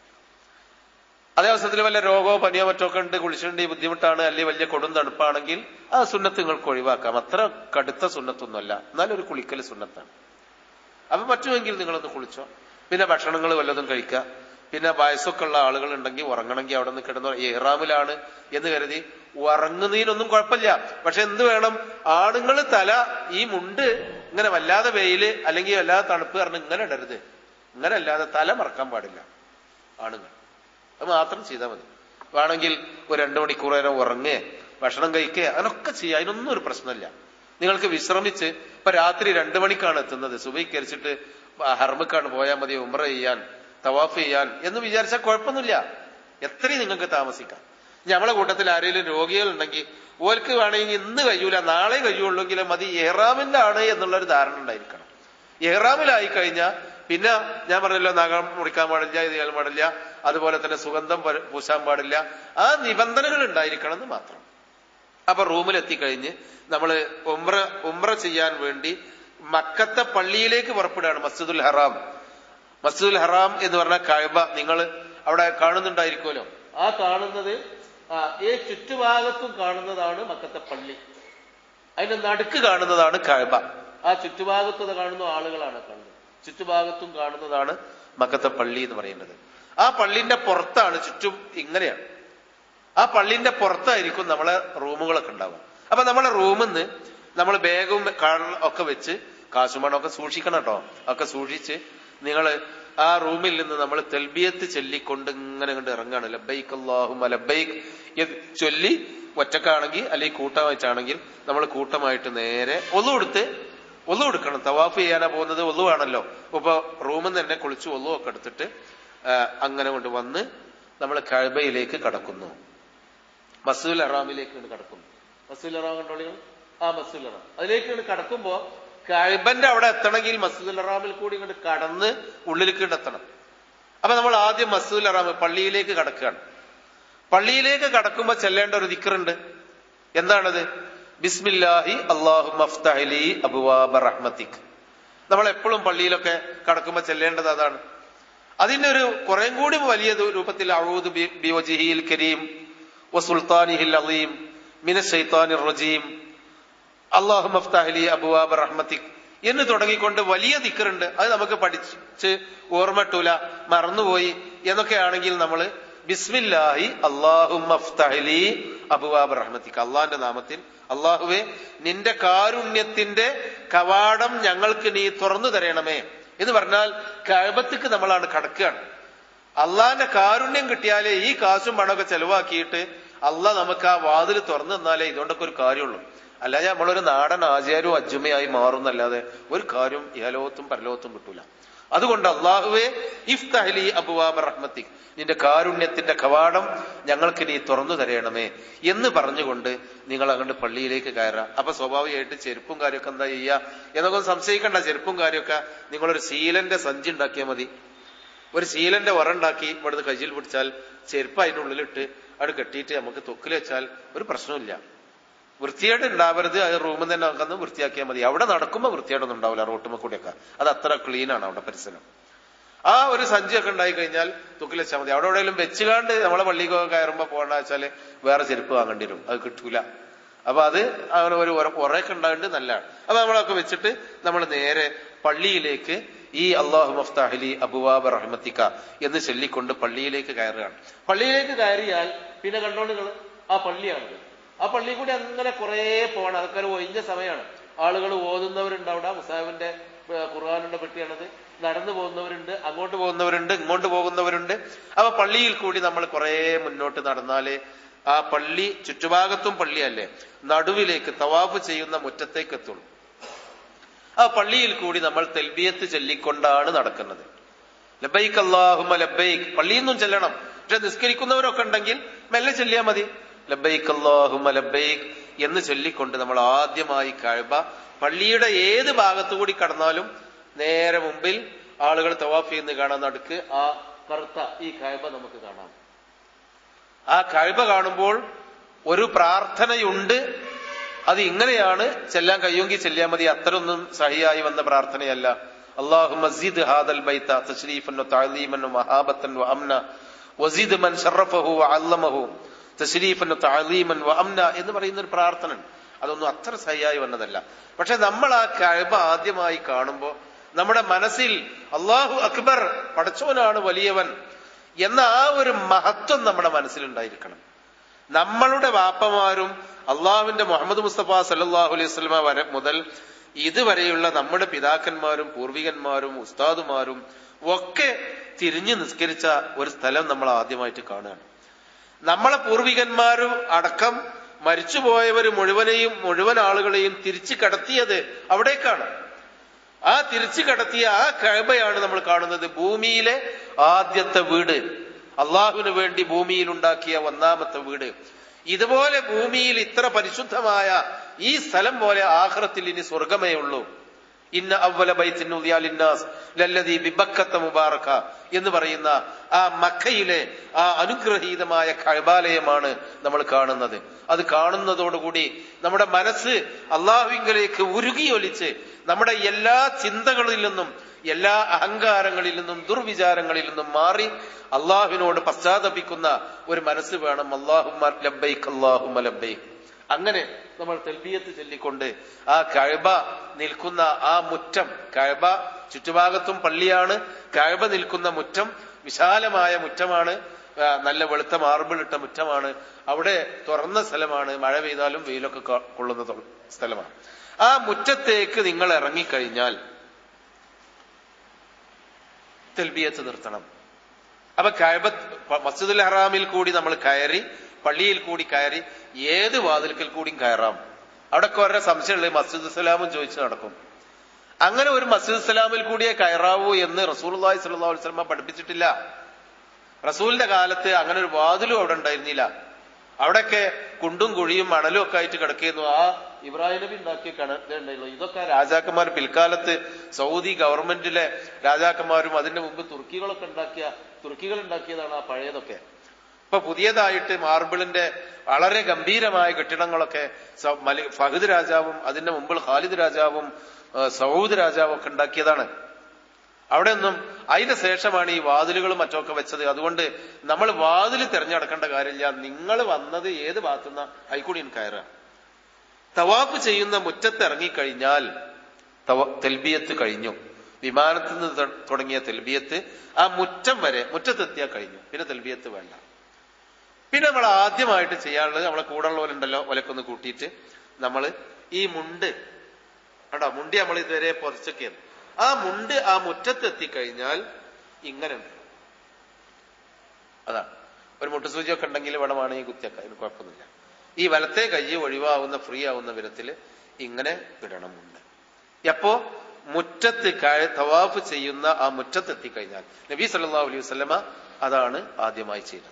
അതേ അവസരത്തിൽ വല്ല രോഗമോ പനിയോ മറ്റോ ഒക്കെ ഉണ്ട്, കുളിച്ചിട്ടുണ്ട്, ബുദ്ധിമുട്ടാണ്, അല്ലെങ്കിൽ വലിയ കൊടും തണുപ്പാണെങ്കിൽ ആ സുന്നത്ത് നിങ്ങൾക്ക് ഒഴിവാക്കാം. അത്ര കടുത്ത സുന്നത്തൊന്നുമല്ല, എന്നാലും ഒരു കുളിക്കൽ സുന്നത്താണ്. അപ്പൊ പറ്റുമെങ്കിൽ നിങ്ങളൊന്ന് കുളിച്ചോ. പിന്നെ ഭക്ഷണങ്ങൾ വല്ലതും കഴിക്കുക. പിന്നെ വയസ്സൊക്കെ ഉള്ള ആളുകൾ ഉണ്ടെങ്കിൽ ഉറങ്ങണമെങ്കിൽ അവിടെ നിന്ന് കിടന്നു. ഇഹ്റാമിലാണ് എന്ന് കരുതി ഉറങ്ങുന്നതിനൊന്നും കുഴപ്പമില്ല. പക്ഷെ എന്ത് വേണം, ആണുങ്ങൾ തല ഈ മുണ്ട് ഇങ്ങനെ വല്ലാതെ വെയില് അല്ലെങ്കിൽ വല്ലാതെ തണുപ്പ് കാരണം ഇങ്ങനെ ഇടരുത്. ഇങ്ങനെ അല്ലാതെ തല മറക്കാൻ പാടില്ല ആണുങ്ങൾ. അത് മാത്രം ചെയ്താൽ മതി. വേണമെങ്കിൽ ഒരു 2 മണിക്കൂർ നേരം ഉറങ്ങുക, ഭക്ഷണം കഴിക്കുക, അങ്ങനൊക്കെ ചെയ്യുക. അതിനൊന്നും ഒരു പ്രശ്നമില്ല. നിങ്ങൾക്ക് വിശ്രമിച്ച് ഇപ്പൊ രാത്രി 2 മണിക്കാണ് എത്തുന്നത്, സുബഹിക്കരിച്ചിട്ട് ഹർമക്കാണ് പോയാൽ മതി ഉംറ ചെയ്യാൻ, തവാഫ് ചെയ്യാൻ എന്ന് വിചാരിച്ചാൽ കുഴപ്പമൊന്നുമില്ല. എത്രയും നിങ്ങൾക്ക് താമസിക്കാം. നമ്മളെ കൂട്ടത്തിൽ ആരെങ്കിലും രോഗികളുണ്ടെങ്കിൽ ഓർക്ക് വേണമെങ്കിൽ ഇന്ന് കഴിയൂല നാളെ കഴിയുള്ളൂങ്കിലും മതി, ഇഹ്റാമിലാണ് എന്നുള്ളൊരു ധാരണ ഉണ്ടായിരിക്കണം. ഇഹ്റാമിലായി കഴിഞ്ഞാൽ പിന്നെ ഞാൻ പറഞ്ഞല്ലോ, നഖം മുറിക്കാൻ പാടില്ല, ഇത് ചെയ്യാൻ പാടില്ല, അതുപോലെ തന്നെ സുഗന്ധം പൂശാൻ പാടില്ല. ആ നിബന്ധനകൾ ഉണ്ടായിരിക്കണം എന്ന് മാത്രം. അപ്പൊ റൂമിലെത്തിക്കഴിഞ്ഞ് നമ്മള് ഉംറ ചെയ്യാൻ വേണ്ടി മക്കത്തെ പള്ളിയിലേക്ക് പുറപ്പെടുകയാണ്. മസ്ജിദുൽ ഹറാം. മസ്ജിദുൽ ഹറാം എന്ന് പറഞ്ഞ കഅബ നിങ്ങൾ അവിടെ കാണുന്നുണ്ടായിരിക്കുമല്ലോ. ആ കാണുന്നത് ഈ ചുറ്റുഭാഗത്തും കാണുന്നതാണ് മക്കത്തെ പള്ളി. അതിന്റെ നടുക്ക് കാണുന്നതാണ് കഅബ. ആ ചുറ്റുഭാഗത്ത് കാണുന്ന ആളുകളാണ് കാണുന്നത്. ചുറ്റുഭാഗത്തും കാണുന്നതാണ് മക്കത്തെ പള്ളി എന്ന് പറയുന്നത്. ആ പള്ളിന്റെ പുറത്താണ്, ചുറ്റും ഇങ്ങനെയാണ്. ആ പള്ളിന്റെ പുറത്തായിരിക്കും നമ്മളെ റൂമുകളൊക്കെ ഉണ്ടാവുക. അപ്പൊ നമ്മളെ റൂമിൽ നിന്ന് നമ്മൾ ബാഗും ഒക്കെ വെച്ച് കാശുമണമൊക്കെ സൂക്ഷിക്കണം കേട്ടോ. ഒക്കെ സൂക്ഷിച്ച് നിങ്ങൾ ആ റൂമിൽ നിന്ന് നമ്മൾ തെൽബിയത്ത് ചൊല്ലിക്കൊണ്ട് ഇങ്ങനെ കണ്ട് ഇറങ്ങാണ്. ലബ്ബൈക് അല്ലാഹുമ്മ ലബ്ബൈക് ചൊല്ലി, ഒറ്റക്കാണെങ്കിൽ അല്ലെങ്കിൽ കൂട്ടമായിട്ടാണെങ്കിൽ നമ്മൾ കൂട്ടമായിട്ട് നേരെ ഒളു എടുക്കണം. തവാഫ് ചെയ്യാനാ പോകുന്നത്, ഒളു ആണല്ലോ. ഇപ്പൊ റൂമിൽ നിന്ന് തന്നെ കുളിച്ച് ഒളു ഒക്കെ എടുത്തിട്ട് അങ്ങനെ കൊണ്ട് വന്ന് നമ്മൾ കഅബയിലേക്ക് കടക്കുന്നു. മസ്ജിദുൽ ഹറാമിലേക്ക് കടക്കുന്നു. മസ്ജിദുൽ ഹറാം കണ്ടോളികൾ, ആ മസ്ജിദുൽ ഹറാം അതിലേക്ക് കടക്കുമ്പോ കഅബന്റെ അവിടെ എത്തണമെങ്കിൽ മസ്ജിദുൽ ഹറാമിൽ കൂടി ഇങ്ങോട്ട് കടന്ന് ഉള്ളിലേക്ക് എത്തണം. അപ്പൊ നമ്മൾ ആദ്യം മസ്ജിദുൽ ഹറാം പള്ളിയിലേക്ക് കടക്കുകയാണ്. പള്ളിയിലേക്ക് കടക്കുമ്പോ ചെല്ലേണ്ട ഒരു ദിക്റുണ്ട്. എന്താണത്? ബിസ്മില്ലാഹി അല്ലാഹുമ്മ അഫ്തഹ് ലി അബ്വാബ റഹ്മതിക്. നമ്മൾ എപ്പോഴും പള്ളിയിലൊക്കെ കടക്കുമ്പോ ചെല്ലേണ്ടത് അതാണ്. അതിന്റെ ഒരു കുറേ കൂടി വലിയ രൂപത്തിൽ അഊദു ബിവജ്ഹിൽ കരീം വസുൽത്താനിഹിൽ അളീം മിനശ് ശൈത്താനിർ റജീം അല്ലാഹുമ്മ അഫ്തഹ് ലി അബ്വാബ റഹ്മതിക് എന്ന് തുടങ്ങിക്കൊണ്ട് വലിയ ദിക്റുണ്ട്. അത് നമുക്ക് പഠിച്ച് ഓർമ്മട്ടൂല, മറന്നുപോയി എന്നൊക്കെ ആണെങ്കിൽ നമ്മൾ ബിസ്മില്ലാഹി അല്ലാഹുമ്മ അഫ്തഹ് ലി അബ്വാബ റഹ്മതിക്, അള്ളാന്റെ നാമത്തിൽ, അള്ളാഹുവേ നിന്റെ കാരുണ്യത്തിന്റെ കവാടം ഞങ്ങൾക്ക് നീ തുറന്നു തരണമേ എന്ന് പറഞ്ഞാൽ കഅബത്തേക്ക് നമ്മളാണ് കടക്കുകയാണ്. അള്ളാന്റെ കാരുണ്യം കിട്ടിയാലേ ഈ കാശും പണമൊക്കെ ചെലവാക്കിയിട്ട് അള്ളാഹ് നമുക്ക് ആ വാതിൽ തുറന്നു തന്നാലേ ഇതുകൊണ്ടൊക്കെ ഒരു കാര്യമുള്ളൂ. അല്ലാതെ നമ്മളൊരു നാടൻ ആചാര്യവും അജ്ജുമയായി മാറുന്നല്ലാതെ ഒരു കാര്യം ഇഹലോകത്തും പരലോകത്തും കിട്ടൂല. അതുകൊണ്ട് അള്ളാഹുവേ ഇഫ്തഹ് ലി അബ്വാബ റഹ്മതിക്, നിന്റെ കാരുണ്യത്തിന്റെ കവാടം ഞങ്ങൾക്ക് നീ തുറന്നു തരണമേ എന്ന് പറഞ്ഞുകൊണ്ട് നിങ്ങൾ അങ്ങോട്ട് പള്ളിയിലേക്ക് കയറാം. അപ്പൊ സ്വാഭാവികമായിട്ട് ചെരുപ്പും കാര്യമൊക്കെ എന്താ ചെയ്യുക എന്നൊക്കെ സംശയിക്കണ്ട. ചെരുപ്പും കാര്യമൊക്കെ നിങ്ങളൊരു ശീലന്റെ സഞ്ചി ഉണ്ടാക്കിയാൽ മതി. ഒരു ശീലന്റെ ഉണ്ടാക്കി ഇവിടുന്ന് കയ്യിൽ പിടിച്ചാൽ ചെരുപ്പ് അതിൻ്റെ ഉള്ളിലിട്ട് അവിടെ കെട്ടിയിട്ട് നമുക്ക് തൊക്കിൽ വെച്ചാൽ ഒരു പ്രശ്നമില്ല. വൃത്തിയായിട്ട് ഉണ്ടാവരുത്. അത് റൂമിൽ തന്നെ നമുക്ക് വൃത്തിയാക്കിയാൽ മതി. അവിടെ നടക്കുമ്പോൾ വൃത്തിയായിട്ടൊന്നും ഉണ്ടാവില്ല. റോട്ടുമ്മ കൂടെയൊക്കെ അത് അത്ര ക്ലീനാണ് അവിടെ പരിസരം. ആ ഒരു സഞ്ചിയൊക്കെ ഉണ്ടായി കഴിഞ്ഞാൽ തൊക്കിൽ വെച്ചാൽ മതി. അവിടെ എവിടെയെങ്കിലും വെച്ചുകാണ്ട് നമ്മളെ പള്ളിക്കൊക്കെ കയറുമ്പോ പോകണ്ട വെച്ചാല് വേറെ ചെരുപ്പ് വാങ്ങേണ്ടി വരും, അത് കിട്ടൂല. അപ്പൊ അത് അങ്ങനെ ഒരു ഉറയൊക്കെ ഉണ്ടായിട്ട് നല്ലതാണ്. അപ്പൊ നമ്മളൊക്കെ വെച്ചിട്ട് നമ്മൾ നേരെ പള്ളിയിലേക്ക് ഈ അല്ലാഹുമ്മ അഫ്തഹ് ലി അബ്വാബ റഹ്മതിക എന്ന് ചൊല്ലിക്കൊണ്ട് പള്ളിയിലേക്ക് കയറുകയാണ്. പള്ളിയിലേക്ക് കയറിയാൽ പിന്നെ കണ്ടോണ്ട് നിങ്ങൾ ആ പള്ളിയാണ്. ആ പള്ളി കൂടി അങ്ങനെ കുറെ പോകണം. അതൊക്കെ ഒരു ഒഴിഞ്ഞ സമയമാണ്. ആളുകൾ ഓതുന്നവരുണ്ട് അവിടെ. മുസാഹിബിന്റെ ഖുർആനിന്റെ പെട്ടിയാണത്. നടന്നു പോകുന്നവരുണ്ട്, അങ്ങോട്ട് പോകുന്നവരുണ്ട്, ഇങ്ങോട്ട് പോകുന്നവരുണ്ട്. അപ്പൊ പള്ളിയിൽ കൂടി നമ്മൾ കുറെ മുന്നോട്ട് നടന്നാലേ ആ പള്ളി, ചുറ്റുഭാഗത്തും പള്ളിയല്ലേ, നടുവിലേക്ക് തവാഫ് ചെയ്യുന്ന മുറ്റത്തേക്ക് എത്തുള്ളൂ. ആ പള്ളിയിൽ കൂടി നമ്മൾ തെൽബിയത്ത് ചൊല്ലിക്കൊണ്ടാണ് നടക്കുന്നത്. ലബ്ബൈക് അല്ലാഹുമ്മ ലബ്ബൈക് പള്ളിയിൽ നിന്നും ചെല്ലണം. പക്ഷെ നിസ്കരിക്കുന്നവരൊക്കെ ഉണ്ടെങ്കിൽ മെല്ലെ ചൊല്ലിയാൽ മതി. ലബ്ബൈക് അല്ലാഹുമ്മ ലബ്ബൈക് എന്ന് ചൊല്ലിക്കൊണ്ട് നമ്മൾ ആദ്യമായി കഅബ, പള്ളിയുടെ ഏത് ഭാഗത്തുകൂടി കടന്നാലും നേരെ മുമ്പിൽ ആളുകൾ തവാഫ് ചെയ്യുന്ന കാണാൻ നടുക്ക് ആ കറുത്ത ഈ കഅബ നമുക്ക് കാണാം. ആ കഅബ കാണുമ്പോൾ ഒരു പ്രാർത്ഥനയുണ്ട് അത് ഇങ്ങനെയാണ് ചെല്ലാൻ കഴിയുമെങ്കിൽ ചെല്ലാൻ മതി. അത്രയൊന്നും സഹിയായി വന്ന പ്രാർത്ഥനയല്ല. അല്ലാഹുമ്മ സിദ് ഹാദൽ ബൈത തശ്രീഫൻ വതഅലീമൻ വമഹാബത്തൻ വഅംന വസിദ് മൻ ശറഫഹു വഅല്ലമഹു തശ്രീഫൻ വതഅലീമൻ വഅംന എന്ന് പറയുന്ന ഒരു പ്രാർത്ഥന. അതൊന്നും അത്ര സഹിയായി വന്നതല്ല. പക്ഷെ നമ്മൾ ആ കഅബ ആദ്യമായി കാണുമ്പോൾ നമ്മുടെ മനസ്സിൽ അല്ലാഹു അക്ബർ, പടച്ചോനാണ് വലിയവൻ എന്ന ആ ഒരു മഹത്വം നമ്മുടെ മനസ്സിലുണ്ടായിരിക്കണം. നമ്മളുടെ വാപ്പമാരും അള്ളാഹുവിന്റെ മുഹമ്മദ് മുസ്തഫ സല്ലല്ലാഹു അലൈഹി വസല്ലമ വരെ മുതൽ ഇതുവരെയുള്ള നമ്മുടെ പിതാക്കന്മാരും പൂർവികന്മാരും ഉസ്താദുമാരും ഒക്കെ തിരിഞ്ഞു നിസ്കരിച്ച ഒരു സ്ഥലം നമ്മൾ ആദ്യമായിട്ട് കാണുകയാണ്. നമ്മളെ പൂർവികന്മാരും അടക്കം മരിച്ചുപോയവർ മുഴുവൻ ആളുകളെയും തിരിച്ചു കടത്തിയത് അവിടേക്കാണ്. ആ തിരിച്ചു കടത്തിയ ആ കഅബയാണ് നമ്മൾ കാണുന്നത്. ഭൂമിയിലെ ആദ്യത്തെ വീട്, അള്ളാഹുവിന് വേണ്ടി ഭൂമിയിൽ ഉണ്ടാക്കിയ ഒന്നാമത്തെ വീട്. ഇതുപോലെ ഭൂമിയിൽ ഇത്ര പരിശുദ്ധമായ ഈ സ്ഥലം പോലെ ആഖിറത്തിൽ ഇനി സ്വർഗമേ ഉള്ളൂ. ഇന്ന അവ്വല ബൈത്തിൻ ഉദിയ ലിന്നാസ് ലല്ലദീ ബിബക്കത്ത മുബാറക എന്ന് പറയുന്ന ആ മക്കയിലെ ആ അനുഗ്രഹീതമായ കഅബാലയമാണ് നമ്മൾ കാണുന്നത്. അത് കാണുന്നതോടുകൂടി നമ്മുടെ മനസ്സ് അള്ളാഹുവിങ്കലേക്ക് ഉരുകിയൊലിച്ച് നമ്മുടെ എല്ലാ ചിന്തകളിൽ നിന്നും എല്ലാ അഹങ്കാരങ്ങളിൽ നിന്നും ദുർവിചാരങ്ങളിൽ നിന്നും മാറി അള്ളാഹുവിനോട് പശ്ചാത്തപിക്കുന്ന ഒരു മനസ്സ് വേണം. അല്ലാഹുമ്മ ലബ്ബൈക് അല്ലാഹുമ്മ ലബ്ബൈക്. അങ്ങനെ നമ്മൾ തൽബിയത്ത് ചൊല്ലിക്കൊണ്ട് ആ കഅബ നിൽക്കുന്ന ആ മുറ്റം, കഅബ ചുറ്റുഭാഗത്തും പള്ളിയാണ്, കഅബ നിൽക്കുന്ന മുറ്റം വിശാലമായ മുറ്റമാണ്, നല്ല വെളുത്ത മാർബിൾ ഇട്ട മുറ്റമാണ്. അവിടെ തുറന്ന സ്ഥലമാണ്, മഴ പെയ്താലും വെയിലൊക്കെ കൊള്ളുന്ന സ്ഥലമാണ്. ആ മുറ്റത്തേക്ക് നിങ്ങൾ ഇറങ്ങിക്കഴിഞ്ഞാൽ തൽബിയത്ത് നിർത്തണം. അപ്പൊ കഅബ മസ്ജിദുൽ ഹറാമിൽ കൂടി നമ്മൾ കയറി, പള്ളിയിൽ കൂടി കയറി, ഏത് വാതിൽക്കൽ കൂടിയും കയറാം. അവിടെയൊക്കെ ഓരോ സംശയമുള്ളത് മസ്ജിദ് സലാമും ചോദിച്ചു നടക്കും. അങ്ങനെ ഒരു മസ്ജിദ് സലാമിൽ കൂടിയേ കയറാവൂ എന്ന് റസൂലുള്ളാഹി സ്വല്ലല്ലാഹു അലൈഹി വസല്ലം പഠിപ്പിച്ചിട്ടില്ല. റസൂലിന്റെ കാലത്ത് അങ്ങനെ ഒരു വാതിലും അവിടെ ഉണ്ടായിരുന്നില്ല. അവിടെയൊക്കെ കുണ്ടും കുഴിയും മണലും ഒക്കെ ആയിട്ട് കിടക്കുന്നു. ആ ഇബ്രാഹിം നബി ഉണ്ടാക്കിയ കിണറുണ്ടായിരുന്നു. ഇതൊക്കെ രാജാക്കന്മാർ പിൽക്കാലത്ത് സൗദി ഗവൺമെന്റിലെ രാജാക്കന്മാരും അതിന്റെ മുമ്പ് തുർക്കികൾ ഉണ്ടാക്കിയതാണ് ആ പഴയതൊക്കെ. ഇപ്പൊ പുതിയതായിട്ട് മാർബിളിന്റെ വളരെ ഗംഭീരമായ കെട്ടിടങ്ങളൊക്കെ ഫഹദ് രാജാവും അതിന്റെ മുമ്പിൽ ഖാലിദ് രാജാവും സൗദ് രാജാവും ഒക്കെ ഉണ്ടാക്കിയതാണ്. അവിടെ ഒന്നും അതിന്റെ ശേഷമാണ് ഈ വാതിലുകളും മറ്റൊക്കെ വെച്ചത്. അതുകൊണ്ട് നമ്മൾ വാതിൽ തിരഞ്ഞെടുക്കേണ്ട കാര്യമില്ല. നിങ്ങൾ വന്നത് ഏത് ഭാഗത്തുനിന്ന ആയിക്കൂടി കയറുക. തവാഫ് ചെയ്യുന്ന മുറ്റത്ത് ഇറങ്ങിക്കഴിഞ്ഞാൽ തെൽബിയത്ത് കഴിഞ്ഞു. വിമാനത്തിൽ നിന്ന് തുടങ്ങിയ തെൽബിയത്ത് ആ മുറ്റം വരെ, മുറ്റത്തെത്തിയാൽ കഴിഞ്ഞു. പിന്നെ തെൽബിയത്ത് വേണ്ട. പിന്നെ നമ്മൾ ആദ്യമായിട്ട് ചെയ്യാനുള്ളത്, നമ്മളെ കൂടെയുള്ളവരുണ്ടല്ലോ ഒലക്കൊന്ന് കൂട്ടിയിട്ട് നമ്മൾ ഈ മുണ്ട് കണ്ടോ, മുണ്ടി നമ്മൾ ഇതുവരെ പൊതിച്ചൊക്കെയാണ്. ആ മുണ്ട് ആ മുറ്റത്തെത്തിക്കഴിഞ്ഞാൽ ഇങ്ങനെ ഉണ്ട്. അതാണ് ഒരു മുട്ടുസൂചിയൊക്കെ ഉണ്ടെങ്കിൽ ഇവിടെ വേണമെങ്കിൽ കുത്തിയൊക്കെ, അതിന് കുഴപ്പമൊന്നുമില്ല. ഈ വലത്തെ കൈ ഒഴിവാവുന്ന ഫ്രീ ആവുന്ന വിധത്തിൽ ഇങ്ങനെ ഇടണമുണ്ട്. എപ്പോ മുറ്റത്ത് തവാഫ് ചെയ്യുന്ന ആ മുറ്റത്തെത്തിക്കഴിഞ്ഞാൽ നബി സല്ലല്ലാഹു അലൈഹി വസല്ലമ അതാണ് ആദ്യമായി ചെയ്തത്.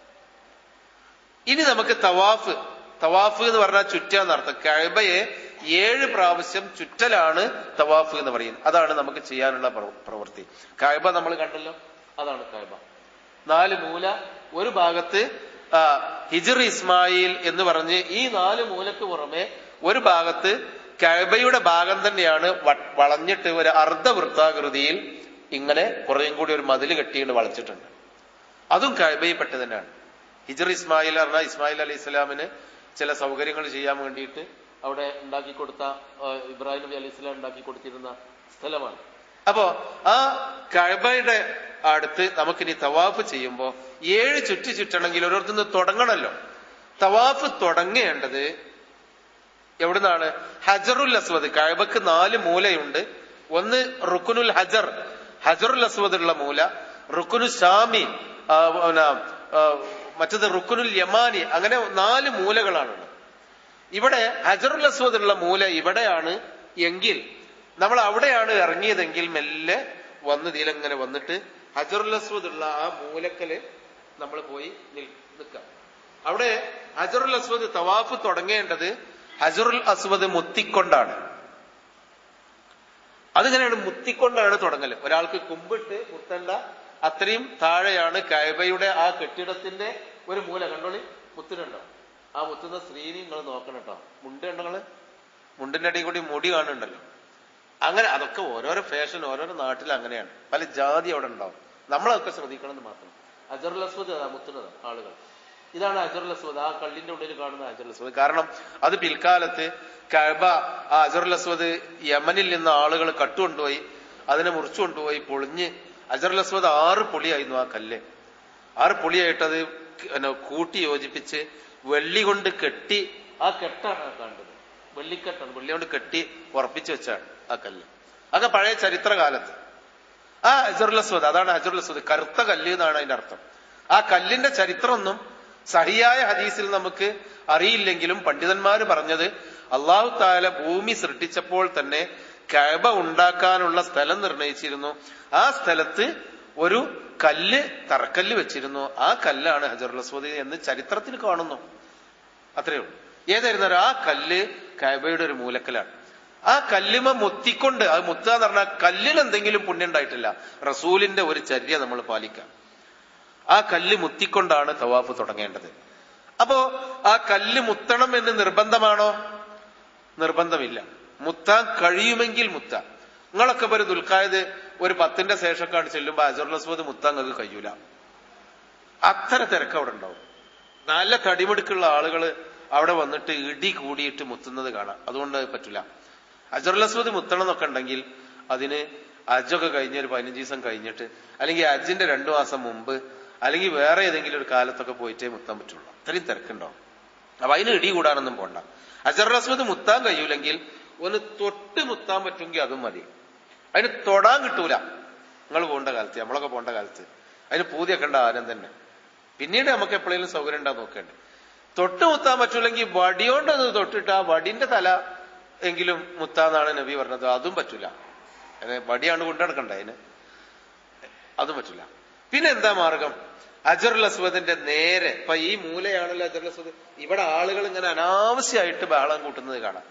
ഇനി നമുക്ക് തവാഫ് എന്ന് പറഞ്ഞാൽ ചുറ്റാന്നർത്ഥം. കഅബയെ 7 പ്രാവശ്യം ചുറ്റലാണ് തവാഫ് എന്ന് പറയുന്നത്. അതാണ് നമുക്ക് ചെയ്യാനുള്ള പ്രവൃത്തി. കഅബ നമ്മൾ കണ്ടല്ലോ, അതാണ് കഅബ. 4 മൂല, ഒരു ഭാഗത്ത് ഹിജ്ർ ഇസ്മായിൽ എന്ന് പറഞ്ഞ് ഈ 4 മൂലക്ക് പുറമെ ഒരു ഭാഗത്ത് കഅബയുടെ ഭാഗം തന്നെയാണ് വളഞ്ഞിട്ട് ഒരു അർദ്ധവൃത്താകൃതിയിൽ ഇങ്ങനെ കുറേയും കൂടി ഒരു മതിൽ കെട്ടിയിട്ട് വളച്ചിട്ടുണ്ട്. അതും കഅബയിൽ പെട്ട് തന്നെയാണ്. ഹിജ്ർ ഇസ്മായിൽ പറഞ്ഞാൽ ഇസ്മായിൽ അലൈഹി ഇസ്ലാമിന് ചില സൗകര്യങ്ങൾ ചെയ്യാൻ വേണ്ടിയിട്ട് അവിടെ ഉണ്ടാക്കി കൊടുത്ത, ഇബ്രാഹിം നബി അലൈഹി സ്വലാം ഉണ്ടാക്കി കൊടുത്തിരുന്ന സ്ഥലമാണ്. അപ്പോ ആ കഅബയുടെ അടുത്ത് നമുക്കിനി തവാഫ് ചെയ്യുമ്പോ 7 ചുറ്റണമെങ്കിൽ ഓരോരുത്തന്ന് തുടങ്ങണമല്ലോ. തവാഫ് തുടങ്ങേണ്ടത് എവിടുന്നാണ്? ഹജറുൽ അസ്വദ്. കഅബക്ക് 4 മൂലയുണ്ട്. ഒന്ന് റുക്കുനുൽ ഹജറുൽ അസ്വദ് ഉള്ള മൂല, റുക്കുനു ഷാമി, മറ്റത് റുക്കുനുൽ യമാനി. അങ്ങനെ 4 മൂലകളാണുള്ളത്. ഇവിടെ ഹജറുൽ അസ്വദ് ഉള്ള മൂല ഇവിടെയാണ് എങ്കിൽ നമ്മൾ അവിടെയാണ് ഇറങ്ങിയതെങ്കിൽ മെല്ലെ വന്ന് ഇതിലെങ്ങനെ വന്നിട്ട് ഹജറുൽ അസ്വദ് ഉള്ള ആ മൂലക്കല് നമ്മൾ പോയി നിൽക്കാം. അവിടെ ഹജറുൽ അസ്വദ് തവാഫ് തുടങ്ങേണ്ടത് ഹജറുൽ അസ്വദ് മുത്തിക്കൊണ്ടാണ്. അതിങ്ങനെയാണ്, മുത്തിക്കൊണ്ടാണ് തുടങ്ങല്. ഒരാൾക്ക് കുമ്പിട്ട് മുത്തണ്ട അത്രയും താഴെയാണ് കഅബയുടെ ആ കെട്ടിടത്തിന്റെ ഒരു മൂല. കണ്ടോളി, മുത്തിനുണ്ടോ? ആ മുത്തുന്ന സ്ത്രീനെ നിങ്ങൾ നോക്കണം കേട്ടോ. മുണ്ട് കണ്ടോ നിങ്ങള്? മുണ്ടിന്റെ അടിയിൽ കൂടി മുടി കാണുന്നുണ്ടല്ലോ. അങ്ങനെ അതൊക്കെ ഓരോരോ ഫാഷൻ, ഓരോരോ നാട്ടിൽ അങ്ങനെയാണ്. പല ജാതി അവിടെ ഉണ്ടാവും. നമ്മളതൊക്കെ ശ്രദ്ധിക്കണം എന്ന് മാത്രം. അജറുൽ അസ്വദ് മുത്തുന്നത് ആളുകൾ. ഇതാണ് അജറുൽ അസ്വദ്. ആ കല്ലിന്റെ ഉള്ളിൽ കാണുന്ന അജറുൽ അസ്വദ്. കാരണം അത് പിൽക്കാലത്ത് കഅബ, ആ അജറുൽ അസ്വദ് യമനിൽ നിന്ന് ആളുകൾ കട്ടുകൊണ്ടുപോയി അതിനെ മുറിച്ചു കൊണ്ടുപോയി പൊളിഞ്ഞ് അജറുൽ അസ്വദ് 6 പൊളിയായിരുന്നു ആ കല്ല്. 6 പൊളിയായിട്ട് അത് കൂട്ടി യോജിപ്പിച്ച് വെള്ളി കൊണ്ട് കെട്ടി, ആ കെട്ടാണ് കണ്ടത്, വെള്ളിക്കെട്ടാണ്, വെള്ളി കൊണ്ട് കെട്ടി ഉറപ്പിച്ചു വെച്ചാണ് ആ കല്ല്. അത് പഴയ ചരിത്രകാലത്ത് ആ ഹജറുൽ അസ്വദ്, അതാണ് ഹജറുൽ അസ്വദ്, കറുത്ത കല്ല് എന്നാണ് അതിന്റെ അർത്ഥം. ആ കല്ലിന്റെ ചരിത്രമൊന്നും സഹിയായ ഹദീസിൽ നമുക്ക് അറിയില്ലെങ്കിലും പണ്ഡിതന്മാര് പറഞ്ഞത് അല്ലാഹു തആല ഭൂമി സൃഷ്ടിച്ചപ്പോൾ തന്നെ കഅബ ഉണ്ടാക്കാനുള്ള സ്ഥലം നിർണയിച്ചിരുന്നു. ആ സ്ഥലത്ത് ഒരു കല്ല്, തറക്കല്ല് വെച്ചിരുന്നു. ആ കല്ലാണ് ഹജറുൽ അസ്വദ് എന്ന് ചരിത്രത്തിൽ കാണുന്നു. അത്രയേ ഉള്ളൂ. ഏതായിരുന്നാലും ആ കല്ല് കഅബയുടെ ഒരു മൂലക്കലാണ്. ആ കല്ലുമ മുത്തിക്കൊണ്ട്, അത് മുത്തുക എന്ന് പറഞ്ഞാൽ കല്ലിന് എന്തെങ്കിലും പുണ്യം ഉണ്ടായിട്ടില്ല, റസൂലിന്റെ ഒരു ചര്യ നമ്മൾ പാലിക്കാം. ആ കല്ല് മുത്തിക്കൊണ്ടാണ് തവാഫ് തുടങ്ങേണ്ടത്. അപ്പോ ആ കല്ല് മുത്തണം എന്ന് നിർബന്ധമാണോ? നിർബന്ധമില്ല. മുത്താൻ കഴിയുമെങ്കിൽ മുത്താം. നിങ്ങളൊക്കെ ഒരു ദുൽഖഅദ് ഒരു 10ന്റെ ശേഷമൊക്കെയാണ് ചെല്ലുമ്പോ ഹജറുൽ അസ്വദ് മുത്താൻ നിങ്ങൾക്ക് കഴിയൂല. അത്ര തിരക്ക് അവിടെ ഉണ്ടാവും. നല്ല തടിമെടുക്കുള്ള ആളുകൾ അവിടെ വന്നിട്ട് ഇടി കൂടിയിട്ട് മുത്തുന്നത് കാണാം. അതുകൊണ്ട് പറ്റില്ല. ഹജറുൽ അസ്വദ് മുത്തണം എന്നൊക്കെ ഉണ്ടെങ്കിൽ അതിന് ഹജ്ജൊക്കെ കഴിഞ്ഞ് ഒരു 15 ദിവസം കഴിഞ്ഞിട്ട്, അല്ലെങ്കിൽ ഹജ്ജിന്റെ 2 മാസം മുമ്പ്, അല്ലെങ്കിൽ വേറെ ഏതെങ്കിലും ഒരു കാലത്തൊക്കെ പോയിട്ടേ മുത്താൻ പറ്റുള്ളൂ. അത്രയും തിരക്കുണ്ടാവും. അപ്പൊ അതിന് ഇടി കൂടാനൊന്നും പോണ്ട. ഹജറുൽ അസ്വദ് മുത്താൻ കഴിയൂലെങ്കിൽ ഒന്ന് തൊട്ട് മുത്താൻ പറ്റുമെങ്കിൽ അതും മതി. അതിന് തൊടാൻ കിട്ടൂല. നിങ്ങൾ പോകേണ്ട കാലത്ത്, നമ്മളൊക്കെ പോകേണ്ട കാലത്ത് അതിന് പൂതിയൊക്കെ ഉണ്ട് ആരും തന്നെ. പിന്നീട് നമുക്ക് എപ്പോഴെങ്കിലും സൗകര്യം ഉണ്ടാ നോക്കേണ്ടത്. തൊട്ട് മുത്താൻ പറ്റൂലെങ്കിൽ വടിയോണ്ടത് തൊട്ടിട്ട് ആ വടിന്റെ തല എങ്കിലും മുത്താന്നാണ് നബി പറഞ്ഞത്. അതും പറ്റൂല. വടിയാണ് കൊണ്ടുനടക്കണ്ട അതിന്, അതും പറ്റൂല. പിന്നെ എന്താ മാർഗം? ഹജറുൽ അസ്വദിന്റെ നേരെ, ഇപ്പൊ ഈ മൂലയാണല്ലോ ഹജറുൽ അസ്വദ്, ഇവിടെ ആളുകൾ ഇങ്ങനെ അനാവശ്യമായിട്ട് ബഹളം കൂട്ടുന്നത് കാണാം.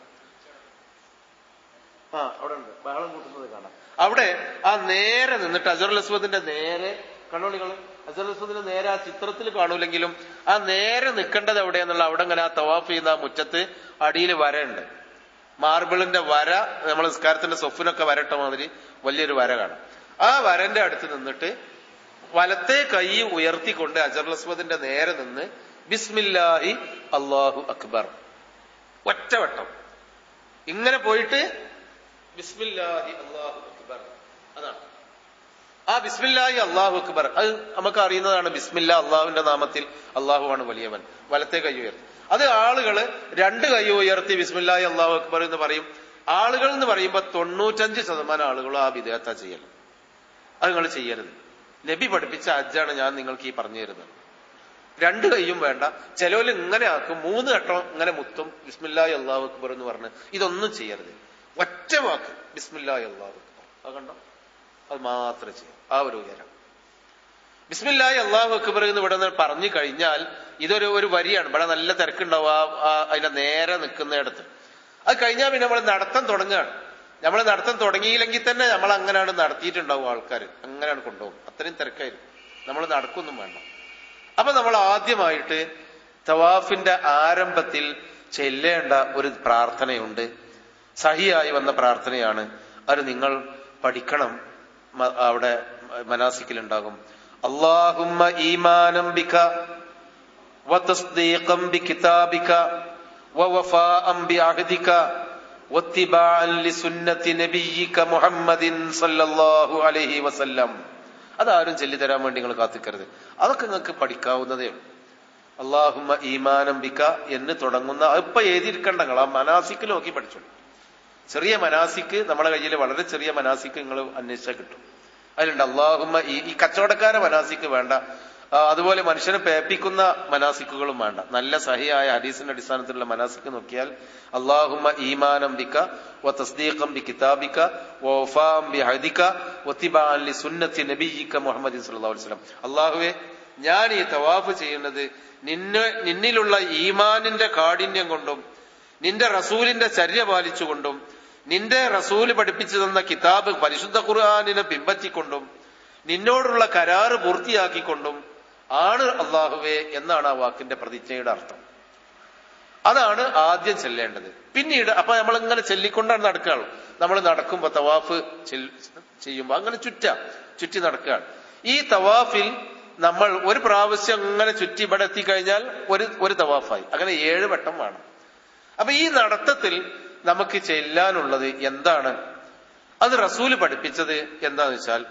അവിടെ ഉണ്ട് ബഹളം കൂട്ടുന്നത് കാണാം. അവിടെ ആ നേരെ നിന്നിട്ട് ഹജറുൽ അസ്വദിന്റെ നേരെ കണ്ണോളികള്, ഹജറുൽ അസ്വദിന്റെ നേരെ ആ ചിത്രത്തിൽ കാണൂലെങ്കിലും ആ നേരെ നിൽക്കേണ്ടത് എവിടെയെന്നുള്ള അവിടെ ഇങ്ങനെ ആ തവാഫ് ചെയ്യുന്ന ആ മുറ്റത്ത് അടിയിൽ വരയുണ്ട്. മാർബിളിന്റെ വര, നമ്മൾ നിസ്കാരത്തിന്റെ സൊഫിനൊക്കെ വരട്ട മാതിരി വലിയൊരു വര കാണാം. ആ വരന്റെ അടുത്ത് നിന്നിട്ട് വലത്തെ കൈ ഉയർത്തിക്കൊണ്ട് ഹജറുൽ അസ്വദിന്റെ നേരെ നിന്ന് ബിസ്മില്ലാഹി അല്ലാഹു അക്ബർ ഒറ്റവട്ടം ഇങ്ങനെ പോയിട്ട് ബിസ്മില്ലാഹി അല്ലാഹു അക്ബർ. അതാണ് ആ ബിസ്മില്ലാഹി അല്ലാഹു അക്ബർ. അത് നമുക്ക് അറിയുന്നതാണ്. ബിസ്മില്ലാ, അള്ളാഹുവിന്റെ നാമത്തിൽ, അള്ളാഹുവാണ് വലിയവൻ. വലത്തെ കൈ ഉയർത്തി. അത് ആളുകള് 2 കൈ ഉയർത്തി ബിസ്മില്ലാഹി അല്ലാഹു അക്ബർ എന്ന് പറയും. ആളുകൾ എന്ന് പറയുമ്പോ 95% ആളുകളും ആ വിദേഹത്താ ചെയ്യൽ. അത് നിങ്ങൾ ചെയ്യരുത്. നബി പഠിപ്പിച്ച ഹജ്ജാണ് ഞാൻ നിങ്ങൾക്ക് ഈ പറഞ്ഞു തരുന്നത്. 2 കൈയും വേണ്ട. ചിലവര് ഇങ്ങനെ ആക്കും, 3 ഘട്ടം ഇങ്ങനെ മുത്തും ബിസ്മില്ലാഹി അല്ലാഹു അക്ബർ എന്ന് പറഞ്ഞ്. ഇതൊന്നും ചെയ്യരുത്. ഒറ്റ വാക്ക് ബിസ്മില്ലാഹി അല്ലാഹു അക്ബർ. അത് കണ്ടോ? അത് മാത്രമേ ചെയ്യും. ആ ഒരു ഉയരം ബിസ്മില്ലാഹി അല്ലാഹു അക്ബർ എന്ന് ഇവിടെ പറഞ്ഞു കഴിഞ്ഞാൽ ഇതൊരു വരിയാണ്. ഇവിടെ നല്ല തിരക്കുണ്ടാവും അതിന്റെ നേരെ നിൽക്കുന്നിടത്ത്. അത് കഴിഞ്ഞാൽ പിന്നെ നമ്മൾ നടത്തം തുടങ്ങുകയാണ്. നമ്മൾ നടത്തം തുടങ്ങിയില്ലെങ്കിൽ തന്നെ നമ്മൾ അങ്ങനെയാണ് നടത്തിയിട്ടുണ്ടാവും. ആൾക്കാർ അങ്ങനെയാണ് കൊണ്ടുപോകും. അത്രയും തിരക്കായിരിക്കും. നമ്മൾ നടക്കൊന്നും വേണ്ട. അപ്പൊ നമ്മൾ ആദ്യമായിട്ട് തവാഫിന്റെ ആരംഭത്തിൽ ചെല്ലേണ്ട ഒരു പ്രാർത്ഥനയുണ്ട്. സഹിയായി വന്ന പ്രാർത്ഥനയാണ്. അത് നിങ്ങൾ പഠിക്കണം. അവിടെ മനാസിക്കിലുണ്ടാകും. അല്ലാഹുമ്മ ഈമാനം ബിക വതസ്ദീഖൻ ബികിതാബിക വവഫാഅൻ ബിഅഹദിക വത്തിബാഅൻ ലിസുന്നതി നബിയിക മുഹമ്മദിൻ സല്ലല്ലാഹു അലൈഹി വസല്ലം. അതാരും ചൊല്ലിത്തരാൻ വേണ്ടി നിങ്ങൾ കാത്തിക്കരുത്. അതൊക്കെ നിങ്ങൾക്ക് പഠിക്കാവുന്നതേ ഉള്ളൂ. അല്ലാഹുമ്മ ഈമാനം ബിക എന്ന് തുടങ്ങുന്ന, ഇപ്പൊ എഴുതിയിരിക്കണ്ട, നിങ്ങൾ ആ മനാസിക്ക് നോക്കി പഠിച്ചോളൂ. ചെറിയ മനാസിക്ക് നമ്മുടെ കയ്യിൽ, വളരെ ചെറിയ മനാസിക്ക് നിങ്ങൾ അന്വേഷിച്ചാൽ കിട്ടും. അതിലുണ്ട് അല്ലാഹുമ്മ. ഈ കച്ചവടക്കാരെ മനാസിക്ക് വേണ്ട. അതുപോലെ മനുഷ്യനെ പേപ്പിക്കുന്ന മനാസിക്കുകളും വേണ്ട. നല്ല സഹിയായ ഹദീസിന്റെ അടിസ്ഥാനത്തിലുള്ള മനാസിക്ക് നോക്കിയാൽ അല്ലാഹുമ്മ ഈമാനം ബിക വതസ്ദീഖൻ ബികിതാബിക വവഫാഅൻ ബിഅഹദിക വത്തിബാഅൻ ലിസുന്നതി നബിയിക മുഹമ്മദിൻ സല്ലല്ലാഹു അലൈഹി വസല്ലം. അല്ലാഹുവേ, ഞാൻ ഈ തവാഫ് ചെയ്യുന്നത് നിന്നിലുള്ള ഈമാനിന്റെ കാഠിന്യം കൊണ്ടും നിന്റെ റസൂലിന്റെ ചര്യ പാലിച്ചുകൊണ്ടും നിന്റെ റസൂല് പഠിപ്പിച്ചു തന്ന കിതാബ് പരിശുദ്ധ ഖുർആനിനെ പിൻപറ്റിക്കൊണ്ടും നിന്നോടുള്ള കരാറ് പൂർത്തിയാക്കിക്കൊണ്ടും ആണ് അല്ലാഹുവേ എന്നാണ് ആ വാക്കിന്റെ പ്രതിജ്ഞയുടെ അർത്ഥം. അതാണ് ആദ്യം ചെല്ലേണ്ടത്. പിന്നീട് അപ്പൊ നമ്മളിങ്ങനെ ചെല്ലിക്കൊണ്ടാണ് നടക്കുകയാണ്. നമ്മൾ നടക്കുമ്പോ തവാഫ് ചെയ്യുമ്പോ അങ്ങനെ ചുറ്റി നടക്കുകയാണ്. ഈ തവാഫിൽ നമ്മൾ ഒരു പ്രാവശ്യം അങ്ങനെ ചുറ്റി ഇവിടെ എത്തിക്കഴിഞ്ഞാൽ ഒരു തവാഫായി. അങ്ങനെ 7 വട്ടം വേണം. അപ്പൊ ഈ നടത്തത്തിൽ നമുക്ക് ചെല്ലാനുള്ളത് എന്താണ്? അത് റസൂല് പഠിപ്പിച്ചത് എന്താന്ന് വെച്ചാൽ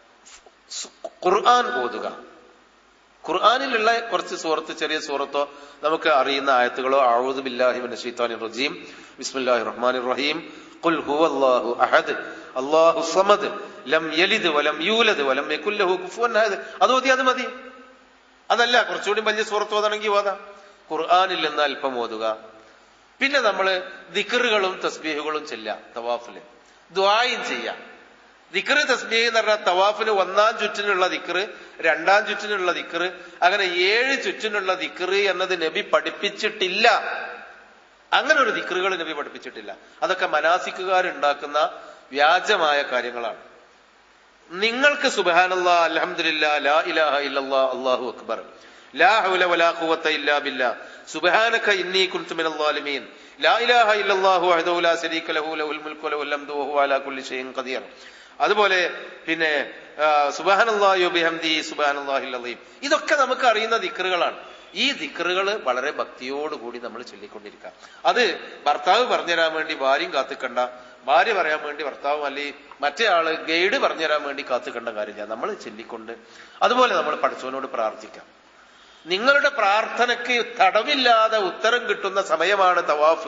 ഖുർആൻ ഓതുക. ഖുർആനിലുള്ള കുറച്ച് സൂറത്ത്, ചെറിയ സൂറത്തോ നമുക്ക് അറിയുന്ന ആയത്തുകളോ, അഊദു ബില്ലാഹി മിനശ് ശൈത്വാനിർ റജീം, ബിസ്മില്ലാഹിർ റഹ്മാനിർ റഹീം, ഖുൽ ഹുവല്ലാഹു അഹദ് അല്ലാഹു സമദ് ലം യലിദ് വലം യൂലദ് വലം യകുൽ ലഹു കുഫുവൻ അഹദ്, അത് മതി. അതല്ല, കുറച്ചുകൂടി വലിയ സൂറത്ത് ഓതണമെങ്കിൽ ഓതാം. ഖുർആനിൽ നിന്ന് അല്പം ഓതുക. പിന്നെ നമ്മള് ദിക്റുകളും തസ്ബീഹുകളും ചെല്ലാം. തവാഫില് ദുആയും ചെയ്യാം. ദിക്റ് തസ്ബീഹ് എന്ന് പറഞ്ഞാൽ തവാഫിന് 1-ാം ചുറ്റിനുള്ള ദിക്റ്, 2-ാം ചുറ്റിനുള്ള ദിക്റ്, അങ്ങനെ 7 ചുറ്റിനുള്ള ദിക്റ് എന്നത് നബി പഠിപ്പിച്ചിട്ടില്ല. അങ്ങനെ ഒരു ദിക്റുകൾ നബി പഠിപ്പിച്ചിട്ടില്ല. അതൊക്കെ മനാസിക്കുകാരുണ്ടാക്കുന്ന വ്യാജമായ കാര്യങ്ങളാണ്. നിങ്ങൾക്ക് സുബ്ഹാനല്ലാഹ്, അൽഹംദുലില്ലാഹ്, ലാ ഇലാഹ ഇല്ലല്ലാഹ്, അല്ലാഹു അക്ബർ, ലാ ഹൗല വലാ ഖുവത ഇല്ലാ ബില്ലാഹ്, സുബ്ഹാനക ഇന്നി കുൻതു മിനൽ ളാലിമീൻ, ലാ ഇലാഹ ഇല്ലല്ലാഹു വഹ്ദഹു ലാ ശരീക ലഹു ലഹുൽ മുൽക്കു വലഹുൽ ഹംദു വഹുവ അലാ കുല്ലി ഷൈഇൻ ഖദീർ. അതുപോലെ പിന്നെ സുബ്ഹാനല്ലാഹി വബിഹംദിഹി സുബ്ഹാനല്ലാഹിൽ അസീം. ഇതൊക്കെ നമുക്ക് അറിയുന്ന ദിക്റുകളാണ്. ഈ ദിക്റുകൾ വളരെ ഭക്തിയോടുകൂടി നമ്മൾ ചൊല്ലിക്കൊണ്ടിരിക്കുക. അത് ഭർത്താവ് പറഞ്ഞുതരാൻ വേണ്ടി ഭാര്യയും കാത്തുക്കണ്ട, ഭാര്യ പറയാൻ വേണ്ടി ഭർത്താവും അല്ലെങ്കിൽ മറ്റേ ആള് ഗൈഡ് പറഞ്ഞുതരാൻ വേണ്ടി കാത്തുക്കണ്ട കാര്യമില്ല. നമ്മൾ ചൊല്ലിക്കൊണ്ട് അതുപോലെ നമ്മൾ പടച്ചവനോട് പ്രാർത്ഥിക്കാം. നിങ്ങളുടെ പ്രാർത്ഥനയ്ക്ക് തടവില്ലാതെ ഉത്തരം കിട്ടുന്ന സമയമാണ് തവാഫ്.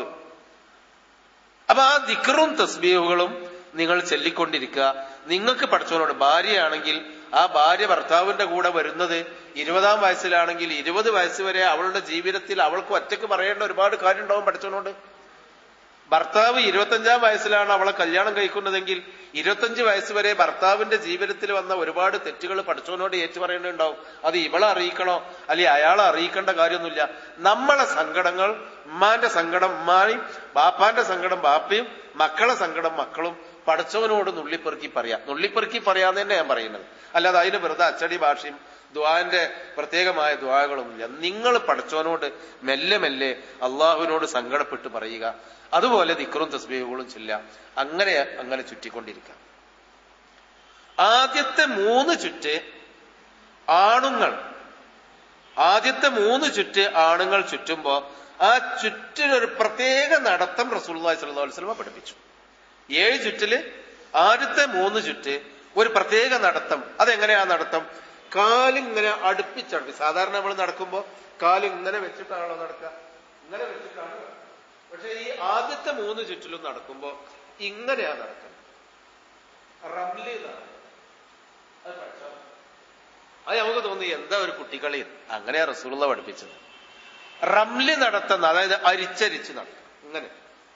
അപ്പൊ ആ ദിക്റും തസ്ബീഹുകളും നിങ്ങൾ ചൊല്ലിക്കൊണ്ടിരിക്കുക. നിങ്ങൾക്ക് പടച്ചവനോട്, ഭാര്യയാണെങ്കിൽ ആ ഭാര്യ ഭർത്താവിന്റെ കൂടെ വരുന്നത് 20-ാം വയസ്സിലാണെങ്കിൽ 20 വയസ്സ് വരെ അവളുടെ ജീവിതത്തിൽ അവൾക്ക് ഒറ്റയ്ക്ക് പറയേണ്ട ഒരുപാട് കാര്യം ഉണ്ടാവും പടച്ചവനോട്. ഭർത്താവ് 25-ാം വയസ്സിലാണ് അവളെ കല്യാണം കഴിക്കുന്നതെങ്കിൽ 25 വയസ്സ് വരെ ഭർത്താവിന്റെ ജീവിതത്തിൽ വന്ന ഒരുപാട് തെറ്റുകൾ പടച്ചവനോട് ഏറ്റു പറയേണ്ടതുണ്ടാവും. അത് ഇവളെ അറിയിക്കണോ അല്ലെങ്കിൽ അയാളെ അറിയിക്കേണ്ട കാര്യമൊന്നുമില്ല. നമ്മളെ സങ്കടങ്ങൾ, ഉമ്മാന്റെ സങ്കടം ഉമ്മായും, ബാപ്പാന്റെ സങ്കടം ബാപ്പയും, മക്കളെ സങ്കടം മക്കളും പടച്ചവനോട് നുള്ളിപ്പെറുക്കി പറയാന്ന് തന്നെ ഞാൻ പറയുന്നത്. അല്ലാതെ അതിന് വെറുതെ അച്ചടി ഭാഷയും ദുആന്റെ പ്രത്യേകമായ ദുആകളൊന്നുമില്ല. നിങ്ങൾ പടച്ചവനോട് മെല്ലെ മെല്ലെ അള്ളാഹുവിനോട് സങ്കടപ്പെട്ട് പറയുക. അതുപോലെ ദിക്റും തസ്ബീഹുകളും ചെല്ലാം. അങ്ങനെ ചുറ്റിക്കൊണ്ടിരിക്കാം. ആദ്യത്തെ 3 ചുറ്റ് ആണുങ്ങൾ ചുറ്റുമ്പോ ആ ചുറ്റിനൊരു പ്രത്യേക നടത്തം റസൂലുള്ളാഹി സ്വല്ലല്ലാഹു അലൈഹി വസല്ലം പഠിപ്പിച്ചു. 7 ചുറ്റില് ആദ്യത്തെ 3 ചുറ്റ് ഒരു പ്രത്യേക നടത്തം. അതെങ്ങനെയാ നടത്തം? കാലിങ്ങനെ അടുപ്പിച്ചടുപ്പി. സാധാരണ നമ്മൾ നടക്കുമ്പോ കാല് ഇങ്ങനെ വെച്ചിട്ടാണല്ലോ നടക്കുക, ഇങ്ങനെ വെച്ചിട്ടാണ്. പക്ഷെ ഈ ആദ്യത്തെ 3 ചുറ്റിലും നടക്കുമ്പോ ഇങ്ങനെയാ നടക്കുന്നത്. റംലി എന്നാണ് അത് പഠിച്ചോ. അത് നമുക്ക് തോന്നി എന്താ ഒരു കുട്ടിക്കളി. അങ്ങനെയാ റസൂലുള്ളാഹി പഠിപ്പിച്ചത്. റംലി നടത്തുന്ന, അതായത് അരിച്ചരിച്ച് നടത്തും. അങ്ങനെ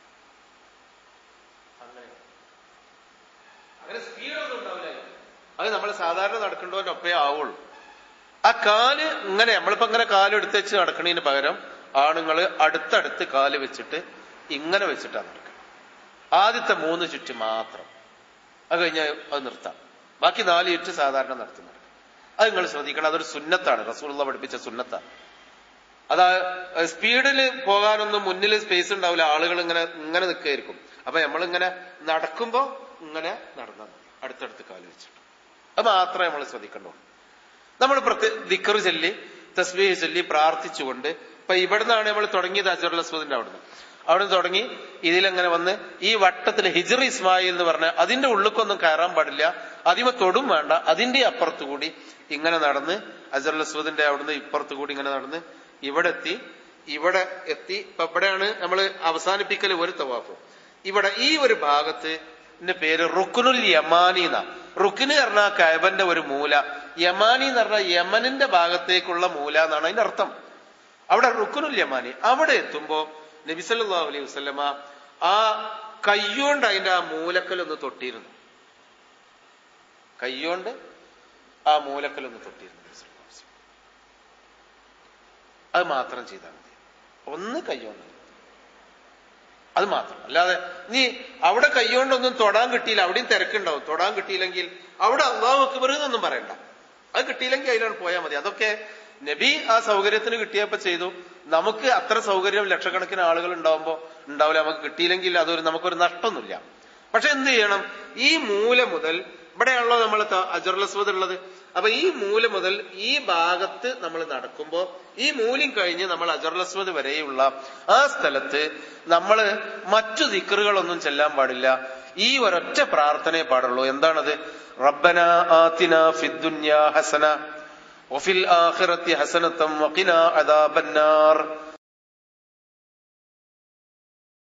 സ്പീഡൊന്നും ഉണ്ടാവില്ല. അത് നമ്മൾ സാധാരണ നടക്കേണ്ടവനൊപ്പേ ആവുള്ളൂ. ആ കാല് ഇങ്ങനെ നമ്മളിപ്പോ ഇങ്ങനെ കാലെടുത്ത് വെച്ച് നടക്കണതിന് പകരം ആണുങ്ങള് അടുത്തടുത്ത് കാല് വെച്ചിട്ട് ഇങ്ങനെ വെച്ചിട്ടാണ് നടക്കുക. ആദ്യത്തെ 3 ചുറ്റ് മാത്രം. അത് കഴിഞ്ഞാൽ അത് നിർത്താം. ബാക്കി 4 ചുറ്റ് സാധാരണ നടത്തുന്നത്. അത് നിങ്ങൾ ശ്രദ്ധിക്കണം. അതൊരു സുന്നത്താണ്, റസൂലുള്ളാഹി പഠിപ്പിച്ച സുന്നത്താണ്. അതാ സ്പീഡിൽ പോകാനൊന്നും മുന്നിൽ സ്പേസ് ഉണ്ടാവില്ല. ആളുകൾ ഇങ്ങനെ നിൽക്കുകയായിരിക്കും. അപ്പൊ നമ്മളിങ്ങനെ നടക്കുമ്പോ ഇങ്ങനെ നടന്നാൽ മതി, അടുത്തടുത്ത് കാല് വെച്ചിട്ട്. അത് മാത്രമേ നമ്മൾ ശ്രദ്ധിക്കണ്ടുള്ളൂ. നമ്മൾ ദിക്ർ ചൊല്ലി തസ്ബീഹ് ചൊല്ലി പ്രാർത്ഥിച്ചുകൊണ്ട്, ഇപ്പൊ ഇവിടുന്നാണ് നമ്മൾ തുടങ്ങിയത്. ഹജറുൽ അസ്വദിന്റെ അവിടുന്ന് തുടങ്ങി ഇതിലെങ്ങനെ വന്ന് ഈ വട്ടത്തിൽ ഹിജ്ർ ഇസ്മായിൽ എന്ന് പറഞ്ഞ അതിന്റെ ഉള്ളിക്കൊന്നും കയറാൻ പാടില്ല, അതിമ തൊടും വേണ്ട, അതിന്റെ അപ്പുറത്തുകൂടി ഇങ്ങനെ നടന്ന് ഹജറുൽ അസ്വദിന്റെ അവിടുന്ന് ഇപ്പുറത്തു കൂടി ഇങ്ങനെ നടന്ന് ഇവിടെ എത്തി. ഇപ്പൊ ഇവിടെയാണ് നമ്മൾ അവസാനിപ്പിക്കൽ ഒരു തവാഫ്. ഇവിടെ ഈ ഒരു ഭാഗത്ത് പേര് റുക്നുൽ യമാനി എന്നാ. റുക്ന് പറഞ്ഞാൽ കഅബന്റെ ഒരു മൂല, യമാനി എന്ന് പറഞ്ഞാൽ യമനിന്റെ ഭാഗത്തേക്കുള്ള മൂല എന്നാണ് അതിന്റെ അർത്ഥം. അവിടെ റുക്നുൽ യമാനി. അവിടെ എത്തുമ്പോ നബി സല്ലല്ലാഹു അലൈഹി വസല്ലമ ആ കയ്യോണ്ട് അതിന്റെ ആ മൂലക്കലൊന്ന് തൊട്ടിരുന്നു. കയ്യോണ്ട് ആ മൂലക്കലൊന്ന് തൊട്ടിരുന്നു. അത് മാത്രം ചെയ്താൽ മതി. ഒന്ന് കയ്യോണ്ട്, അത് മാത്രം. അല്ലാതെ നീ അവിടെ കൈകൊണ്ടൊന്നും തൊടാൻ കിട്ടിയില്ല, അവിടെയും തിരക്കുണ്ടാവും. തൊടാൻ കിട്ടിയില്ലെങ്കിൽ അവിടെ അല്ലാഹു അക്ബർ എന്നൊന്നും പറയണ്ട. അത് കിട്ടിയില്ലെങ്കിൽ അതിലാണ് പോയാൽ മതി. അതൊക്കെ നബി ആ സൗകര്യത്തിന് കിട്ടിയപ്പോ ചെയ്തു. നമുക്ക് അത്ര സൗകര്യം ലക്ഷക്കണക്കിന് ആളുകൾ ഉണ്ടാവില്ല. നമുക്ക് കിട്ടിയില്ലെങ്കിൽ അതൊരു നമുക്കൊരു നഷ്ടമൊന്നുമില്ല. പക്ഷെ എന്ത് ചെയ്യണം, ഈ മൂല മുതൽ ഇവിടെയാണല്ലോ നമ്മൾ അജറുൽ അസ്വദ് ഉള്ളത്. അപ്പൊ ഈ മൂല മുതൽ ഈ ഭാഗത്ത് നമ്മൾ നടക്കുമ്പോ ഈ മൂല്യം കഴിഞ്ഞ് നമ്മൾ അജറുൽ അസ്വദ് വരെയുള്ള ആ സ്ഥലത്ത് നമ്മൾ മറ്റു ദിക്റുകളൊന്നും ചെല്ലാൻ പാടില്ല. ഈ ഒരൊറ്റ പ്രാർത്ഥനയെ പാടുള്ളൂ. എന്താണത്? റബ്ബനാ ആതിനാ ഫിദ്ദുന്യാ ഹസന വഫിൽ ആഖിറതി ഹസനതൻ വഖിനാ അദാബന്നാർ.